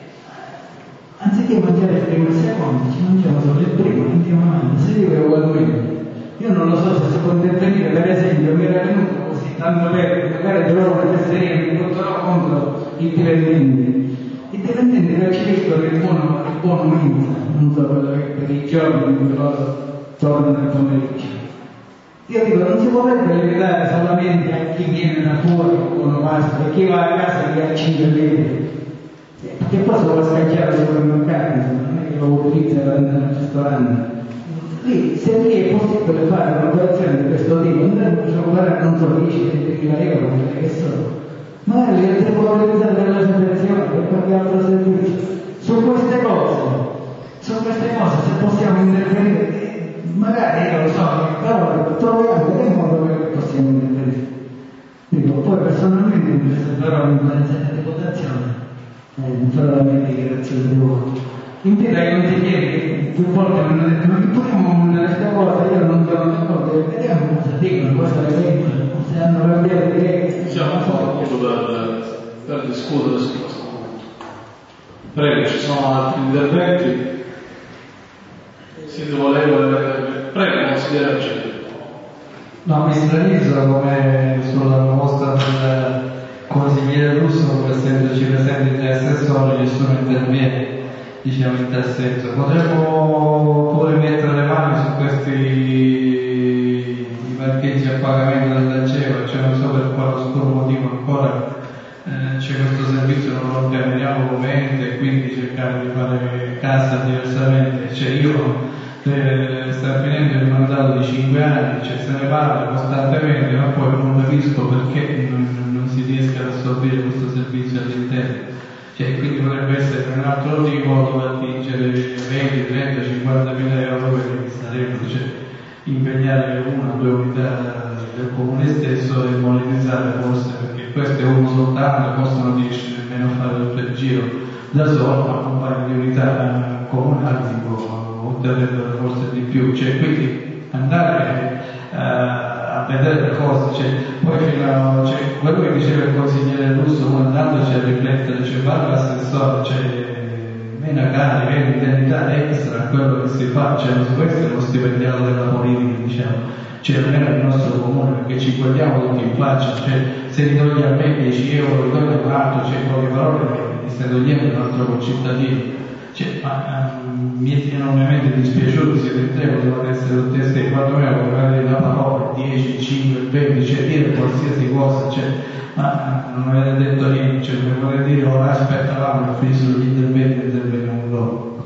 Speaker 9: anziché mangiare il primo e il secondo, ci mangiamo solo il primo, andiamo avanti, si vive ugualmente. Io non lo so se si può intervenire, per esempio, mi era venuto così, tanto per magari trovo una fesseria che mi butterò contro i dipendenti. I dipendenti percepiscono il buono mensa, non so quello che per i giorni in cui loro tornano al pomeriggio. Io dico, non si potrebbe limitare solamente a chi viene da fuori con uno pasto e chi va a casa che ha 5 litri. Perché poi se lo scacciare al supermercato, non è che lo utilizza per andare al ristorante. Lì, se lì è possibile fare un'operazione di questo tipo, andremo a giocare non so 10-20.000 euro, che sono. Magari le devo organizzare delle associazioni per qualche altro servizio. Su queste cose se possiamo intervenire, magari io lo so, però troviamo dei modi per possiamo intervenire. Dico, poi personalmente mi riserverò l'influenza di votazione, non farò la mia dichiarazione di voto. Invito ai consiglieri che più volte mi hanno detto ma che possiamo mandare questa cosa, io non sono d'accordo, vediamo cosa dicono, cosa le vengono, se hanno cambiato idea.
Speaker 1: Siamo un po' per discutere su questo punto. Prego, ci sono altri interventi? Prego, consigliere Cetti.
Speaker 12: No, mi stranizzo come sulla proposta del consigliere Russo, essendoci presenti gli assessori, nessuno interviene. Diciamo in tal senso, potremmo pure mettere le mani su questi parcheggi a pagamento dell'Aceva, cioè non so per quale oscuro motivo ancora c'è questo servizio, non lo chiamiamo come ente e quindi cercare di fare cassa diversamente. Cioè io sta finendo il mandato di 5 anni, cioè se ne parla costantemente, ma poi non capisco perché non si riesca ad assorbire questo servizio all'interno. Cioè, quindi potrebbe essere un altro tipo dove attingere 20, 30, 50 mila euro che sarebbero, cioè, impegnare una o due unità del comune stesso e monetizzare forse, perché questo è uno soltanto, possono riuscire nemmeno a fare tutto il giro da solo, ma un paio di unità comunali otterrebbero forse di più. Cioè, quindi andare a vedere le cose, cioè, poi quello che diceva il consigliere Russo mandandoci a riflettere, cioè fare l'assessore, cioè meno carica, indennità extra a quello che si fa, cioè non si può essere uno stipendiato della politica, diciamo, cioè almeno nel nostro comune, perché ci guardiamo tutti in faccia, cioè se li togli a me 10 euro, li togli a un altro, cioè poche parole mi stai togliendo un altro concittadino. Cioè, mi è enormemente dispiaciuto, siete in tre, potevate essere tutti e sei, quantomeno magari la parola 10, 5, 20, cioè dire qualsiasi cosa, cioè, ma non avete detto niente, cioè mi potete dire ora aspettavamo che finissero gli interventi e interveniamo dopo.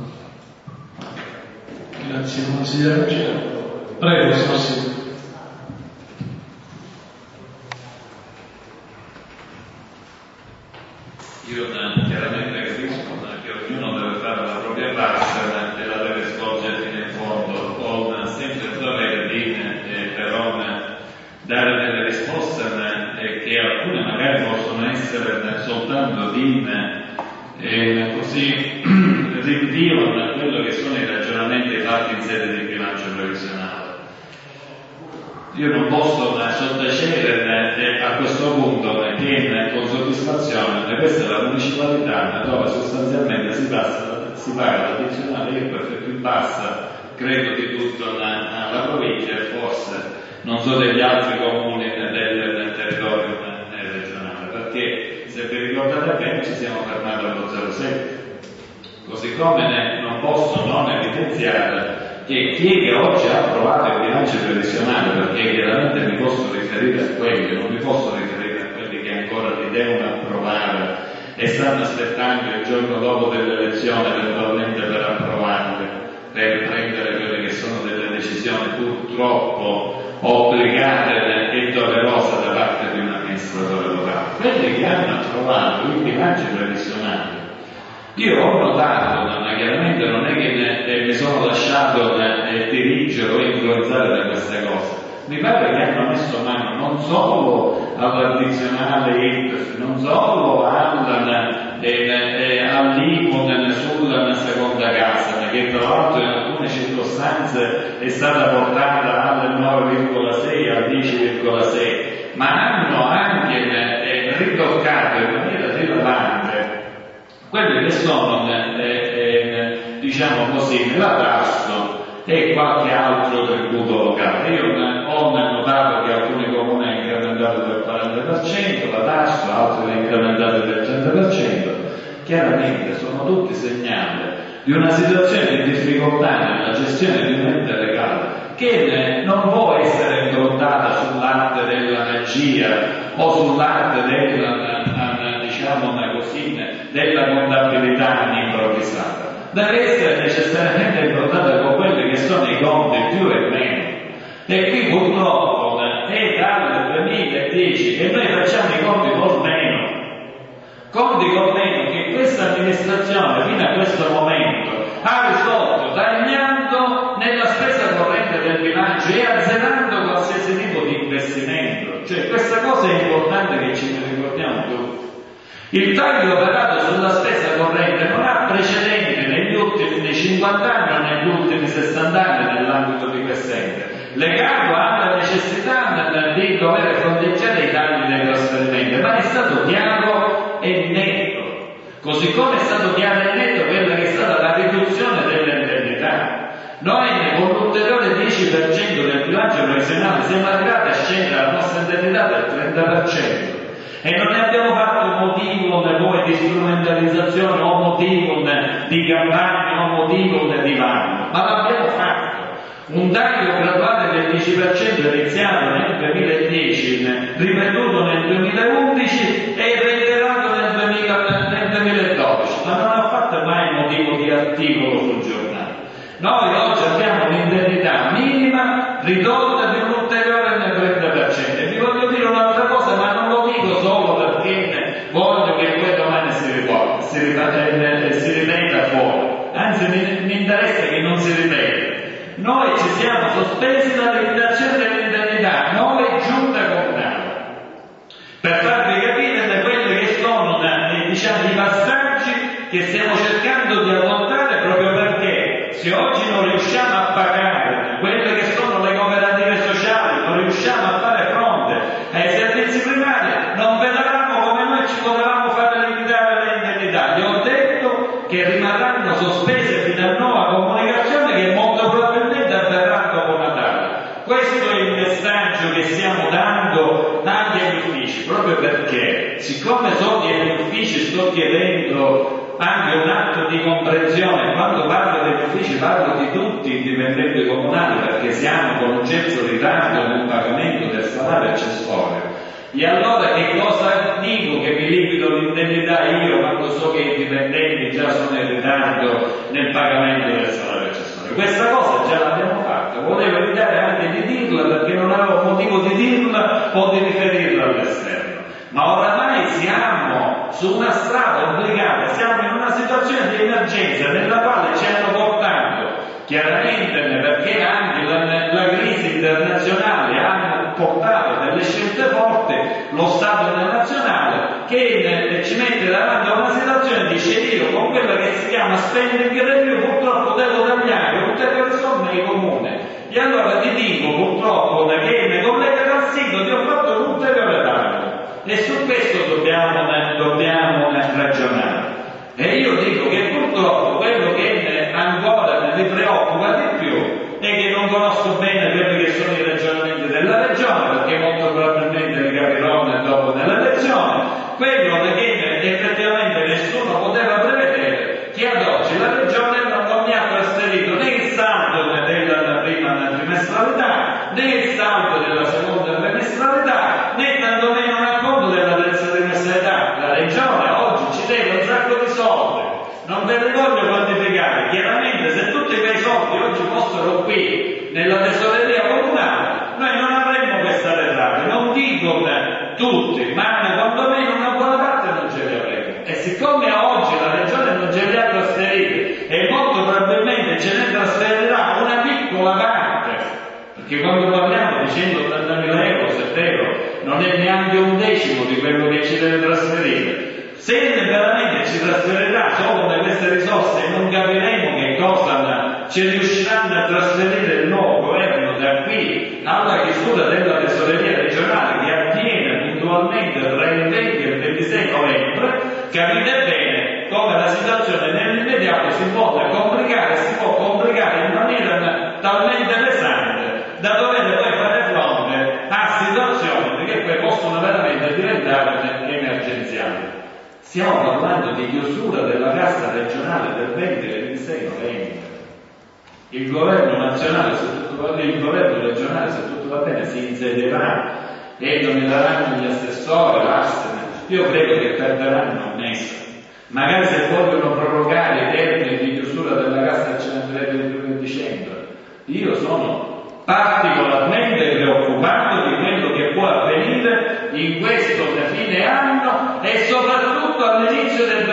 Speaker 1: Grazie consigliere. Prego, sì.
Speaker 8: Io chiaramente capisco che ognuno deve fare la propria parte e la deve svolgere fino in fondo, con sempre il dovere di però dare delle risposte che alcune magari possono essere soltanto di così rinvio a quello che sono i ragionamenti fatti in sede di bilancio previsionale. Io non posso sottacere a questo punto che con soddisfazione questa è la municipalità dove sostanzialmente si paga l'addizionale IRPEF più bassa, credo, di tutta la provincia e forse non so degli altri comuni del territorio regionale, perché se vi ricordate bene ci siamo fermati allo 0,7. Così come non posso non evidenziare che chi è che oggi ha approvato il bilancio previsionale, perché chiaramente mi posso riferire a quelli, non mi posso riferire a quelli che ancora li devono approvare e stanno aspettando il giorno dopo dell'elezione eventualmente per approvarle, per prendere quelle che sono delle decisioni purtroppo obbligate e doverose da parte di un amministratore locale. Quelli che hanno approvato il bilancio previsionale, io ho notato, ma chiaramente non è che mi sono lasciato dirigere o influenzare da queste cose, mi pare che hanno messo mano non solo all'addizionale IRPEF, non solo all'IMU sulla seconda casa, che tra l'altro in alcune circostanze è stata portata al 9,6, al 10,6, ma hanno anche ritoccato in maniera rilevante quelli che sono, diciamo così, nella tasso e qualche altro tributo locale. Io ho notato che alcuni comuni hanno incrementato del 40%, la tasso, altri hanno incrementato del 100%. Chiaramente sono tutti segnali di una situazione di difficoltà nella gestione di un ente legale che non può essere improntata sull'arte della magia o sull'arte della contabilità improvvisata, deve essere necessariamente improntata con quelli che sono i conti più e meno. E qui purtroppo è dal 2010 che noi facciamo i conti col meno che questa amministrazione fino a questo momento ha risolto tagliando nella spesa corrente del bilancio e azzerando qualsiasi tipo di investimento. Cioè questa cosa è importante che ci ricordiamo tutti. Il taglio operato sulla spesa corrente non ha precedenti negli ultimi 50 anni o negli ultimi 60 anni nell'ambito di quest'ente, legato alla necessità di dover fronteggiare i tagli dei trasferimenti, ma è stato chiaro e netto, così come è stato chiaro e netto quella che è stata la riduzione delle indennità. Noi con l'ulteriore 10% del bilancio previsionale siamo arrivati a scendere la nostra indennità del 30%. E non ne abbiamo fatto motivo poi di strumentalizzazione o motivo di campagna o motivo di vanno, ma l'abbiamo fatto. Un taglio graduale del 10% iniziato nel 2010, ripetuto nel 2011 e reiterato nel 2012, ma non ha fatto mai motivo di articolo sul giornale. Noi oggi abbiamo un'indennità minima ridotta di un ulteriore del 30%. E vi voglio dire un'altra cosa, ma non lo dico solo perché voglio che poi domani si ripeta fuori, anzi mi interessa che non si ripeta. Noi ci siamo sospesi dalla limitazione dell'indennità, noi giunta comunale, per farvi capire quelli che sono i passaggi che stiamo cercando di adottare, proprio perché se oggi non riusciamo a pagare quelle che sono le cooperative sociali, non riusciamo a fare fronte ai servizi primari, non vedevamo come noi ci potevamo fare limitare le indennità. Gli ho detto che rimarranno messaggio che stiamo dando anche agli uffici, proprio perché, siccome sono negli uffici, sto chiedendo anche un atto di comprensione. Quando parlo degli uffici parlo di tutti i dipendenti comunali, perché siamo con un certo ritardo nel pagamento del salario accessorio. E allora che cosa dico? Che mi limito l'indennità io quando so che i dipendenti già sono in ritardo nel pagamento del salario accessorio? Questa cosa già l'abbiamo fatta, volevo evitare anche di dirla perché non avevo motivo di dirla o di riferirla all'esterno. Ma oramai siamo su una strada obbligata, siamo in una situazione di emergenza nella quale ci hanno portato, chiaramente perché anche la crisi internazionale ha portato delle scelte forti, lo Stato nazionale che ci mette davanti a una situazione e dice: io con quella che si chiama spending review purtroppo devo tagliare ulteriori somme ai comuni. E allora ti dico purtroppo che mi collega dal sito ti ho fatto un ulteriore taglio. E su questo dobbiamo ragionare. E io dico che purtroppo quello che ancora mi preoccupa di più è che non conosco bene quelli che sono i ragionamenti della Regione, perché molto probabilmente li capirò dopo nella lezione, quello che effettivamente nessuno poteva prevedere, che ad oggi la Regione non mi ha trasferito né il saldo della prima trimestralità, né il saldo della seconda trimestralità, né tantomeno un acconto della terza trimestralità. La Regione oggi ci deve un sacco di soldi, non ve li voglio quantificare. Chiaramente se tutti quei soldi oggi fossero qui nella tesoreria comunale, noi non avremmo questa derrata. Non dico tutti, ma quantomeno una buona parte non ce li avremo. E siccome oggi la Regione non ce li ha trasferiti e molto probabilmente ce ne trasferirà una piccola parte, perché quando parliamo di 180.000 euro, se è vero, non è neanche un decimo di quello che ci deve trasferire. Se veramente ci trasferirà solo da queste risorse e non capiremo che cosa ci riusciranno a trasferire il nuovo governo da qui alla chiusura della tesoreria regionale che avviene puntualmente tra il 20 e il 26 novembre, capite bene come la situazione nell'immediato si può complicare in maniera talmente pesante da dover poi fare fronte a situazioni che poi possono veramente diventare emergenziali. Stiamo parlando di chiusura della cassa regionale del 20 e 26 novembre. Il governo nazionale, il governo regionale, se tutto va bene, si insedierà e nomineranno gli assessori, io credo che perderanno un mese. Magari se vogliono prorogare i termini di chiusura della cassa regionale del 1 dicembre. Io sono particolarmente preoccupato di quello che può avvenire in questo fine anno e soprattutto all'inizio del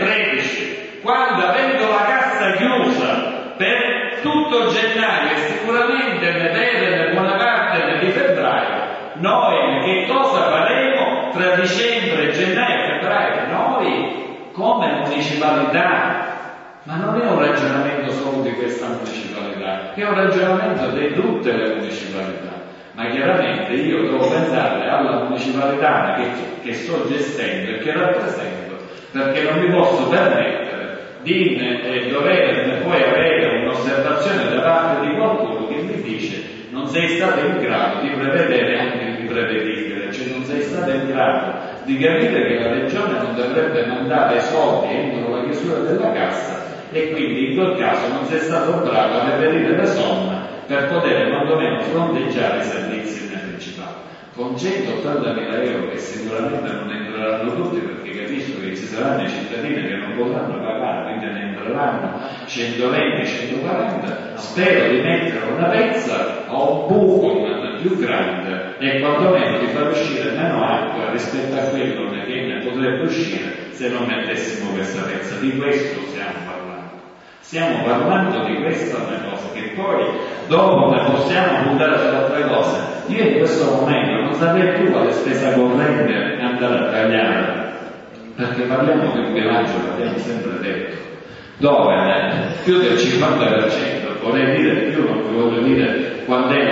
Speaker 8: 2013, quando avendo la cassa chiusa per tutto gennaio e sicuramente per buona parte di febbraio, noi che cosa faremo tra dicembre, gennaio e febbraio? Noi come municipalità, ma non è un ragionamento solo di questa municipalità, è un ragionamento di tutte le municipalità. Ma chiaramente io devo pensare alla municipalità che sto gestendo e che rappresento, perché non mi posso permettere di dover poi avere un'osservazione da parte di qualcuno che mi dice non sei stato in grado di prevedere anche l'imprevedibile, cioè non sei stato in grado di capire che la Regione non dovrebbe mandare soldi entro la chiusura della cassa e quindi in quel caso non sei stato bravo a reperire le somme per poter quantomeno fronteggiare i servizi principali. Con 180.000 euro che sicuramente non entreranno tutti, perché capisco che ci saranno i cittadini che non potranno pagare, quindi ne entreranno 120, 140, spero di mettere una pezza a un buco più grande e quantomeno di far uscire meno acqua rispetto a quello che ne potrebbe uscire se non mettessimo questa pezza. Di questo stiamo parlando. Stiamo parlando di questa cosa, che poi dopo ne possiamo puntare su altre cose. Io in questo momento non saprei più quale spesa corrente andare a tagliare, perché parliamo di un bilancio, l'abbiamo sempre detto, dove più del 50%, vorrei dire più, non vi voglio dire quando è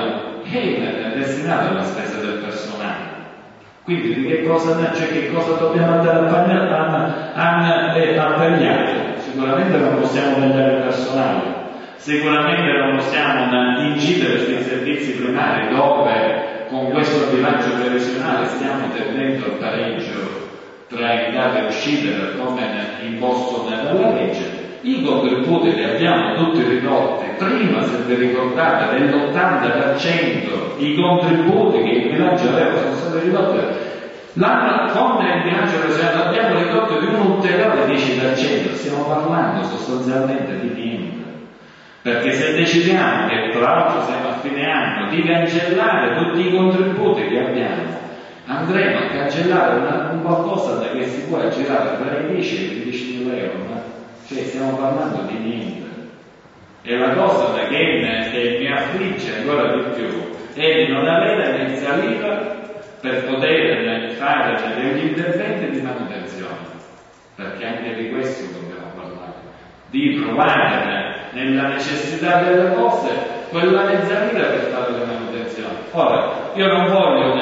Speaker 8: è destinato alla spesa del personale. Quindi di che cosa dobbiamo andare a tagliare? Sicuramente non possiamo tagliare il personale. Sicuramente non possiamo incidere sui servizi primari dove con questo bilancio previsionale stiamo tendendo al pareggio tra entrate e uscite per come imposto nella legge. I contributi li abbiamo tutti ridotti. Prima, se vi ricordate, dell'80% i contributi che il bilancio aveva sono stati ridotti. L'anno con il bilancio previsionale abbiamo ridotto di un ulteriore 10%. Stiamo parlando sostanzialmente di niente. Perché se decidiamo che tra l'altro siamo a fine anno di cancellare tutti i contributi che abbiamo, andremo a cancellare un qualcosa che si può aggirare tra i 10 e i 15.000 euro, cioè stiamo parlando di niente. E la cosa che mi affligge ancora di più è di non avere iniziativa per poter fare degli interventi di manutenzione, perché anche di questo dobbiamo parlare, di trovare nella necessità delle cose quella mezz'anima per fare le manutenzioni. Ora, io non voglio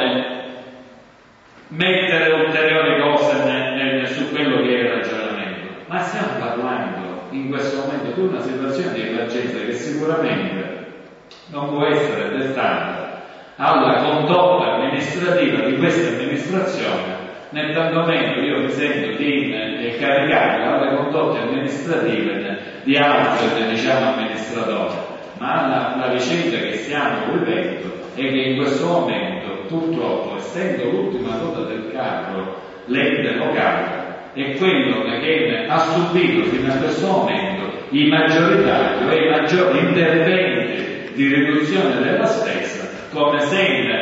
Speaker 8: mettere ulteriori cose su quello che è il ragionamento, ma stiamo parlando in questo momento di una situazione di emergenza che sicuramente non può essere dettata alla condotta amministrativa di questa amministrazione, né tantomeno io mi sento di caricare alle condotte amministrative di altri amministratori, ma la vicenda che stiamo vivendo è che in questo momento, purtroppo, essendo l'ultima coda del carro l'ente locale, è quello che ha subito fino a questo momento i maggiori tagli e i maggiori interventi di riduzione della spesa, come se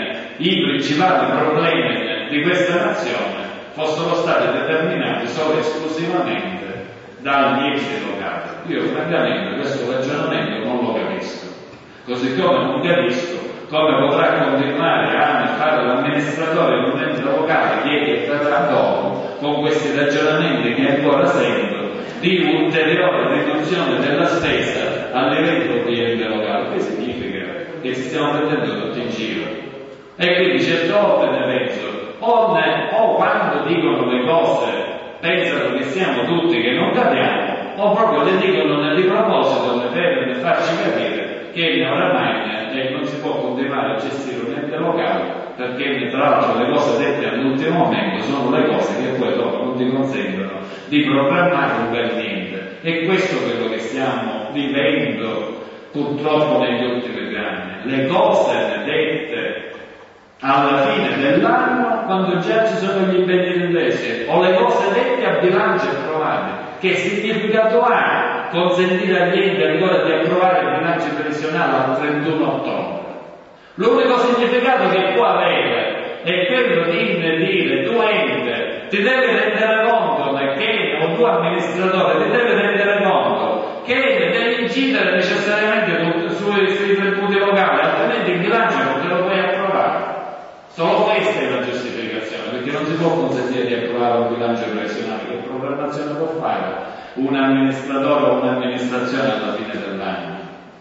Speaker 8: i principali problemi di questa nazione fossero stati determinati solo e esclusivamente dagli enti locali. Io francamente questo ragionamento non lo capisco, così come non capisco come potrà continuare a fare l'amministratore di un ente locale che verrà dopo con questi ragionamenti che ancora sento di ulteriore riduzione della spesa a livello di ente locale. Che significa? Che ci stiamo prendendo tutti in giro. E quindi certe volte ne penso, o quando dicono le cose pensano che siamo tutti che non capiamo, o proprio le dicono di proposito per farci capire che oramai non si può continuare a gestire un ente locale, perché tra l'altro le cose dette all'ultimo momento sono le cose che poi dopo non ti consentono di programmare un bel niente. E questo è quello che stiamo vivendo purtroppo negli ultimi anni. Le cose dette alla fine dell'anno, quando già ci sono gli impegni resi, o le cose dette a bilancio approvati. Che significato ha consentire agli enti ancora di approvare il bilancio previsionale al 31 ottobre? L'unico significato che può avere è quello di dire tu ente ti devi rendere conto che, o tu amministratore ti devi rendere conto che devi incidere necessariamente sui tributi locali, altrimenti il bilancio non te lo puoi approvare. Solo questa è la giustificazione, perché non si può consentire di approvare un bilancio previsionale. Che programmazione può fare un amministratore o un'amministrazione alla fine dell'anno?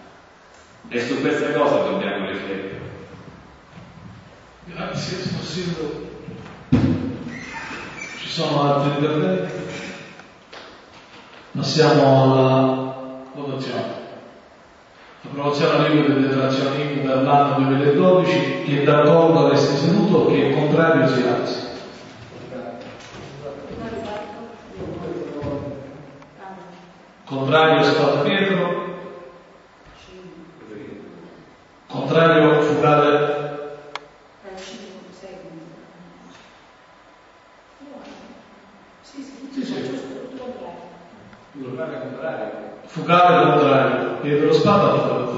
Speaker 8: E su queste cose dobbiamo riflettere.
Speaker 1: Grazie, Sindaco. Ci sono altri interventi? Passiamo alla votazione. Approvazione a livello di detrazione IMU per l'anno 2012. Chi è d'accordo resti seduto, chi è contrario si alzi. Contrario Spatapietro. Contrario Fugale. Fugale contrario. Pietro Spada contrario.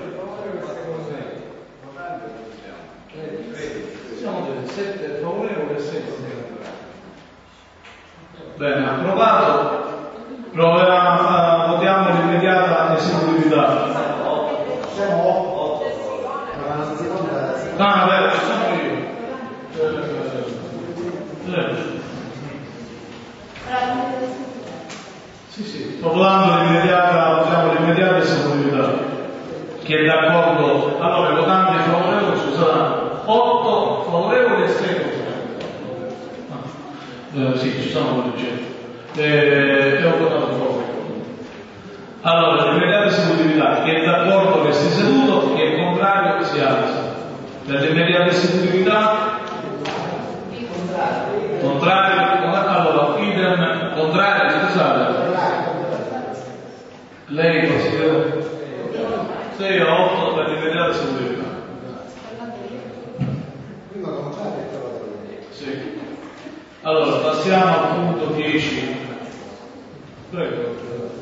Speaker 1: Siamo 7 favorevoli e 6 contrari. Bene, approvato. Votiamo l'immediata esecutività. Siamo 8. No, vabbè, sono io. Sì, sto votando l'immediata esecutività. Chi è d'accordo? Allora, i votanti favorevoli saranno 8 favorevoli e 6 contrari. Sì, ci sono leggendo. E ho votato favorevole. Allora, l'immediata esecutività, chi è d'accordo che sia seduto, chi è contrario si alza. Per l'immediata esecutività, contrario, allora, idem, contrario, scusate. Lei considera 6 o 8 per l'immediata esecutività. Sì. Allora, passiamo al punto 10. Prego.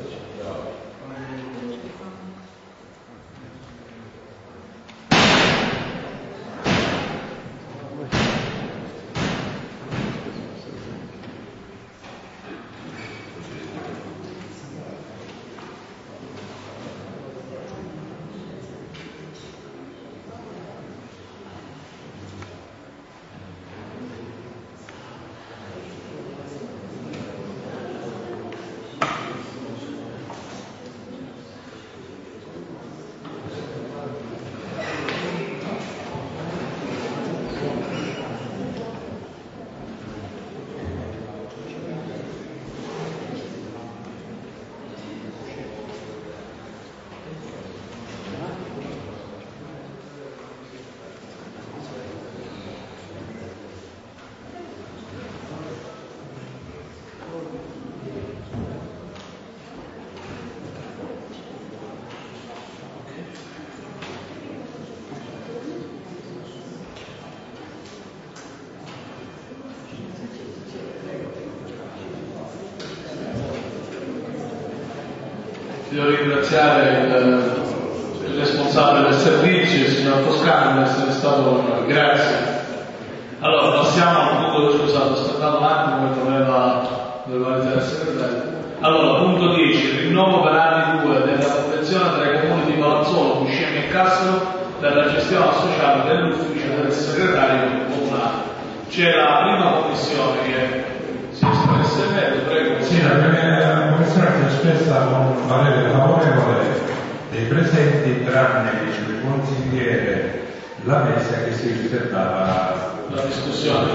Speaker 1: Devo ringraziare il responsabile del servizio, il signor Toscano, per essere stato con noi. Grazie. Allora, passiamo al punto, scusate, ho aspettato un attimo che doveva essere il segretario. Allora, punto 10, rinnovo per anni 2 della convenzione tra i comuni di Palazzolo, Buscemi e Cassero per la gestione associata dell'ufficio del segretario comunale. C'è la prima commissione che si è espressa, prego.
Speaker 4: Sì, la prima commissione si è espressa con un parere favorevole dei presenti, tranne il consigliere La Mesa che si riservava
Speaker 1: la discussione.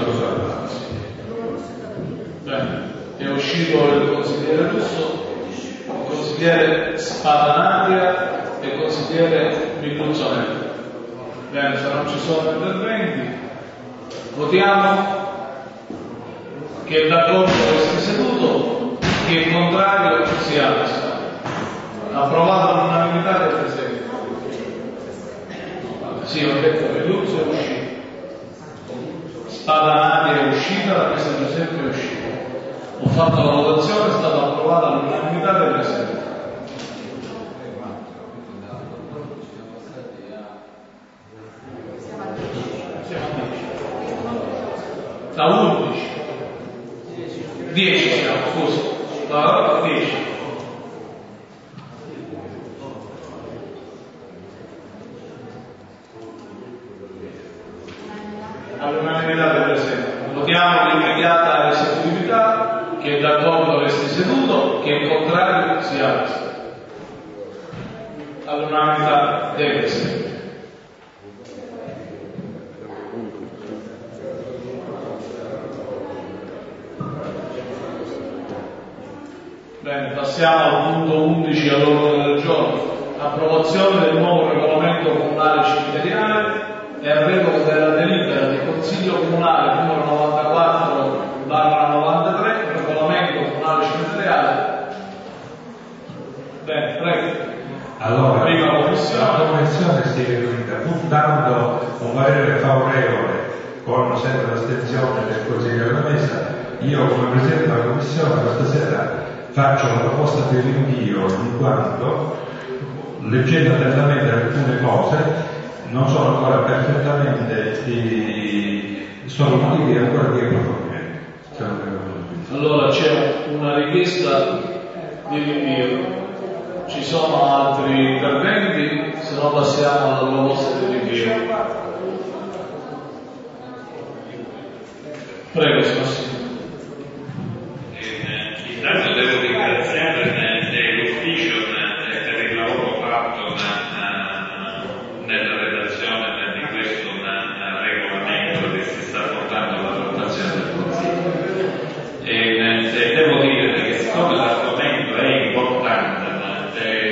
Speaker 1: Bene, è uscito il consigliere Russo, il consigliere Spadanaglia e il consigliere Milluzzonelli. Bene, se non ci sono interventi, votiamo. Chi è d'accordo resti seduto, chi è contrario si alza. Approvato all'unanimità del presente. Sì, ho detto che Luzzo è uscito. Spadanati è uscita, la Mesa Giuseppe è uscita. Ho fatto la votazione, è stata approvata all'unanimità del presente. Da 11. 10 siamo, scusa. Da 10. All'unanimità del presente. Votiamo l'immediata esecutività. Chi è d'accordo resti seduto, chi è contrario si alza. All'unanimità del presente. Bene, passiamo al punto 11 all'ordine del giorno. Approvazione del nuovo regolamento comunale cimiteriale e revoca della delibera del Consiglio Comunale numero 94/93, regolamento comunale cimiteriale. Bene, prego.
Speaker 4: Allora,
Speaker 1: prima commissione.
Speaker 4: La commissione si è riunita pur dando un parere favorevole con sempre l'astensione del consigliere della Mesa. Io come presidente della commissione questa sera faccio una proposta di rinvio in quanto, leggendo attentamente alcune cose, non sono ancora perfettamente sono motivi ancora di approfondimento.
Speaker 1: Allora c'è una richiesta di rinvio. Ci sono altri interventi? Se no passiamo alla proposta di rinvio. Prego, signor.
Speaker 8: Intanto devo ringraziare l'ufficio per il lavoro fatto nella redazione di questo regolamento che si sta portando alla valutazione del Consiglio. E devo dire che siccome l'argomento è importante,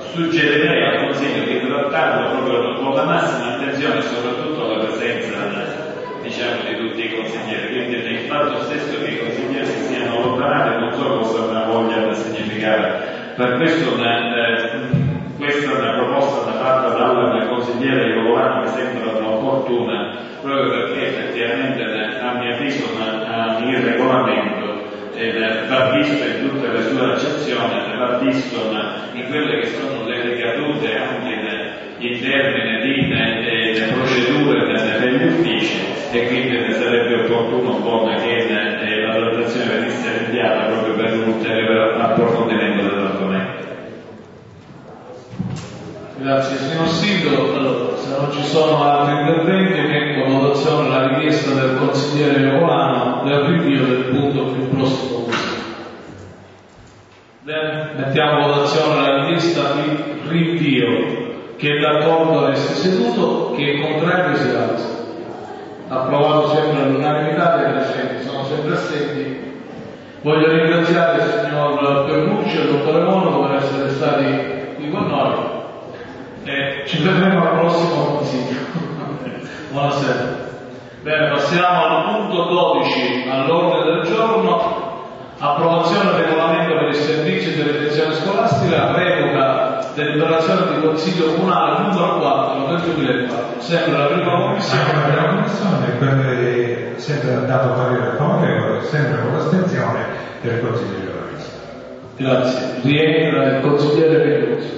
Speaker 8: suggerirei al Consiglio di trattarlo proprio con la massima attenzione e soprattutto alla presenza, diciamo, di tutti i consiglieri, quindi il fatto stesso che i consiglieri si siano allontanati non so cosa voglia significare. Per questo questa è una proposta fatta dal consigliere Iovano, mi sembra opportuna, proprio perché effettivamente a mio avviso il regolamento va visto in tutte le sue accezioni, va visto in quelle che sono le ricadute anche in termini di procedure degli uffici, e quindi sarebbe opportuno un po' che la valutazione venisse rinviata proprio per un ulteriore approfondimento dell'argomento.
Speaker 1: Grazie signor Sindaco. Allora, se non ci sono altri interventi, metto a votazione la richiesta del consigliere Iovano del rinvio del punto più prossimo possibile. Bene, mettiamo a votazione la richiesta di rinvio. Chi è d'accordo resti seduto, chi è contrario si alza. Approvato sempre all'unanimità dei presenti, sono sempre assenti. Voglio ringraziare il signor Perlucci e il dottore Monaco per essere stati qui con noi. Ci vedremo al prossimo consiglio. Buonasera. Bene, passiamo al punto 12 all'ordine del giorno: approvazione del regolamento per il servizio di redenzione scolastica, revoca deliberazione di consiglio comunale numero 4 del 2004. Sempre la prima commissione.
Speaker 4: Anche la prima commissione, sempre dato parere favorevole, sempre con l'astensione del consigliere giornalista.
Speaker 1: Grazie. Rientra il consigliere Petruzzi.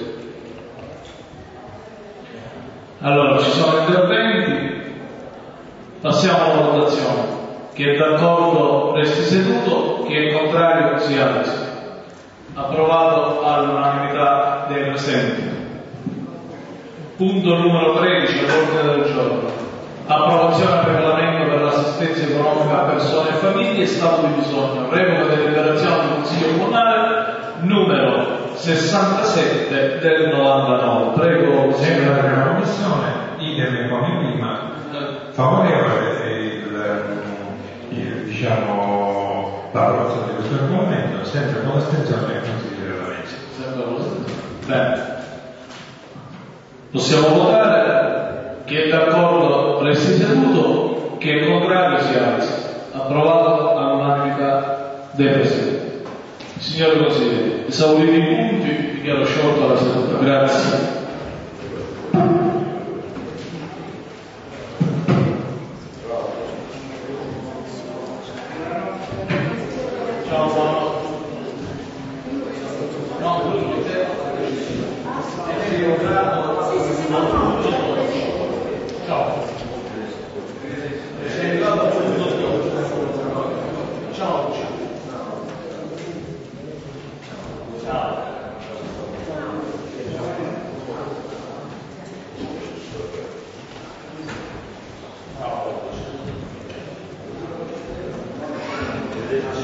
Speaker 1: Allora, ci sono interventi, passiamo alla votazione. Chi è d'accordo resti seduto, chi è contrario si alzi. Approvato all'unanimità dei presenti. Punto numero 13 all'ordine del giorno: approvazione del regolamento per l'assistenza economica a persone e famiglie, stato di bisogno, revoca deliberazione del Consiglio Comunale numero 67 del 99. Prego,
Speaker 4: sempre la prima commissione, idem come prima, favorevole diciamo, l'approvazione di questo regolamento, sempre con l'astensione del Consiglio della Mezza.
Speaker 1: Sempre con l'astensione. Bene. Possiamo votare. Chi è d'accordo resti seduto, chi è contrario si alza. Approvato all'unanimità dei presenti. Signori consiglieri, esauriti i punti, dichiaro sciolta la seduta. Grazie.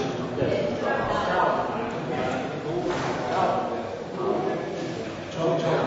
Speaker 1: Ciao.